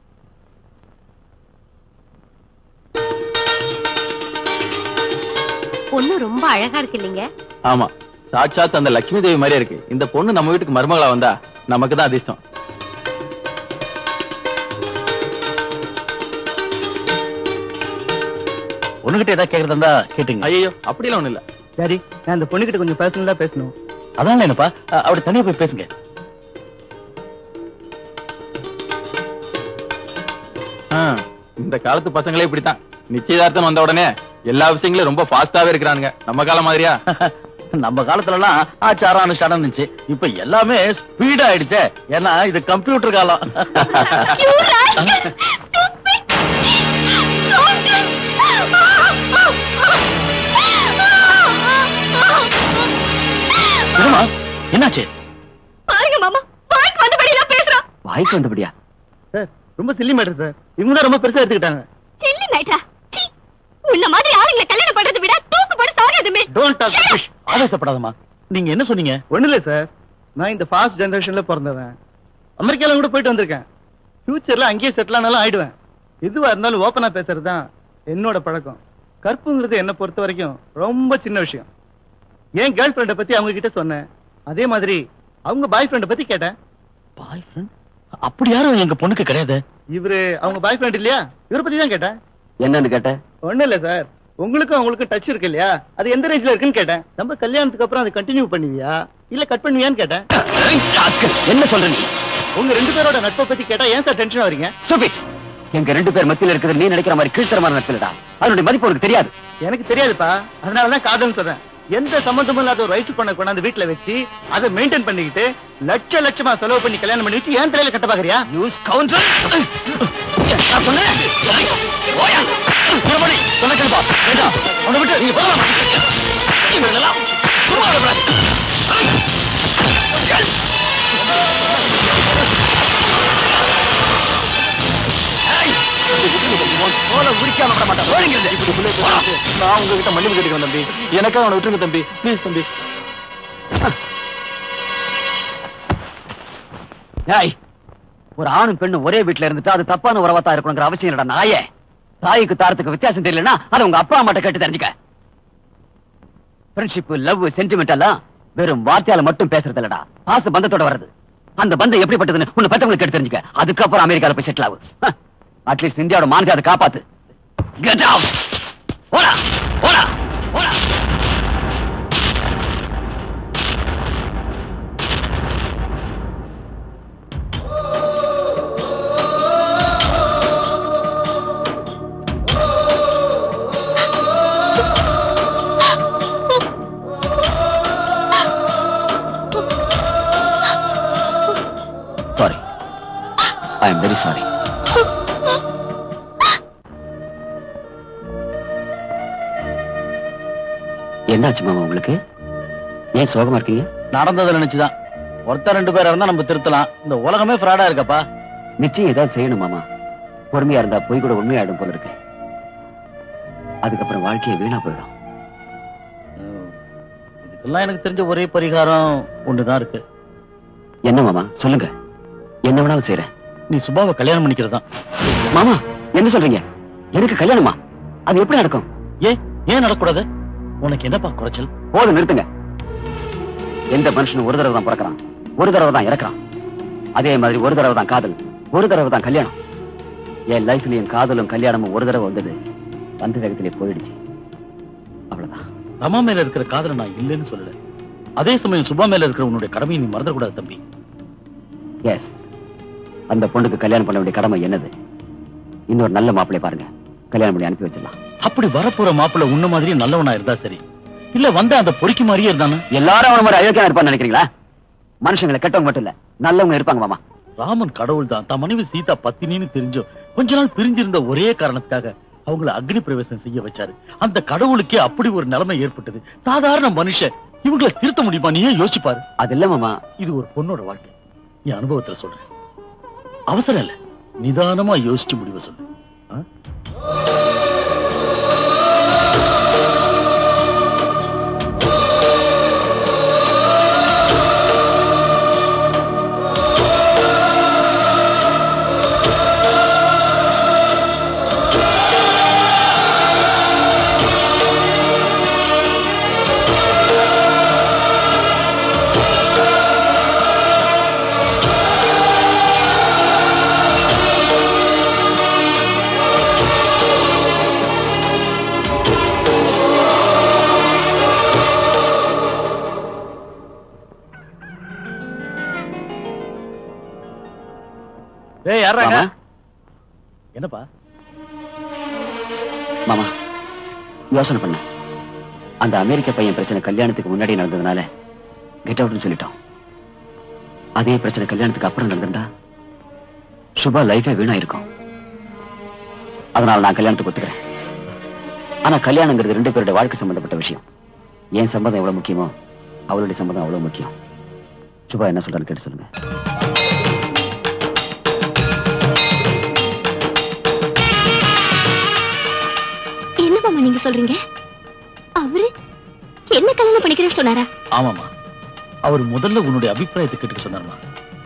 பொண்ணு ரொம்ப அழகா இருக்கு இல்லைங்க? ஆமா, சாட்சாத் அந்த லட்சுமி தேவி மாதிரியே இருக்கு. இந்த பொண்ணு நம்ம வீட்டுக்கு மருமகளா வந்தா நமக்கு தான் அதிர்ஷ்டம். பொண்ணுகிட்ட ஏதாவது கேக்குறதா கேட்டுங்க. ஐயோ, அப்படிலாம் ஒண்ணு இல்ல. சரி, நான் அந்த பொண்ணுகிட்ட கொஞ்சம் பேசணும் பேசணும். அதான் என்னப்பா, அப்படி தனியா போய் பேசுங்க. இந்த காலத்து பசங்களே இப்படித்தான். நிச்சயதார்த்தம் வந்த உடனே எல்லா விஷயங்களும் ரொம்ப ஃபாஸ்டாவே இருக்கிறானுங்க. நம்ம காலம் மாதிரியா? நம்ம காலத்துல எல்லாம் ஆச்சாரம் அனுஷ்டானம் இருந்துச்சு. இப்ப எல்லாமே ஸ்பீடா ஆயிடுச்சு. ஏன்னா இது கம்ப்யூட்டர் காலம். என்னாச்சு? பாருங்க மாமா, வாய்க்கு வந்தபடியெல்லாம் பேசுறான். வாய்க்கு வந்தபடியா? சார், ரொம்ப சில்லி மேட்டர் சார். இவங்க தான் ரொம்ப பெருசா எடுத்துக்கிட்டாங்க. சில்லி மேட்டரா? உன்ன மாதிரி ஆளுங்களை கல்யாணம் பண்றதை விட தூக்கு போட்டு சாகாதுமே. Don't talk rubbish. ஆவேசப்படாதம்மா. நீங்க என்ன சொன்னீங்க? ஒண்ணு இல்ல சார், நான் இந்த ஃபாஸ்ட் ஜெனரேஷன்ல பிறந்தவன். அமெரிக்கால கூட போயிட்டு வந்திருக்கேன். ஃபியூச்சர்ல அங்கேயே செட்டில் ஆனாலும் ஆயிடுவேன். எதுவா இருந்தாலும் ஓப்பனா பேசுறது தான் என்னோட பழக்கம். கற்புங்கிறது என்ன பொறுத்த வரைக்கும் ரொம்ப சின்ன விஷயம். என் கேர்ள் ஃபிரெண்டை பத்தி அவங்க கிட்ட சொன்னேன். அதே மாதிரி அவங்க பாய் ஃபிரெண்டை பத்தி கேட்டேன். Boyfriend? அப்படி யாரும் எங்க பொண்ணுக்கு கிடையாது. இவரு அவங்க பாய் ஃபிரெண்ட் இல்லையா? இவரை பத்தி தான் கேட்டேன். என்னன்னு கேட்டேன்? ஒண்ணு இல்ல சார், உங்களுக்கும் அவங்களுக்கும் டச் இருக்கு இல்லையா? அது எந்த ரேஞ்ச்ல இருக்குன்னு கேட்டேன். நம்ம கல்யாணத்துக்கு அப்புறம் அதை கண்டினியூ பண்ணுவியா இல்ல கட் பண்ணுவியான்னு கேட்டேன். என்ன சொல்ற நீ? உங்க ரெண்டு பேரோட நட்பை பத்தி கேட்டா ஏன் சார் டென்ஷன் ஆவறீங்க? ஸ்டூபிட். எங்க ரெண்டு பேர் மத்தியில இருக்கிறது நீ நினைக்கிற மாதிரி கீழ்த்தரமான நட்பில்டா. அதனுடைய மதிப்பு உனக்கு தெரியாது. எனக்கு தெரியாதுப்பா, அதனாலதான் காதல்னு சொல்றேன். எந்த சம்பந்தமும் இல்லாத ஒரு வயசு பண்ண கொண்டாந்து வீட்டுல வச்சு அதை மெயின்டைன் பண்ணிக்கிட்டு லட்ச லட்சமா செலவு பண்ணி கல்யாணம் பண்ணி வச்சு ஏன் தலையில கட்ட பாக்குறியா? யூஸ் கவுண்டர் சொன்னேன். நான் உங்ககிட்ட மன்னிப்பு கேட்டுக்கிறேன் தம்பி. எனக்காக அவனை விட்டுருங்க தம்பி, பிளீஸ் தம்பி. ஒரு ஆணும் பெண்ணும் ஒரே வீட்டுல இருந்துட்டு அது தப்பான உறவாத்தான் இருக்கணுங்கிற அவசியம் இல்லடா நாயே. தாய்க்கு தாரத்துக்கு வித்தியாசம் தெரியலன்னா அதை உங்க அப்பா அம்மாட்ட கேட்டு தெரிஞ்சுக்க. ஃப்ரெண்ட்ஷிப், லவ், சென்டிமெண்ட் எல்லாம் வெறும் வார்த்தையால மட்டும் பேசுறது இல்லடா, பாச பந்தத்தோட வர்றது. அந்த பந்தம் எப்படிப்பட்டதுன்னு உன்னை பெற்றவங்களுக்கு கேட்டு தெரிஞ்சுக்க. அதுக்கப்புறம் அமெரிக்கால போய் செட்டில் ஆகும். அட்லீஸ்ட் இந்தியாவோட மானத்தை அதை காப்பாத்து. Get out. ஓடா ஓடா ஓடா. Sorry. I am very sorry. என்னாச்சு மாமா உங்களுக்கு? ஏன் சோகமா இருக்கீங்க? நடந்ததை நினைச்சுதான். ஒருத்தர் ரெண்டு பேரா இருந்தா நம்ம திருத்தலாம். இந்த உலகமே ஃப்ராடா இருக்கப்பா. நிச்சயம் ஏதாவது செய்யணும் மாமா. பொறுமையா இருந்தா போய் கூட உண்மையாயிடும் போல இருக்கு. அதுக்கப்புறம் வாழ்க்கையை வீணா போயிடும். இதுக்கெல்லாம் எனக்கு தெரிஞ்ச ஒரே பரிகாரம் ஒண்ணுதான் இருக்கு. என்ன மாமா சொல்லுங்க, என்ன வேணாலும் செய்யறேன். நீ சுபாவை கல்யாணம் பண்ணிக்கிறதா? மாமா என்ன சொல்றீங்க? எனக்கு கல்யாணமா? அது எப்படி நடக்கும்? ஏன் ஏன் நடக்கூடாது? உனக்கு என்னப்பா குறைச்சல்? போதும் நிறுத்துங்க. எந்த மனுஷனும் ஒரு தடவை தான் பிறக்கிறான், ஒரு தடவை தான் இறக்குறான். அதே மாதிரி ஒரு தடவை தான் காதல், ஒரு தடவை தான் கல்யாணம். என் லைஃப்ல என் காதலும் கல்யாணமும் ஒரு தடவை வந்தது, வந்த வேகத்திலே போயிடுச்சு. அவ்வளவுதான். ரமா மேல இருக்கிற காதலை நான் இல்லைன்னு சொல்லல. அதே சமயம் சுபா மேல இருக்கிற உன்னுடைய கடமையை நீ மறந்துடக்கூடாது தம்பி. எஸ், அந்த பொண்ணுக்கு கல்யாணம் பண்ண வேண்டிய கடமை என்னது? இன்னொரு நல்ல மாப்பிள்ளை பாருங்க, கல்யாணம் பண்ணி அனுப்பி வச்சிடலாம். அப்படி வரப்போற மாப்பிள்ளை உன்ன மாதிரி நல்லவனா இருந்தா சரி, இல்ல வந்த அந்த பொறுக்கி மாதிரியே இருந்தானு? எல்லாரும் அவன மாதிரி அயோக்கியனா இருப்பான்னு நினைக்கிறீங்களா? மனுஷங்களை கெட்டவங்க மட்டும் இல்ல, நல்லவங்க இருப்பாங்க மாமா. ராமன் கடவுள் தான். தன் மனைவி சீதா பத்தினின்னு தெரிஞ்சோ கொஞ்ச நாள் பிரிஞ்சிருந்த ஒரே காரணத்துக்காக அவங்கள அக்னி பிரவேசம் செய்ய வச்சாரு. அந்த கடவுளுக்கே அப்படி ஒரு நிலைமை ஏற்பட்டது. சாதாரண மனுஷன் இவங்களை திருத்த முடியுமா? நீயே யோசிப்பாரு. அது இல்ல மாமா, இது ஒரு பொண்ணோட வாழ்க்கை. என் அனுபவத்துல சொல்றேன். அவசரம் இல்ல, நிதானமா யோசிச்சு முடிவு சொல்லு. என்னப்பா மாமா யோசனை பண்ண, அந்த அமெரிக்க பையன் பிரச்சனை கல்யாணத்துக்கு முன்னாடி நடந்ததுனால கெட் அவுட்னு சொல்லிட்டோம். அதே பிரச்சனை கல்யாணத்துக்கு அப்புறம் நடந்திருந்தா சுபா லைஃபே வீணா இருக்கும். அதனால நான் கல்யாணத்துக்கு ஒத்துக்கிறேன். ஆனா கல்யாணங்கிறது ரெண்டு பேருடைய வாழ்க்கை சம்பந்தப்பட்ட விஷயம். என் சம்பந்தம் எவ்வளவு முக்கியமோ அவளுடைய சம்பந்தம் அவ்வளவு முக்கியம். சுபா என்ன சொல்றான்னு கேட்டு சொல்லுங்க. நீங்க சொல்றீங்க அவரு என்ன கல்யாணம் பண்ணிக்கிறேன்னு சொன்னாரா? ஆமாமா, அவர் முதல்ல உன்னுடைய அபிப்பிராயத்தை கேட்டுக்க சொன்னார்மா.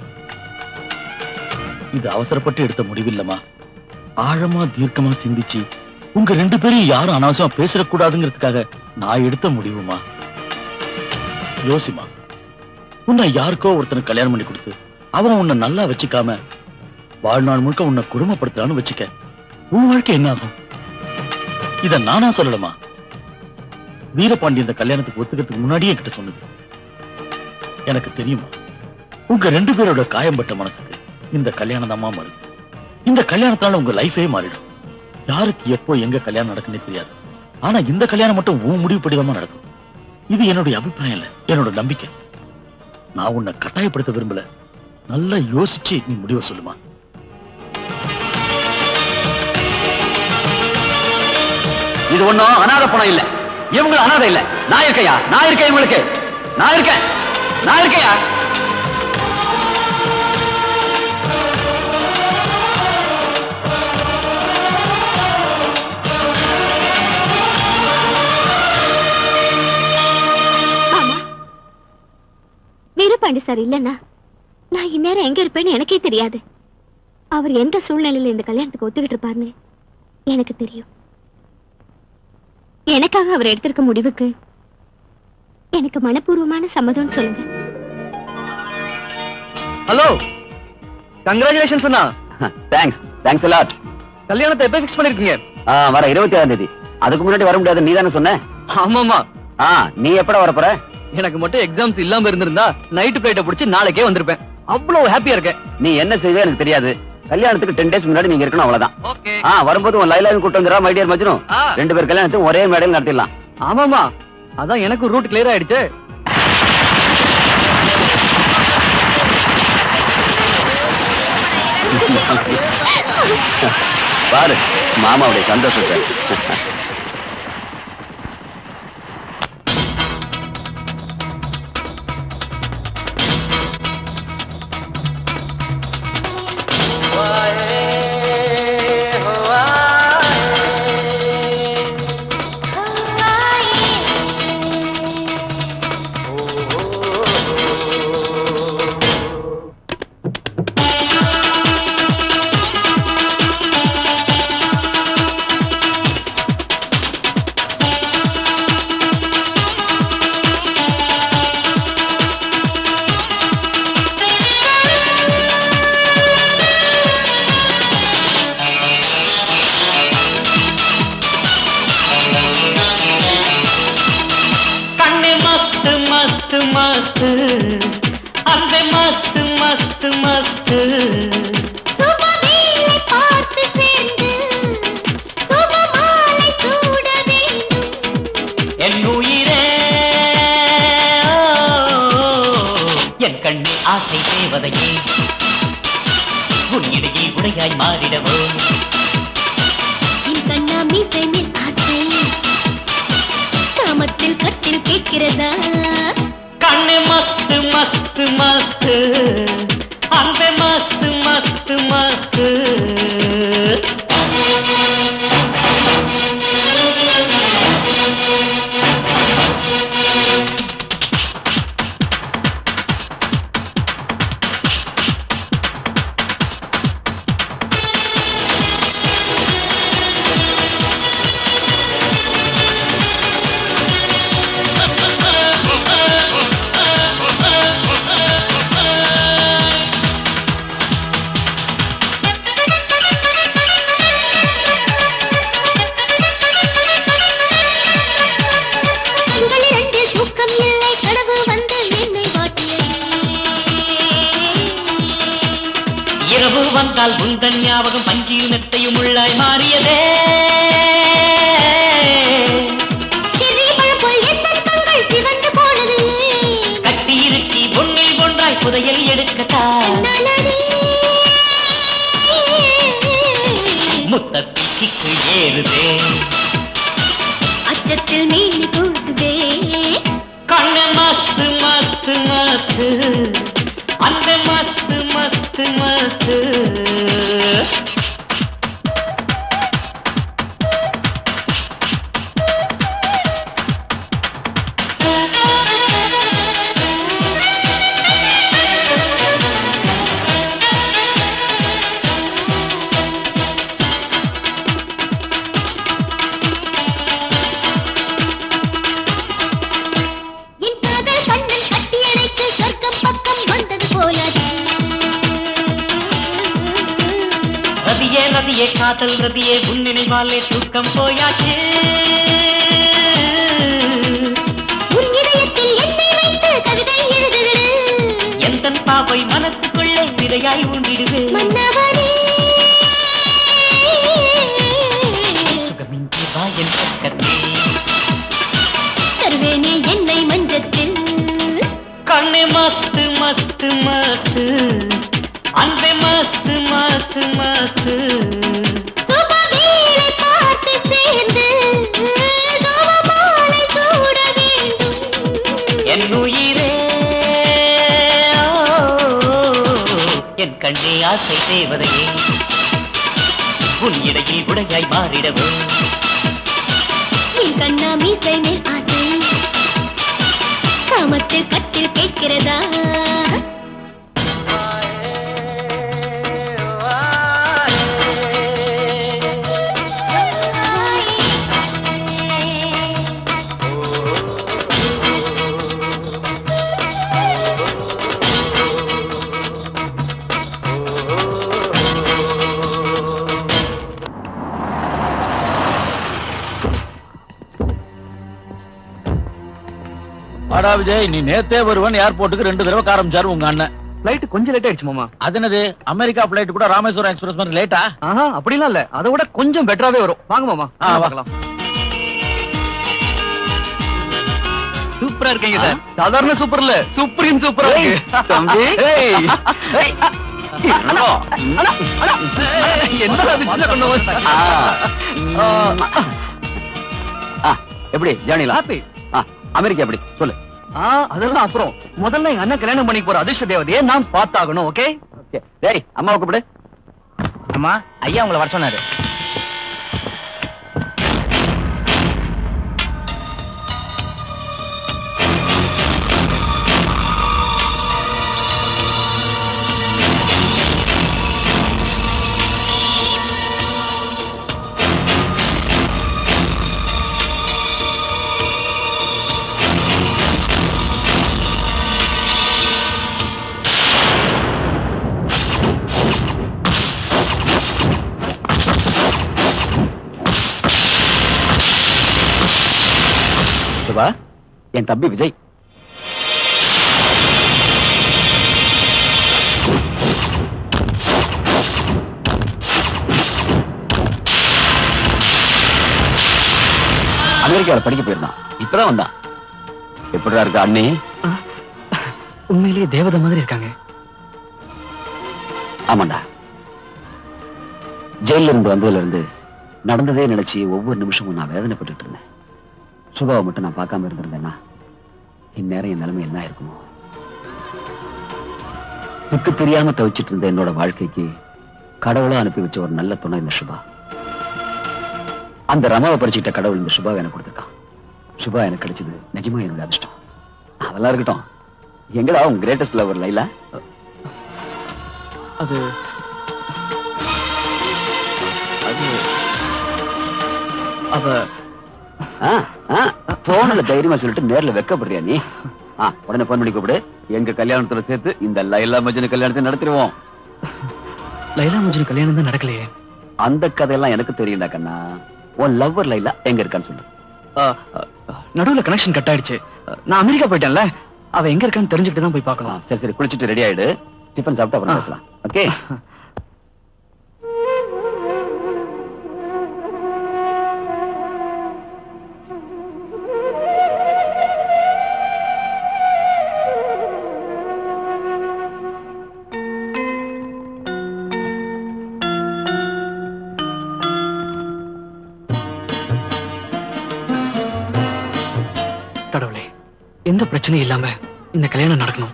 இது அவசரப்பட்டு எடுத்த முடிவில்லமா, ஆழமா தீர்க்கமா சிந்திச்சு உங்க ரெண்டு பேரும் யாரும் அனாவசியமா பேசக்கூடாதுங்கிறதுக்காக நான் எடுத்த முடிவுமா. யோசிமா, உன்னை யாருக்கோ ஒருத்தனுக்கு கல்யாணம் பண்ணி கொடுத்து அவன் உன்னை நல்லா வச்சுக்காம வாழ்நாள் முழுக்க உன்னை குடும்பப்படுத்தலான்னு வச்சுக்க, உன் வாழ்க்கை என்ன ஆகும்? இத நானா சொல்லலாமா? வீரபாண்டி இந்த கல்யாணத்துக்கு ஒத்துக்கிறதுக்கு முன்னாடியே கிட்ட சொன்னது. எனக்கு தெரியுமா, உங்க ரெண்டு பேரோட காயம்பட்ட மனசுக்கு இந்த கல்யாணம் தான் மாறுது. இந்த கல்யாணத்தால உங்க லைஃபே மாறிடும். யாருக்கு எப்போ எங்க கல்யாணம் நடக்குன்னு தெரியாது. ஆனா இந்த கல்யாணம் மட்டும் உன் முடிவு படிதாம நடக்கும். இது என்னுடைய அபிப்பிராயம் இல்ல, என்னோட நம்பிக்கை. நான் உன்னை கட்டாயப்படுத்த விரும்பல. நல்லா யோசிச்சு நீ முடிவை சொல்லுமா. இது ஒண்ணும் அனாதை பணம் இல்ல, இவங்க அனாதை இல்ல. நான் இருக்கையா, நான் இருக்கேன், இவங்களுக்கு நான் இருக்கேன், நான் இருக்கையா. வீரபாண்டி சார் இல்லன்னா நான் இந்நேரம் எங்க இருப்பேன்னு எனக்கே தெரியாது. அவர் எந்த சூழ்நிலையில இந்த கல்யாணத்துக்கு ஒத்துக்கிட்டு இருப்பாருன்னு எனக்கு தெரியும். எனக்காக அவர் எடுத்திருக்க முடிவுக்கு எனக்கு மனப்பூர்வமான சம்மதம் சொல்லுங்க. ஹலோ, கங்க்ராச்சுலேஷன்ஸ் அண்ணா. Thanks, thanks a lot. கல்யாணத்தை எப்ப ஃபிக்ஸ் பண்ணிருக்கீங்க? வர இருபத்தி ஏழாம் தேதி. அதுக்கு முன்னாடி வர முடியாது, நீ தானே சொன்ன? ஆமாமா. ஆ, நீ எப்பட வர போற? எனக்கு மட்டும் எக்ஸாம்ஸ் இல்லாம இருந்திருந்தா நைட் பிளைட்ட புடிச்சு நாளைக்கே வந்திருப்பேன். அவ்வளவு ஹாப்பியா இருக்கேன். நீ என்ன செய்வே எனக்கு தெரியாது. கல்யாணத்துக்கு டென் டேஸ் முன்னாடி நீங்க இருக்கணும், அவ்வளவுதான். ஓகே. ஆ, வரும்போது உன் லைலாவையும் கூட்டு வந்துடா, மை டியர் மஜ்னு. ரெண்டு பேர் கல்யாணத்தையும் ஒரே மேடையில் நடத்திடலாம். ஆமாமா, அதான் எனக்கு ரூட் கிளியர் ஆயிடுச்சு. பாரு மாமாவுடைய சந்தோஷத்தை. என்னை மஸ்து மஸ்து அன்பே மஸ்து மஸ்து மஸ்து சுபவீரை பார்த்து சேர்ந்து தவமாலை சூட வேண்டும் என் உயிரே என் கண்ணே ஆசை தேவதையே உன் இடையில் உடையாய் மாறிடவும் என் கண்ணா மீசை மேல் ஆசை காமத்தில் கட்டில் கேட்கிறதா வாடா விஜய், நீ நேத்தே வருவன் ஏர்போர்ட்டுக்கு ரெண்டு தடவை ஆரம்பிச்சாரு உங்க அண்ணன். பிளைட் கொஞ்சம் லேட் ஆயிடுச்சு மாமா. அது என்னது, அமெரிக்கா பிளைட் கூட ராமேஸ்வரம் எக்ஸ்பிரஸ் மாதிரி லேட்டா? ஆஹா, அப்படிலாம் இல்ல, அதை விட கொஞ்சம் பெட்டராவே வரும். வாங்க மாமா, பார்க்கலாம். சூப்பரா இருக்கீங்க சார். சாதாரண சூப்பர் இல்ல, சூப்பரின் சூப்பரா இருக்கு தம்பி. எப்படி ஜானிலா? அமெரிக்கா எப்படி சொல்லு. அதெல்லாம் அப்புறம், முதல்ல எங்க அண்ணன் கல்யாணம் பண்ணி போற அதிர்ஷ்ட தேவதையை நான் பார்த்தாகணும். ஓகே டேய், அம்மாவை கூப்பிடு. அம்மா, ஐயா உங்களை வர சொன்னாரு. என் தம்பி விஜய். அமெரிக்காவில் படிக்க போயிருந்தான், இப்பதான் வந்தான். எப்படிடா இருக்கா அண்ணி? உண்மையிலேயே தேவதை மாதிரி இருக்காங்க. ஆமாண்டா, ஜெயில இருந்து வந்ததுல இருந்து நடந்ததே நினைச்சு ஒவ்வொரு நிமிஷமும் நான் வேதனைப்பட்டு இருந்தேன். சுபாவை மட்டும் நான் பார்க்காம இருந்திருந்தேன்னா இந்நேரம் என் நிலைமை என்ன இருக்குமோ. துக்கு தெரியாம தவிச்சிட்டு இருந்த என்னோட வாழ்க்கைக்கு கடவுளா அனுப்பி வச்ச ஒரு நல்ல துணை இந்த சுபா. அந்த ரமாவை படிச்சுக்கிட்ட கடவுள் இந்த சுபாவை எனக்கு கொடுத்துருக்கான். சுபா எனக்கு கிடைச்சது நிஜமா என்னோட அதிர்ஷ்டம். அதெல்லாம் இருக்கட்டும், எங்கடா உங்க கிரேட்டஸ்ட் லவர் லைலா? அது அவ போன்ல தைரியமா சொல்லிட்டு நேர்ல வெக்கப்படுறியா நீ? உடனே போன் பண்ணி கூப்பிடு. எங்க கல்யாணத்துல சேர்த்து இந்த லைலா மஜ்னு கல்யாணத்தை நடத்திடுவோம். லைலா மஜ்னு கல்யாணம் தான் நடக்கலையே. அந்த கதையெல்லாம் எனக்கு தெரியும்டா கண்ணா. உன் லவ்வர் லைலா எங்க இருக்கான்னு சொல்லு. நடுவுல கனெக்ஷன் கட் ஆயிடுச்சு. நான் அமெரிக்கா போயிட்டேன்ல, அவ எங்க இருக்கான்னு தெரிஞ்சுட்டு தான் போய் பார்க்கலாம். சரி சரி, குளிச்சுட்டு ரெடி ஆயிடு. டிஃபன் சாப்பிட்டு அப்புறம் பேசலாம். ஓகே? கடவுளே, எந்த பிரச்சனையும் இல்லாம இந்த கல்யாணம் நடக்கணும்.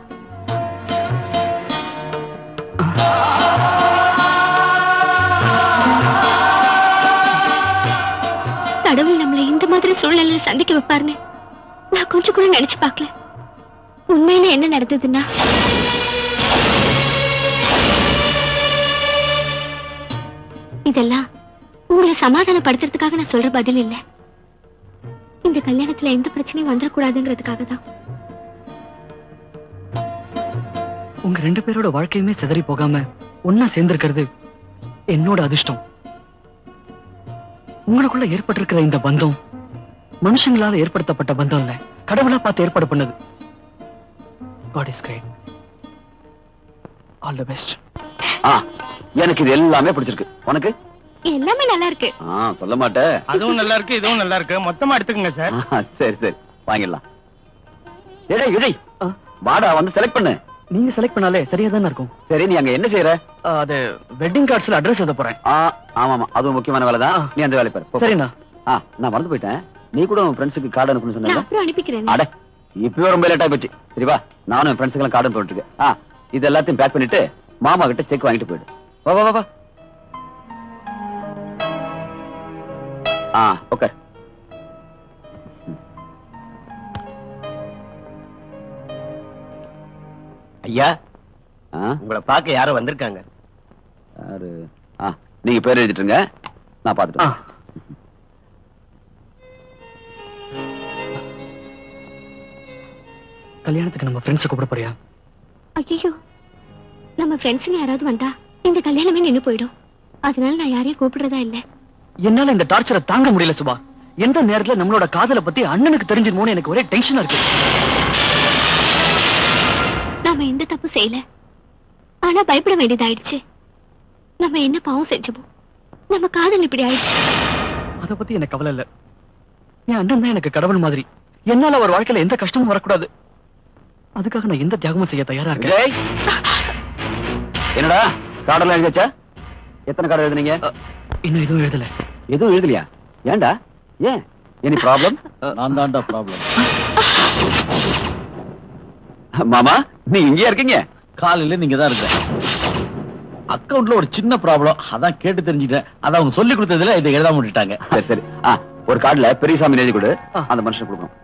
கடவுள் நம்மளை இந்த மாதிரி சூழ்நிலையில சந்திக்க வைப்பாருன்னு நான் கொஞ்சம் கூட நினைச்சு பார்க்கல. உண்மையில என்ன நடந்ததுன்னா, இதெல்லாம் உங்களை சமாதானப்படுத்துறதுக்காக நான் சொல்ற பதில் இல்ல. இந்த கல்யாணத்துல எந்த பிரச்சனையும் வந்துடக்கூடாதுங்கிறதுக்காக தான். உங்க ரெண்டு பேரோட வாழ்க்கையுமே சிதறி போகாம ஒன்னா சேர்ந்திருக்கிறது என்னோட அதிர்ஷ்டம். உங்களுக்குள்ள ஏற்பட்டிருக்கிற இந்த பந்தம் மனுஷங்களால ஏற்படுத்தப்பட்ட பந்தம் இல்ல, கடவுளா பார்த்து ஏற்பாடு பண்ணது. God is great. All the best. எனக்கு இது எல்லாமே பிடிச்சிருக்கு. உனக்கு? எல்லாமே நல்லா இருக்கு. சொல்ல மாட்டேன். அதுவும் நல்லா இருக்கு, இதுவும் நல்லா இருக்கு. மொத்தமா எடுத்துக்கங்க சார். சரி சரி, வாங்கிடலாம். விஜய், வாடா வந்து செலக்ட் பண்ணு. நீங்க செலக்ட் பண்ணாலே சரியா தானே இருக்கும். சரி, நீ அங்க என்ன செய்யற? அது வெட்டிங் கார்ட்ஸ்ல அட்ரஸ் எழுத போறேன். ஆமா ஆமா, அது முக்கியமான வேலை தான். நீ அந்த வேலை பாரு. சரிண்ணா. நான் மறந்து போயிட்டேன். நீ கூட உன் ஃப்ரெண்ட்ஸுக்கு கார்டு அனுப்பணும்னு சொன்ன. அப்புறம் அனுப்பிக்கிறேன். அட, இப்பவே ரொம்ப லேட் ஆகி போச்சு. சரி வா, நானும் என் ஃப்ரெண்ட்ஸுக்கு எல்லாம் கார்டு போட்டுருக்கு. ஆ, இது எல்லாத்தையும் பேக் பண்ணிட்டு மாமா கிட்ட செக் வாங்கிட்டு போயிடு. வா வா வா. ஆ, ஓகே. ஐயா, உங்களை பார்க்க யாரோ வந்திருக்காங்க. யாரு? ஆ, நீங்க பேர் எழுதிட்டுங்க, நான் பாத்துட்டு. கல்யாணத்துக்கு நம்ம ஃப்ரெண்ட்ஸ் கூப்பிட போறியா? ஐயோ, நம்ம ஃப்ரெண்ட்ஸ்ங்க யாராவது வந்தா இந்த கல்யாணமே நின்னு போயிடும். அதனால நான் யாரையும் கூப்பிடுறதா இல்ல. என்னால இந்த டார்ச்சரை தாங்க முடியல சுபா. எந்த நேரத்துல நம்மளோட காதலை பத்தி அண்ணனுக்கு தெரிஞ்சிருமோன்னு எனக்கு ஒரே டென்ஷனா இருக்கு. நாம எந்த தப்பு செய்யல, ஆனா பயப்பட வேண்டியதாயிடுச்சு. நம்ம என்ன பாவம் செஞ்சோமோ, நம்ம காதல் இப்படி ஆயிடுச்சு. அத பத்தி எனக்கு கவலை இல்ல. என் அண்ணன் தான் எனக்கு கடவுள் மாதிரி. என்னால அவர் வாழ்க்கையில எந்த கஷ்டமும் வரக்கூடாது. அதுக்காக நான் எந்த தியாகமும் செய்ய தயாரா இருக்கேன். என்னடா கார்டெல்லாம் எழுதிச்சா? எத்தனை கார்டு எழுதுனீங்க? இன்னும் எதுவும் எழுதல. எதுவும் எழுதலையா? ஏன்டா? ஏன்? Any problem? நான் தான்டா ப்ராப்ளம். மாமா, நீ இங்கேயா இருக்கீங்க? காலையில நீங்க தான் இருக்க. அக்கவுண்ட்ல ஒரு சின்ன ப்ராப்ளம், அதான் கேட்டு தெரிஞ்சுட்டேன். அத அவங்க சொல்லி கொடுத்ததுல இதை எழுதாம விட்டுட்டாங்க. சரி சரி. ஆ, ஒரு கார்டுல பெரியசாமி எழுதி கொடு, அந்த மனுஷன் கொடுக்கணும்.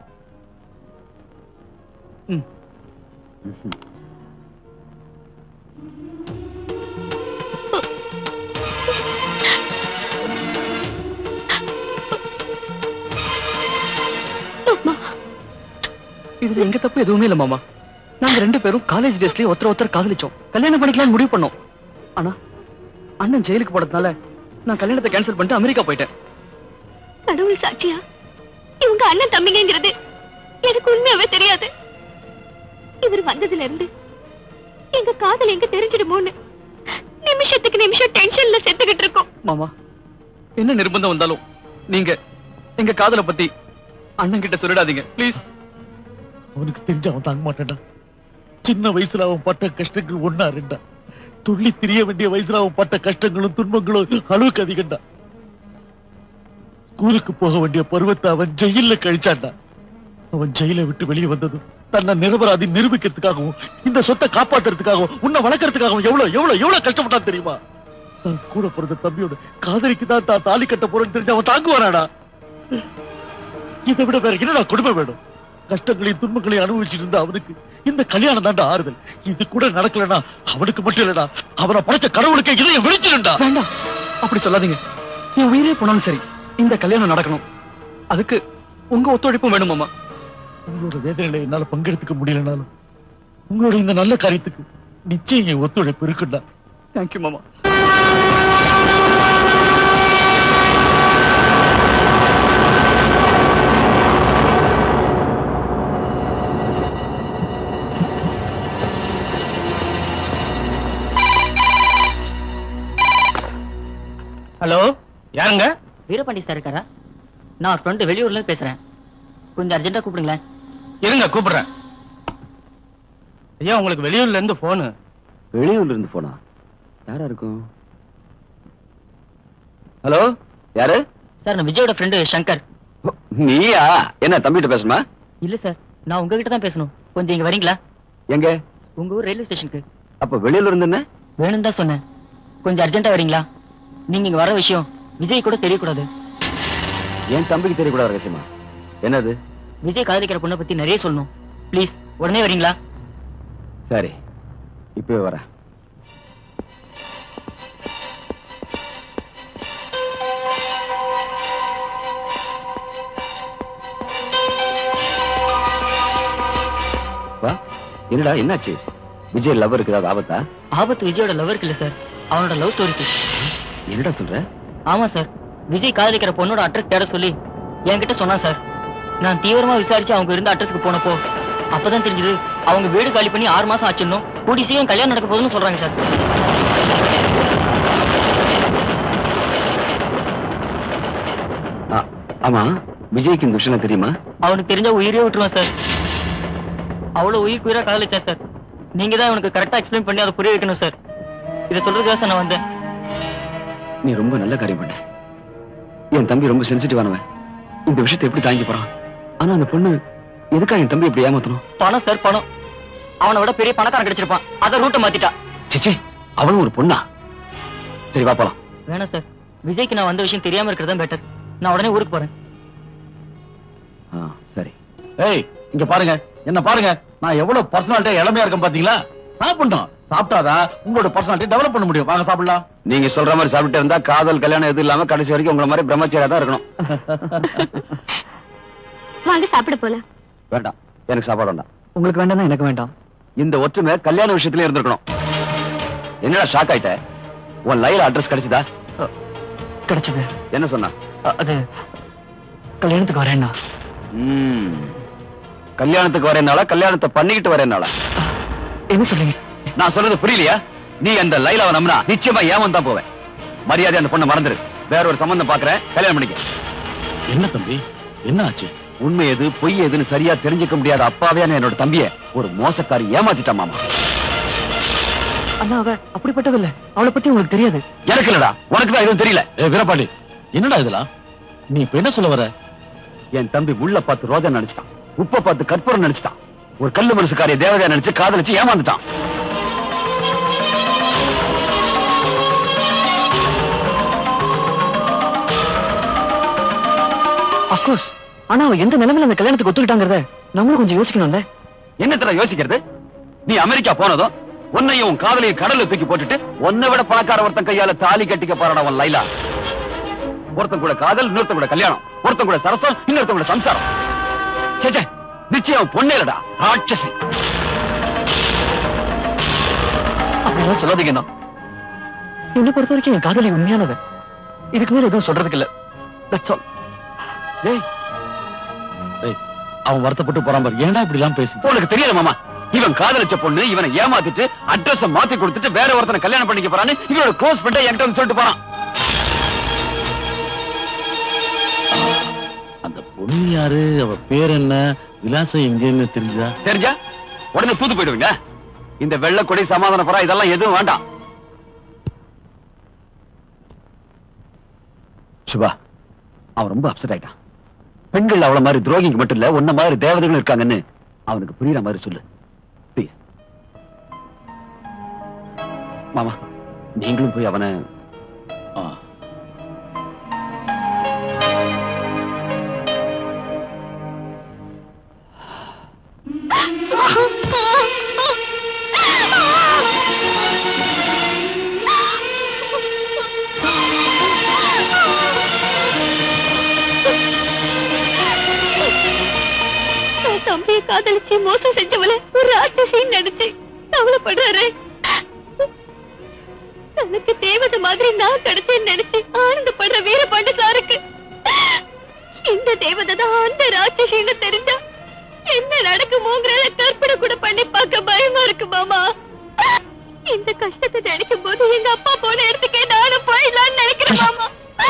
இதுல எங்க தப்பு எதுவுமே இல்ல மாமா. நாங்க ரெண்டு பேரும் காலேஜ் டேஸ்லயே ஒருத்தர் ஒருத்தர் காதலிச்சோம். கல்யாணம் பண்ணிக்கலாம் முடிவு பண்ணோம். ஆனா அண்ணன் ஜெயிலுக்கு போனதுனால நான் கல்யாணத்தை கேன்சல் பண்ணிட்டு அமெரிக்கா போயிட்டேன். கடவுள் சாட்சியா, இவங்க அண்ணன் தம்பிங்கிறது எனக்கு உண்மையாவே தெரியாது. இவர் வந்ததுல இருந்து எங்க காதல் எங்க தெரிஞ்சிடுமோன்னு நிமிஷத்துக்கு நிமிஷம் டென்ஷன்ல செத்துக்கிட்டு இருக்கோம். மாமா, என்ன நிர்பந்தம் வந்தாலும் நீங்க எங்க காதலை பத்தி அண்ணன் கிட்ட சொல்லிடாதீங்க ப்ளீஸ். அவனுக்கு தெரிஞ்ச அவன் தாங்க மாட்டான்டா. சின்ன வயசுல அவன் பட்ட கஷ்டங்கள் ஒன்னா ரெண்டா. துள்ளி திரிய வேண்டிய வயசுல அவன் பட்ட கஷ்டங்களும் துன்பங்களும் அளவுக்கு அதிகம்டா. ஸ்கூலுக்கு போக வேண்டிய பருவத்தை அவன் ஜெயில கழிச்சான்டா. அவன் ஜெயில விட்டு வெளியே வந்ததும் தன்னை நிரபராதி நிரூபிக்கிறதுக்காகவும் இந்த சொத்தை காப்பாத்துறதுக்காகவும் உன்னை வளர்க்கறதுக்காகவும் எவ்வளவு எவ்வளவு எவ்வளவு கஷ்டப்பட்டான் தெரியுமா? தான் கூட பிறந்த தம்பியோட காதலிக்கு தான் தான் தாலி கட்ட போறேன்னு தெரிஞ்சு அவன் தாங்குவானாடா. இதை விட வேற என்னடா கொடுமை வேணும்? கஷ்டங்களையும் துன்பங்களையும் அனுபவிச்சுட்டு இருந்த அவனுக்கு இந்த கல்யாணம் தாண்டா ஆறுதல். இது கூட நடக்கலனா அவனுக்கு மட்டும் இல்லடா, அவனை படைச்ச கடவுளுக்கு இதையும் விழிச்சிருந்தா. வேண்டாம், அப்படி சொல்லாதீங்க. என் உயிரே போனாலும் சரி, இந்த கல்யாணம் நடக்கணும். அதுக்கு உங்க ஒத்துழைப்பும் வேணும் மாமா. உங்களோட வேதனையில என்னால பங்கெடுத்துக்க முடியலனாலும் உங்களோட இந்த நல்ல காரியத்துக்கு நிச்சயம் என் ஒத்துழைப்பு இருக்குண்டா. தேங்க்யூ மாமா. ஹலோ, யாருங்க? வீரபாண்டி சார் இருக்காரா? நான் ஒரு ஃப்ரெண்டு வெளியூர்ல பேசுறேன். கொஞ்சம் அர்ஜென்ட்டா கூப்பிடுங்களேன். இருங்க, கூப்பிடுறேன். ஐயா, உங்களுக்கு வெளியூர்ல இருந்து போனு. வெளியூர்ல இருந்து போனா யாரா இருக்கும்? ஹலோ, யாரு? சார், நான் விஜயோட ஃப்ரெண்டு சங்கர். நீயா? என்ன தம்பிகிட்ட பேசணுமா? இல்ல சார், நான் உங்ககிட்ட தான் பேசணும். கொஞ்சம் இங்க வரீங்களா? எங்க? உங்க ஊர் ரயில்வே ஸ்டேஷனுக்கு. அப்ப வெளியூர்ல இருந்து என்ன வேணும் தான் சொன்னேன். கொஞ்சம் அர்ஜென்ட்டா வரீங்களா? நீங்க இங்க வர விஷயம் விஜய் கூட தெரியக்கூடாது. என் தம்பிக்கு தெரியக்கூடாது ரகசியமா? என்னது? விஜய் காதலிக்கிற பொண்ணை பத்தி நிறைய சொல்லணும். ப்ளீஸ், உடனே வரீங்களா? சரி, இப்பவே வரேன். வா. என்னடா, என்னாச்சு? விஜய் லவ்வருக்கு ஏதாவது ஆபத்தா? ஆபத்து விஜயோட லவருக்கு இல்ல சார், அவனோட லவ் ஸ்டோரிக்கு. என்னடா சொல்ற? ஆமா சார், விஜய் காதலிக்கிற பொண்ணோட அட்ரஸ் தேட சொல்லி என்கிட்ட சொன்னா சார். நான் தீவிரமா விசாரிச்சு அவங்க இருந்த அட்ரஸ்க்கு போனப்போ அப்பதான் தெரிஞ்சது அவங்க வீடு காலி பண்ணி ஆறு மாசம் ஆச்சுன்னும் கூடி சீக்கிரம் கல்யாணம் நடக்க போகுதுன்னு சொல்றாங்க சார். ஆமா, விஜய்க்கு இந்த விஷயம் தெரியுமா? அவனுக்கு தெரிஞ்ச உயிரே விட்டுருவான் சார். அவ்வளவு உயிர் உயிரா காதலிச்சா சார். நீங்க தான் இவனுக்கு கரெக்டா எக்ஸ்பிளைன் பண்ணி அதை புரிய வைக்கணும் சார். இதை சொல்றதுக்காக சார் நான் வந்தேன். நீ ரொம்ப நல்ல காரியம் பண்ண. என் தம்பி ரொம்ப சென்சிட்டிவானவன். இந்த விஷயத்தை எப்படி தாங்கி போறான்? ஆனா அந்த பொண்ணு எதுக்கா என் தம்பி இப்படி ஏமாத்தணும்? பணம் சார், பணம். அவனை விட பெரிய பணக்காரன் கிடைச்சிருப்பான். அதை ரூட்டை மாத்திட்டா. சிச்சி, அவனும் ஒரு பொண்ணா? சரி வா போலாம். வேணாம் சார், விஜய்க்கு நான் வந்த விஷயம் தெரியாம இருக்கிறது தான் பெட்டர். நான் உடனே ஊருக்கு போறேன். சரி. ஏய், இங்க பாருங்க, என்ன பாருங்க. நான் எவ்வளவு பர்சனாலிட்டியா இளமையா இருக்கேன் பாத்தீங்களா? சாப்பிடணும். சாப்பிட்டாதான் உங்களோட பர்சனாலிட்டி டெவலப் பண்ண முடியும். வாங்க சாப்பிடலாம். நீங்க சொல்ற மாதிரி சாப்பிட்டு இருந்தா காதல் கல்யாணம் எதுவும் இல்லாம கடைசி வரைக்கும் உங்களை மாதிரி பிரம்மச்சாரியா தான் இருக்கணும். வாங்க சாப்பிட போல. வேண்டாம், எனக்கு சாப்பாடு வேண்டாம். உங்களுக்கு வேண்டாம், எனக்கு வேண்டாம். இந்த ஒற்றுமை கல்யாண விஷயத்துல இருந்திருக்கணும். என்னடா ஷாக் ஆயிட்ட? உன் லைல அட்ரஸ் கிடைச்சதா? கிடைச்சது. என்ன சொன்னா? அது கல்யாணத்துக்கு வரேன்னா. கல்யாணத்துக்கு வரேன்னால கல்யாணத்தை பண்ணிக்கிட்டு வரேன்னால? என்ன சொல்றீங்க? நான் சொல்றது புரியலையா? நீ அந்த லைலாவை நம்பினா நிச்சயமா ஏமாந்து தான் போவேன். மரியாதை அந்த பொண்ணை மறந்துரு. வேற ஒரு சம்பந்தம் பாக்குறேன், கல்யாணம் பண்ணிக்க. என்ன தம்பி, என்ன ஆச்சு? உண்மை எது பொய் எதுன்னு சரியா தெரிஞ்சுக்க முடியாத அப்பாவையான என்னோட தம்பிய ஒரு மோசக்காரி ஏமாத்திட்டா மாமா. அண்ணா, அவ அப்படிப்பட்டதில்ல. அவளை பத்தி உங்களுக்கு தெரியாது. எனக்கு இல்லடா, உனக்கு தான் எதுவும் தெரியல. ஏ வீரபாண்டி, என்னடா இதெல்லாம்? நீ இப்ப என்ன சொல்ல வர? என் தம்பி உள்ள பார்த்து ரோஜா நினைச்சிட்டான், உப்ப பார்த்து கற்பூரம் நினைச்சிட்டான், ஒரு கல்லு மனசுக்காரிய தேவதையா நினைச்சு காதலிச்சு ஏமாந்துட்டான். அஃப்கோர்ஸ். ஆனா அவ எந்த நிலைமையில அந்த கல்யாணத்துக்கு ஒத்துக்கிட்டாங்கறத நம்மளும் கொஞ்சம் யோசிக்கணும்ல. என்னத்தடா யோசிக்கிறது? நீ அமெரிக்கா போனதும் உன்னையும் உன் காதலையும் கடல்ல தூக்கி போட்டுட்டு உன்னை விட பணக்கார ஒருத்தன் கையால தாலி கட்டிக்க போறாடா உன் லைலா. ஒருத்தன் கூட காதல், இன்னொருத்தன் கூட கல்யாணம், ஒருத்தன் கூட சரசம், இன்னொருத்தன் கூட சம்சாரம். சேச்சே, நிச்சயம் பொண்ணேலடா, ராட்சசி. அப்படிலாம் சொல்லாதீங்கண்ணா. என்னை பொறுத்த வரைக்கும் என் காதலி உண்மையானது. இதுக்கு மேல எதுவும் சொல்றதுக்கு இல்ல. That's all. ஏய், அவன் வருத்தப்பட்டு போறான் பாரு. ஏன்டா இப்படி எல்லாம் பேசி? உனக்கு தெரியல மாமா, இவன் காதலிச்ச பொண்ணு இவனை ஏமாத்திட்டு அட்ரஸ் மாத்தி கொடுத்துட்டு வேற ஒருத்தனை கல்யாணம் பண்ணிக்க போறான்னு இவனோட க்ளோஸ் ஃப்ரெண்ட் என்கிட்ட வந்து சொல்லிட்டு போறான். அந்த பொண்ணு யாரு? அவ பேர் என்ன? விலாசம் எங்கன்னு தெரிஞ்சா? தெரிஞ்சா உடனே தூத்து போயிடுவீங்க. இந்த வெள்ள கொடி சமாதான போறா இதெல்லாம் எதுவும் வேண்டாம். சுபா, அவன் ரொம்ப அப்செட் ஆயிட்டான். பெண்கள் அவள மாதிரி துரோகிங்க மட்டும் இல்ல, உன்ன மாதிரி தேவதைகள் இருக்காங்கன்னு அவனுக்கு புரியுற மாதிரி சொல்லு ப்ளீஸ். மாமா, நீங்களும் போய் அவனை தம்பியை காதலிச்சு மோசம் செஞ்சவள ஒரு ஆட்டசின்னு நினைச்சு கவலைப்படுறாரு. தனக்கு தேவதை மாதிரி நான் கிடைச்சேன்னு நினைச்சு ஆனந்தப்படுற வீரபாண்டி சாருக்கு இந்த தேவதை தான் அந்த ராட்சசின்னு தெரிஞ்சா என்ன நடக்குமோங்கிறத கற்பனை கூட பண்ணி பார்க்க பயமா இருக்கு மாமா. இந்த கஷ்டத்தை நினைக்கும் போது எங்க அப்பா போன இடத்துக்கே நானும் போயிடலான்னு நினைக்கிறேன் மாமா.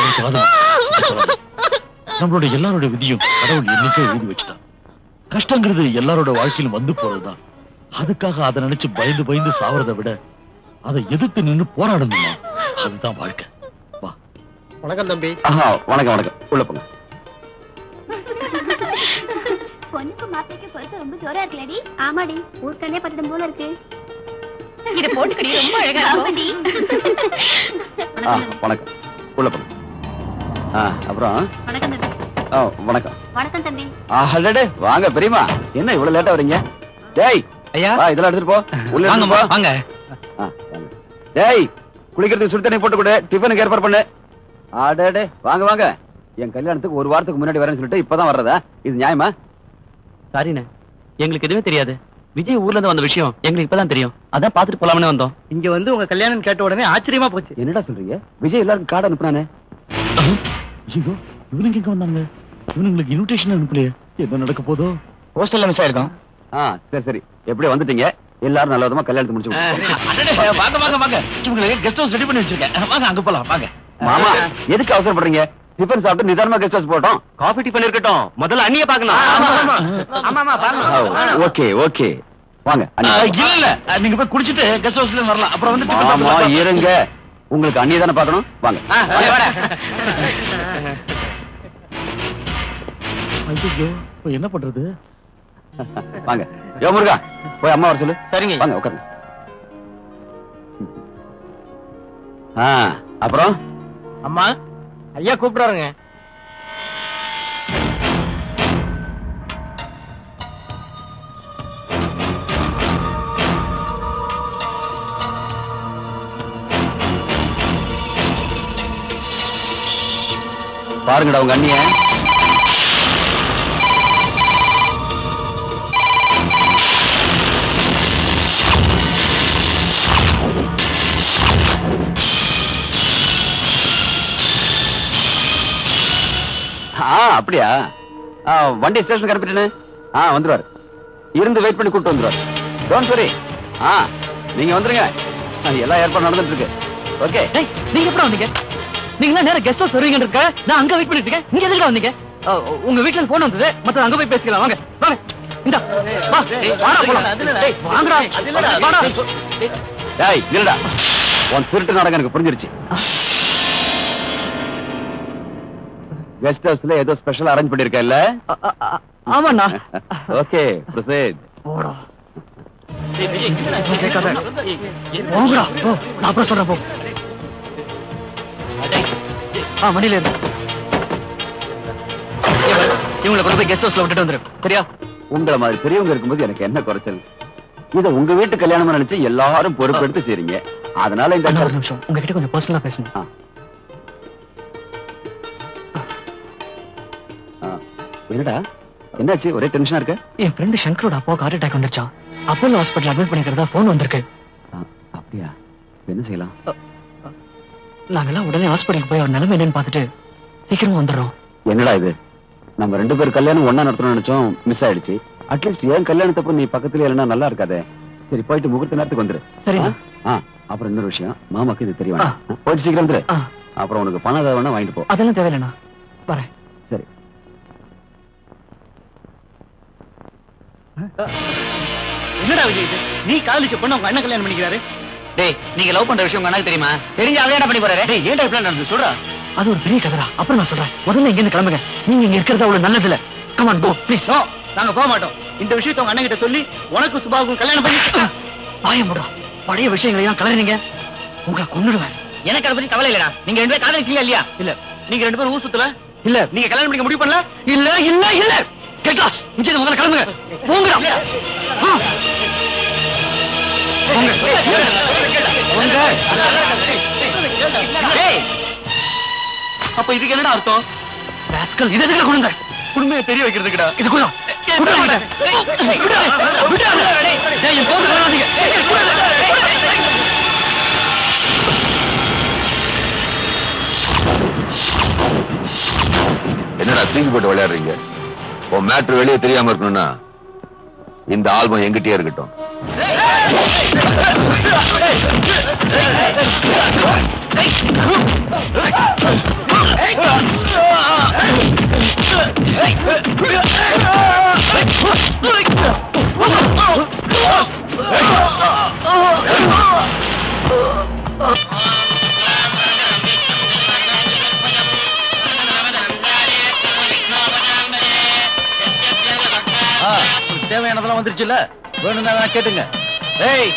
நம்மளோட எல்லாரோட விதியும் கடவுள் என்னைக்கே எழுதி வச்சுட்டான். கஷ்டங்கிறது எல்லாரோட வாழ்க்கையிலும் வந்து போறதுதான். அதுக்காக அதை நினைச்சு பயந்து பயந்து சாவறதை விட அதை எதிர்த்து நின்று போராடணுமா, அதுதான் வாழ்க்கை. வா. வணக்கம் தம்பி. வணக்கம் வணக்கம், உள்ள போங்க. பொண்ணுக்கு மாப்பிளைக்கு பொறுத்து ரொம்ப ஜோரா இருக்குலடி. ஆமாடி, ஊர்க்கண்ணே பத்திடம் போல இருக்கு. இத போட்டுக்கடி, ரொம்ப அழகா ஆமாடி. வணக்கம், உள்ள போங்க. அப்புறம் வணக்கம் தம்பி. வணக்கம். வணக்கம் தம்பி. ஆஹடே, வாங்க பெரியமா. என்ன இவ்வளவு லேட்டா வரீங்க? டேய் ஐயா, இதெல்லாம் எடுத்துட்டு போ. உள்ள வாங்க வாங்க. டேய், குளிக்கிறதுக்கு சுடு தண்ணி போட்டு கொடு, டிஃபனுக்கு ஏற்பாடு பண்ணு. ஆடே, வாங்க வாங்க. என் கல்யாணத்துக்கு ஒரு வாரத்துக்கு முன்னாடி வரேன்னு சொல்லிட்டு இப்பதான் வர்றதா? இது நியாயமா? சாரிண்ணே, எங்களுக்கு எதுவுமே தெரியாது. விஜய் ஊர்ல இருந்து வந்த விஷயம் எங்களுக்கு இப்பதான் தெரியும். அதான் பாத்துட்டு போலாம்னு வந்தோம். இங்க வந்து உங்க கல்யாணம் கேட்ட உடனே ஆச்சரியமா போச்சு. என்னடா சொல்றீங்க? விஜய் எல்லாருக்கும் கார்டு அனுப்புனானே. ஐயோ, இவனுக்கு எங்க வந்தாங்க? இவனுங்களுக்கு இன்விடேஷன் அனுப்பலையே. என்ன நடக்க போதோ? ஹோஸ்டல்ல மிஸ் ஆயிருக்கோம். சரி சரி, எப்படி வந்துட்டீங்க? எல்லாரும் நல்ல விதமா கல்யாணத்தை முடிச்சு வாங்க வாங்க வாங்க. உங்களுக்கு கெஸ்ட் ஹவுஸ் ரெடி பண்ணி வச்சிருக்கேன். வாங்க அங்க போலாம் வாங்க. மாமா, எதுக்கு அவசரப்படுறீங்க? டிஃபன் சாப்பிட்டு நிதானமா கெஸ்ட் ஹவுஸ் போட்டோம். காஃபி டிஃபன் இருக்கட்டும், முதல்ல அண்ணிய பாக்கணும். ஓகே ஓகே, வாங்க இல்ல இல்ல நீங்க போய் குடிச்சிட்டு கெஸ்ட் ஹவுஸ்ல வரலாம். அப்புறம் வந்து ஆமா இருங்க, உங்களுக்கு அண்ணியை தானே பார்க்கணும். வாங்க. ஐயோ என்ன பண்றது? வாங்க. யோ முருகா, போய் அம்மா வர சொல்லு. சரிங்க. வாங்க உட்காருங்க. ஆ அப்புறம் அம்மா ஐயா கூப்பிடுறாருங்க. பாருங்கடா உங்க அண்ணிய. அப்படியா? வண்டி ஸ்டேஷன் அனுப்பிட்டேன்னு ஆ வந்துருவாரு. இருந்து வெயிட் பண்ணி கூப்பிட்டு வந்துருவாரு. Don't worry. ஆ நீங்க வந்துருங்க, எல்லா ஏற்பாடு நடந்துட்டு இருக்கு. ஓகே. நீங்க எப்படி வந்தீங்க? நீங்க நேரா கெஸ்ட் ஹவுஸ் வருவீங்க இருக்க, நான் அங்க வெயிட் பண்ணிட்டு இருக்கேன். நீங்க எதுக்கு வந்தீங்க? உங்க வீட்ல போன் வந்தது, மத்த அங்க போய் பேசிக்கலாம். வாங்க வாங்க. இந்த வா வாடா போலாம். டேய் வாங்கடா. வாடா. டேய் நில்லுடா. உன் திருட்டு நாடகம் எனக்கு புரிஞ்சிருச்சு. கெஸ்ட் ஹவுஸ்ல ஏதோ ஸ்பெஷல் அரேஞ்ச் பண்ணிருக்க இல்ல? ஆமாண்ணா. Okay proceed. போடா. டேய் விஜய் என்னடா கேட்காத. போங்கடா. போ நான் அப்புறம் சொல்றேன். போ. ஆ மணில இருந்து இவங்களை கொண்டு போய் கெஸ்ட் ஹவுஸ்ல விட்டுட்டு வந்துரு. சரியா? உங்களை மாதிரி பெரியவங்க இருக்கும்போது எனக்கு என்ன குறைச்சல்? இத உங்க வீட்டு கல்யாணம் நினைச்சு எல்லாரும் பொறுப்பெடுத்து செய்றீங்க. அதனால இந்த ஒரு நிமிஷம் உங்ககிட்ட கொஞ்சம் பர்சனலா பேசணும். என்னடா என்னாச்சு? ஒரே டென்ஷனா இருக்க? என் ஃப்ரெண்ட் சங்கரோட அப்பாவுக்கு ஹார்ட் அட்டாக் வந்துருச்சான். அப்போலோ ஹாஸ்பிட்டல் அட்மிட் பண்ணிக்கிறதா போன் வந்திருக்கு. அப்படியா? என்ன செய்யலாம்? நாங்கெல்லாம் உடனே ஹாஸ்பிட்டலுக்கு போய் அவர் நிலைமை என்னன்னு பார்த்துட்டு சீக்கிரமா வந்துடுறோம். என்னடா இது, நம்ம ரெண்டு பேர் கல்யாணம் ஒன்னா நடத்தணும்னு நினைச்சோம், மிஸ் ஆயிடுச்சு. அட்லீஸ்ட் ஏன் கல்யாணத்தப்ப நீ பக்கத்துல இல்லைன்னா நல்லா இருக்காதே. சரி போயிட்டு முகூர்த்த நேரத்துக்கு வந்துரு. சரி. அப்புறம் இன்னொரு விஷயம், மாமாக்கு இது தெரியும். போயிட்டு சீக்கிரம் வந்துரு. அப்புறம் உனக்கு பணம் ஏதாவது வேணா வாங்கிட்டு போ. அதெல்லாம் தேவையில்லைண்ணா, வரேன். சரி. என்னடா விஜய் இது? நீ காதலிச்ச பொண்ணு உங்க அண்ணன் கல்யாணம் பண்ணிக்கிறாரு. டேய் நீங்க லவ் பண்ற விஷயம் உங்க அண்ணனுக்கு தெரியுமா? தெரிஞ்ச அவன் என்ன பண்ணி போறாரு? டேய் ஏன்டா இப்படி நடந்து சொல்றா? அது ஒரு பெரிய கதைடா, அப்புறம் நான் சொல்றேன். முதல்ல இங்க இருந்து கிளம்புங்க. நீங்க இங்க இருக்கிறது அவ்வளவு நல்லது இல்ல. Come on go please. No, நாங்க போக மாட்டோம். இந்த விஷயத்தை உங்க அண்ணன் கிட்ட சொல்லி உனக்கு சுபாவுக்கும் கல்யாணம் பண்ணி பாய முடா. பழைய விஷயங்களை எல்லாம் கலறீங்க, உங்களை கொன்னுடுவேன். எனக்கு அதை பத்தி கவலை இல்லடா. நீங்க ரெண்டு பேரும் காதலிச்சீங்க இல்லையா? இல்ல. நீங்க ரெண்டு பேரும் ஊர் சுத்தல இல்ல? நீங்க கல்யாணம் பண்ணிக்க முடிவு பண்ணல இல்ல? இல்ல இல்ல கெட் லாஸ்ட். இங்க முதல்ல கிளம்புங்க. போங்கடா. போங்க போங்க. டேய் அப்ப இதுக்கு என்னடா அர்த்தம்? ராஸ்கல் இத எதுக்கு கொடுங்க? குடுமையை தெரிய வைக்கிறதுக்குடா. இது குடு. குடு மாட்டேன். விடு. விடு. டேய் போங்க வராதீங்க. என்னடா தூக்கி போட்டு விளையாடுறீங்க? உன் மேட்ரு வெளியே தெரியாம இருக்கணும்னா இந்த ஆல்பம் எங்கிட்டே இருக்கட்டும். தேவையானதெல்லாம் வந்துருச்சுல்ல? வேணும்னா கேட்டுங்க. ஏய்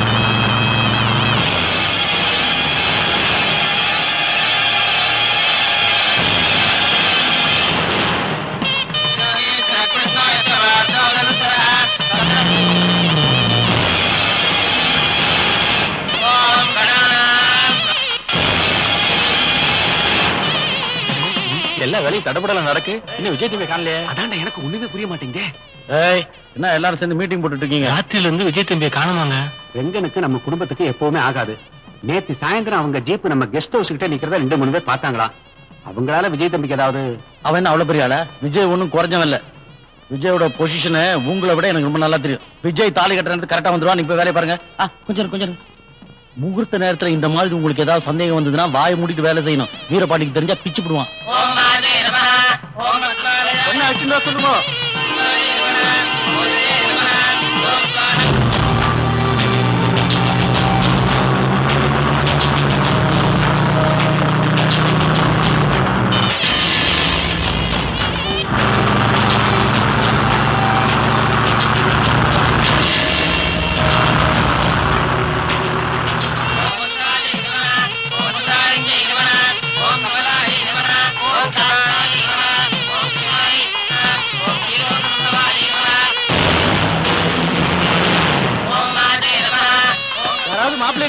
எல்லா வேலையும் தடபடல நடக்கு. இன்னும் விஜய் தம்பி காணலையே. அதான்டா எனக்கு ஒண்ணுமே புரிய மாட்டேங்குதே. ஏய் என்ன எல்லாரும் சேர்ந்து மீட்டிங் போட்டுட்டு இருக்கீங்க? ராத்திரில இருந்து விஜய் தம்பியை காணமாங்க. வெங்கனுக்கு நம்ம குடும்பத்துக்கு எப்பவுமே ஆகாது. நேத்து சாயந்தரம் அவங்க ஜீப் நம்ம கெஸ்ட் ஹவுஸ் கிட்ட நிக்கிறத ரெண்டு மூணு பேர் பார்த்தாங்களா? அவங்களால விஜய் தம்பிக்கு ஏதாவது? அவன் என்ன அவ்வளவு பெரிய ஆளா? விஜய் ஒண்ணும் குறைஞ்சவன் இல்ல. விஜயோட பொசிஷனை உங்களை விட எனக்கு ரொம்ப நல்லா தெரியும். விஜய் தாலி கட்டுறது கரெக்டா வந்துருவா. நீங்க போய் வேலையை பாருங்க. கொஞ்சம் கொஞ்சம் முகூர்த்த நேரத்துல இந்த மாதிரி உங்களுக்கு ஏதாவது சந்தேகம் வந்ததுன்னா வாயை மூடிட்டு வேலை செய்யணும். வீரபாண்டிக்கு தெரிஞ்சா பிச்சு போடுவான். என்ன ஆச்சுன்னா சொல்லுங்க.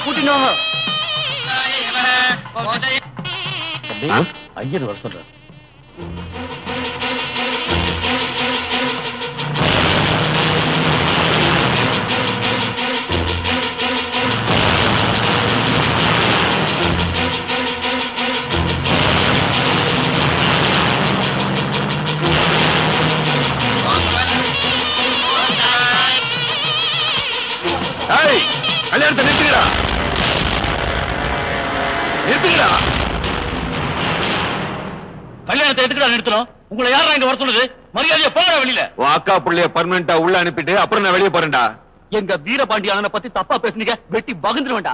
போய் கூட்டிட்டு வாங்க. ஐயர் வர சொல்ற. கல்யாணத்தை நிறுத்துகிறா நிறுத்துகிறா கல்யாணத்தை எதுக்குடா நிறுத்தணும்? உங்களை யாரா இங்க வர சொல்லுது? மரியாதையா போற வெளியில. உன் அக்கா புள்ளைய பர்மனண்டா உள்ள அனுப்பிட்டு அப்புறம் நான் வெளியே போறேன்டா. எங்க வீரபாண்டி அண்ணனை பத்தி தப்பா பேசுனீங்க, வெட்டி பகுந்துரு வேண்டாம்.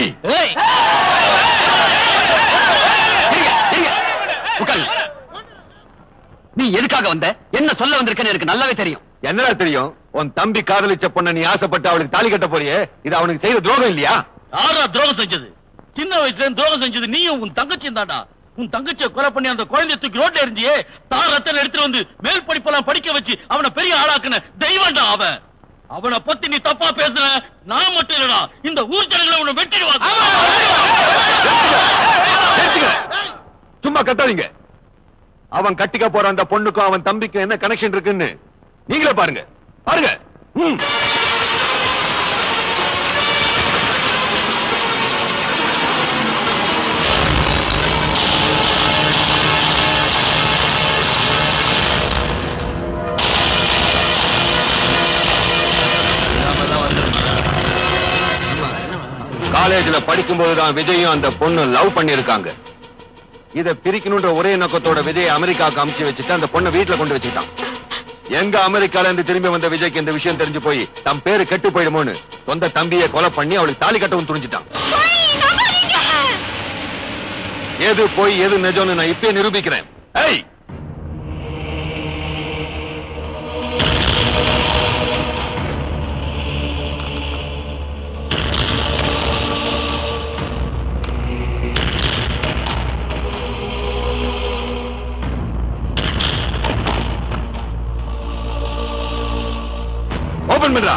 நீ எதுக்காக வந்த, என்ன சொல்ல வந்திருக்கன்னு எனக்கு நல்லாவே தெரியும். என்னடா தெரியும்? உன் தம்பி காதலிச்ச பொண்ண நீ ஆசைப்பட்டு அவளுக்கு தாலி கட்ட போறியே, இது அவனுக்கு செய்த துரோகம் இல்லையா? யாரா துரோகம் செஞ்சது? சின்ன வயசுல துரோகம் செஞ்சது நீயும் உன் தங்கச்சியும் தாண்டா. உன் தங்கச்சியை கொலை பண்ணி அந்த குழந்தைய தூக்கி ரோட்ல எரிஞ்சியே தார் ரத்தம் எடுத்துட்டு வந்து மேல் படிப்பெல்லாம் படிக்க வச்சு அவனை பெரிய ஆளாக்குன தெய்வம்டா அவன். அவனை பத்தி நீ தப்பா பேசுற, நான் மட்டும் இல்லடா, இந்த ஊர் ஜனங்களை உன்னை வெட்டிடுவாங்க. சும்மா கத்தாதீங்க. அவன் கட்டிக்க போற அந்த பொண்ணுக்கும் அவன் தம்பிக்கும் என்ன கனெக்ஷன் இருக்குன்னு நீங்களே பாருங்க பாருங்க. காலேஜ்ல படிக்கும் போதுதான் விஜயும் அந்த பொண்ணு லவ் பண்ணி இருக்காங்க. இத பிரிக்கணும்ன்ற ஒரே நோக்கத்தோட விஜய் அமெரிக்காவுக்கு அமுச்சு வச்சுட்டு அந்த பொண்ணை வீட்டுல கொண்டு வச்சுட்டான். எங்க அமெரிக்கால இருந்து திரும்பி வந்த விஜய்க்கு இந்த விஷயம் தெரிஞ்சு போய் தம் பேரு கெட்டு போயிடுமோன்னு சொந்த தம்பியை கொலை பண்ணி அவளுக்கு தாலி கட்டவும் துணிஞ்சிட்டான். எது போய் எது நிஜம்னு நான் இப்பயே நிரூபிக்கிறேன். ஏய், ஓபன் பண்றா.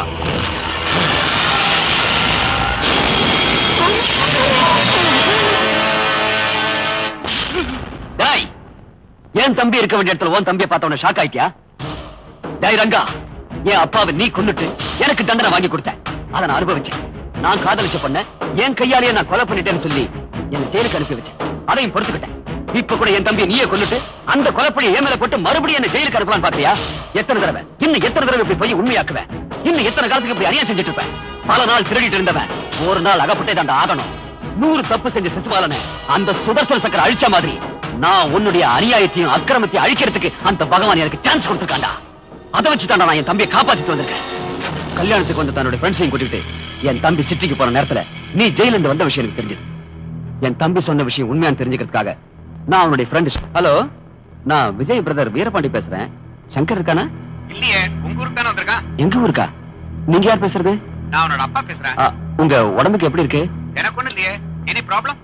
டேய், என் தம்பி இருக்க வேண்டிய இடத்துல உன் தம்பியை பார்த்தவன ஷாக் ஆயிட்டியா? டேய் ரங்கா, என் அப்பாவை நீ கொன்னுட்டு எனக்கு தண்டனை வாங்கி கொடுத்த, அதை நான் அனுபவிச்சேன். நான் காதலிச்ச பொண்ண என் கையாலேயே நான் கொலை பண்ணிட்டேன்னு சொல்லி என்ன ஜெயிலுக்கு அனுப்பி வச்சேன். அதையும் பொறுத்துக்கிட்டேன். இப்ப கூட என் தம்பியை நீயே கொன்னுட்டு அந்த கொலைப்படியை ஏன் மேல போட்டு மறுபடியும் என்ன ஜெயிலுக்கு அனுப்பலாம் பாக்குறியா? எத்தனை தடவை இன்னும் எத்தனை தடவை இப்படி போய் உண்மையாக்குவேன்? இன்னும் எத்தனை காலத்துக்கு இப்படி அநியாயம் செஞ்சுட்டு இருப்பேன்? பல நாள் திருடிட்டு இருந்தவன் ஒரு நாள் அகப்பட்டே தாண்ட ஆகணும். நூறு தப்பு செஞ்ச சிசுபாலனை அந்த சுதர்சன சக்கர அழிச்ச மாதிரி நான் உன்னுடைய அநியாயத்தையும் அக்கிரமத்தையும் அழிக்கிறதுக்கு அந்த பகவான் எனக்கு சான்ஸ் கொடுத்திருக்காண்டா. அதை வச்சு தாண்டா நான் என் தம்பியை காப்பாத்திட்டு வந்திருக்கேன். கல்யாணத்துக்கு வந்து தன்னுடைய ஃப்ரெண்ட்ஸையும் கூட்டிட்டு என் தம்பி சிட்டிக்கு போற நேரத்துல நீ ஜெயில இருந்து வந்த விஷயம் எனக்கு தெரிஞ்சது. என் தம்பி சொன்ன விஷயம் உண்மையான்னு தெரிஞ்சுக்கிறதுக்காக நான் அவனுடைய ஃப்ரெண்ட். ஹலோ, நான் விஜய் பிரதர் வீரபாண்டி பேசுறேன். சங்கர் இருக்கானா? இல்லையே, உங்க ஊருக்கு தானே வந்திருக்கான். எங்க ஊருக்கா? நீங்க யார் பேசுறது? நான் அவனோட அப்பா பேசுறேன். உங்க உடம்புக்கு எப்படி இருக்கு? எனக்கு ஒண்ணு இல்லையே. Any problem?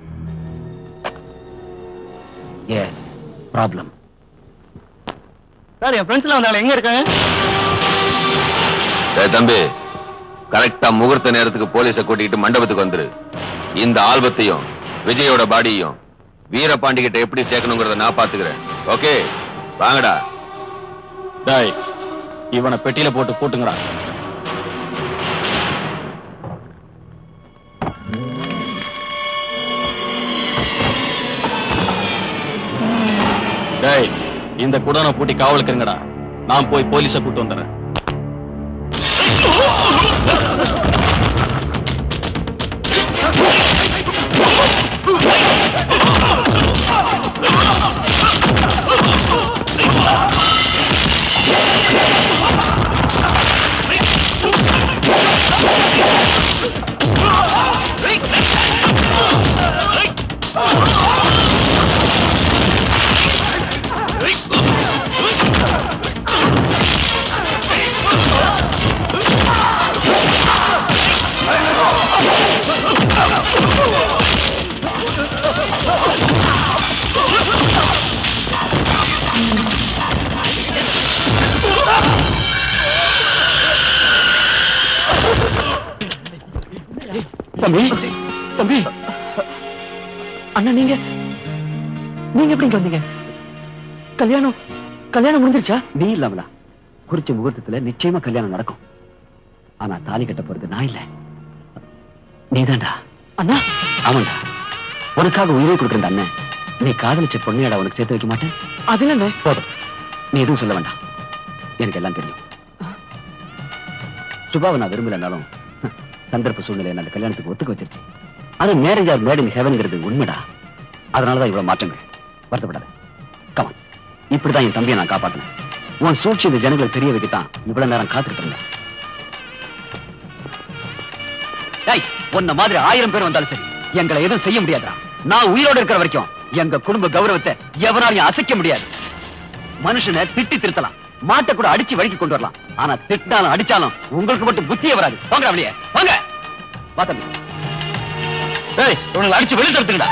Yes, problem. Sir, என் ஃப்ரெண்ட்ஸ் எல்லாம் வந்தாங்க, எங்க இருக்காங்க? தம்பி, கரெக்டா முகூர்த்த நேரத்துக்கு போலீஸ கூட்டிட்டு மண்டபத்துக்கு வந்துரு. இந்த ஆல்பத்தையும் விஜயோட பாடியும் வீரபாண்டி கிட்ட எப்படி சேர்க்கணுங்கிறத நான் பாத்துக்கிறேன். ஓகே, வாங்கடா. டேய், இவனை பெட்டியில போட்டு போட்டுங்கடா. டேய், இந்த குடனை பூட்டி காவலுக்கு இருங்கடா. நான் போய் போலீஸ கூட்டு வந்துடுறேன். தம்பி, தம்பி அண்ணா நீங்க நீங்க எப்படி வந்தீங்க? கல்யாணம் கல்யாணம் முடிஞ்சிருச்சா? நீ இல்லாமலா குறிச்ச முகூர்த்தத்துல நிச்சயமா கல்யாணம் நடக்கும். ஆனா தாலி கட்ட போறது நான் இல்ல, நீதான்டா. அண்ணா ஆமாண்டா, உனக்காக உயிரை கொடுக்குற அண்ணன் நீ காதலிச்ச பொண்ணையாடா உனக்கு சேர்த்து வைக்க மாட்டேன். அது இல்ல போதும், நீ எதுவும் சொல்ல வேண்டாம், எனக்கு எல்லாம் தெரியும். சுபாவை நான் விரும்பலனாலும் சந்தர்ப்ப சூழ்நிலை அந்த கல்யாணத்துக்கு ஒத்துக்க வச்சிருச்சு. ஆனா மேரேஜ் ஆர் மேட் இன் ஹெவன்ங்கிறது உண்மைடா. அதனாலதான் இவ்வளவு மாற்றங்கள். வருத்தப்படாத. கமான், இப்படிதான் என் தம்பியை நான் காப்பாத்தினேன். உன் சூழ்ச்சி இந்த ஜனங்களுக்கு தெரிய வைக்கத்தான் இவ்வளவு நேரம் காத்துட்டு இருந்தேன். உன்ன மாதிரி ஆயிரம் பேர் வந்தாலும் சரி எங்களை எதுவும் செய்ய முடியாதா. நான் உயிரோடு இருக்கிற வரைக்கும் எங்க குடும்ப கௌரவத்தை எவனாலையும் அசைக்க முடியாது. மனுஷனை திட்டி திருத்தலாம், மாட்டை கூட அடிச்சு வழிக்கு கொண்டு வரலாம். ஆனா திட்டாலும் அடிச்சாலும் உங்களுக்கு மட்டும் புத்தியே வராது. வாங்க அப்படியே வாங்க. வா தம்பி. ஏய், உங்களை அடிச்சு வெளியே தடுத்துக்கடா.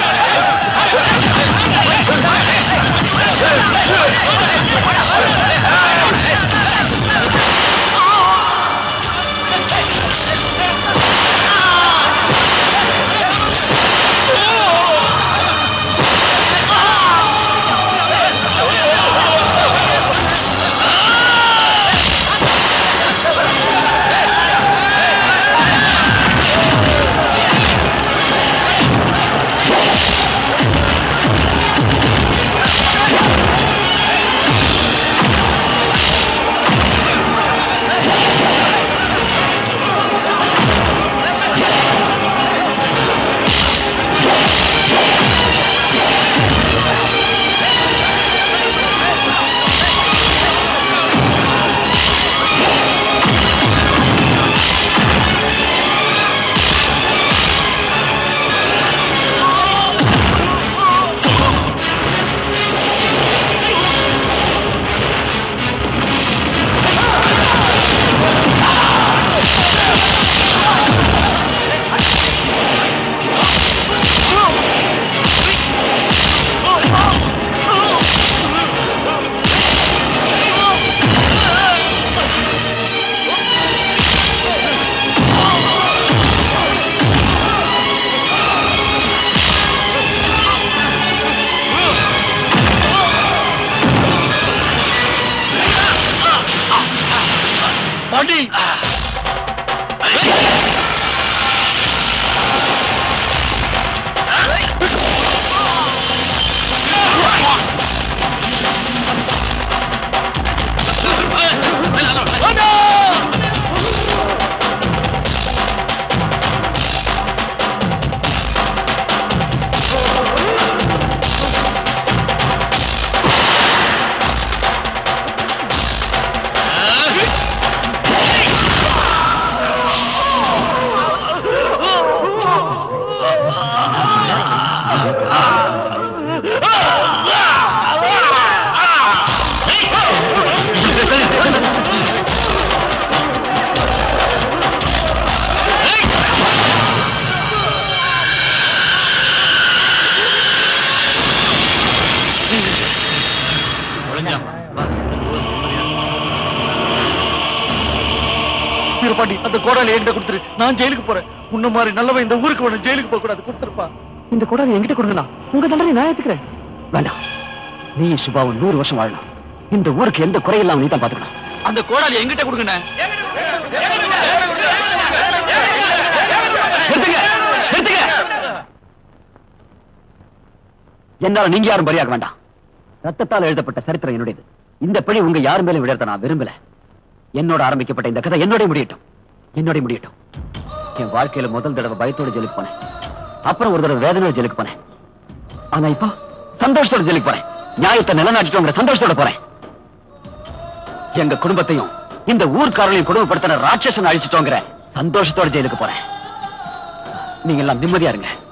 பாண்டி, அந்த கோடாலி என்கிட்ட கொடுத்துரு. நான் ஜெயிலுக்கு போறேன். உன்ன மாதிரி நல்லவன் இந்த ஊருக்கு வேணும், ஜெயிலுக்கு போக கூடாது. கொடுத்துருப்பா. இந்த கோடாலி என்கிட்ட கொடுங்கண்ணா, உங்க தண்டனை நான் ஏத்துக்கிறேன். வேண்டாம், நீ சுபாவும் நூறு வருஷம் வாழணும். இந்த ஊருக்கு எந்த குறையில்லாம நீ தான் பாத்துக்கணும். அந்த கோடாலி என்கிட்ட கொடுங்கண்ணே. என்னால நீங்க யாரும் பலியாக வேண்டாம். ரத்தத்தால் எழுதப்பட்ட சரித்திரம் என்னுடையது. இந்த பழி உங்க யாரும் மேலும் விடத்த நான் விரும்பல. என்னோட ஆரம்பிக்கப்பட்ட இந்த கதை என்னோட முடியட்டும், என்னோட முடியட்டும். என் வாழ்க்கையில முதல் தடவை பயத்தோட ஜெயிலுக்கு போனேன். அப்புறம் ஒரு தடவை வேதனையோட ஜெயிலுக்கு போனேன். ஆனா இப்போ சந்தோஷத்தோட ஜெயிலுக்கு போறேன். நியாயத்தை நிலநாட்டிட்டோங்கிற சந்தோஷத்தோட போறேன். எங்க குடும்பத்தையும் இந்த ஊர்க்காரர்களையும் கொடுமைப்படுத்தின ராட்சசன் அழிச்சிட்டோங்கிற சந்தோஷத்தோட ஜெயிலுக்கு போறேன். நீங்க எல்லாம் நிம்மதியா இருங்க.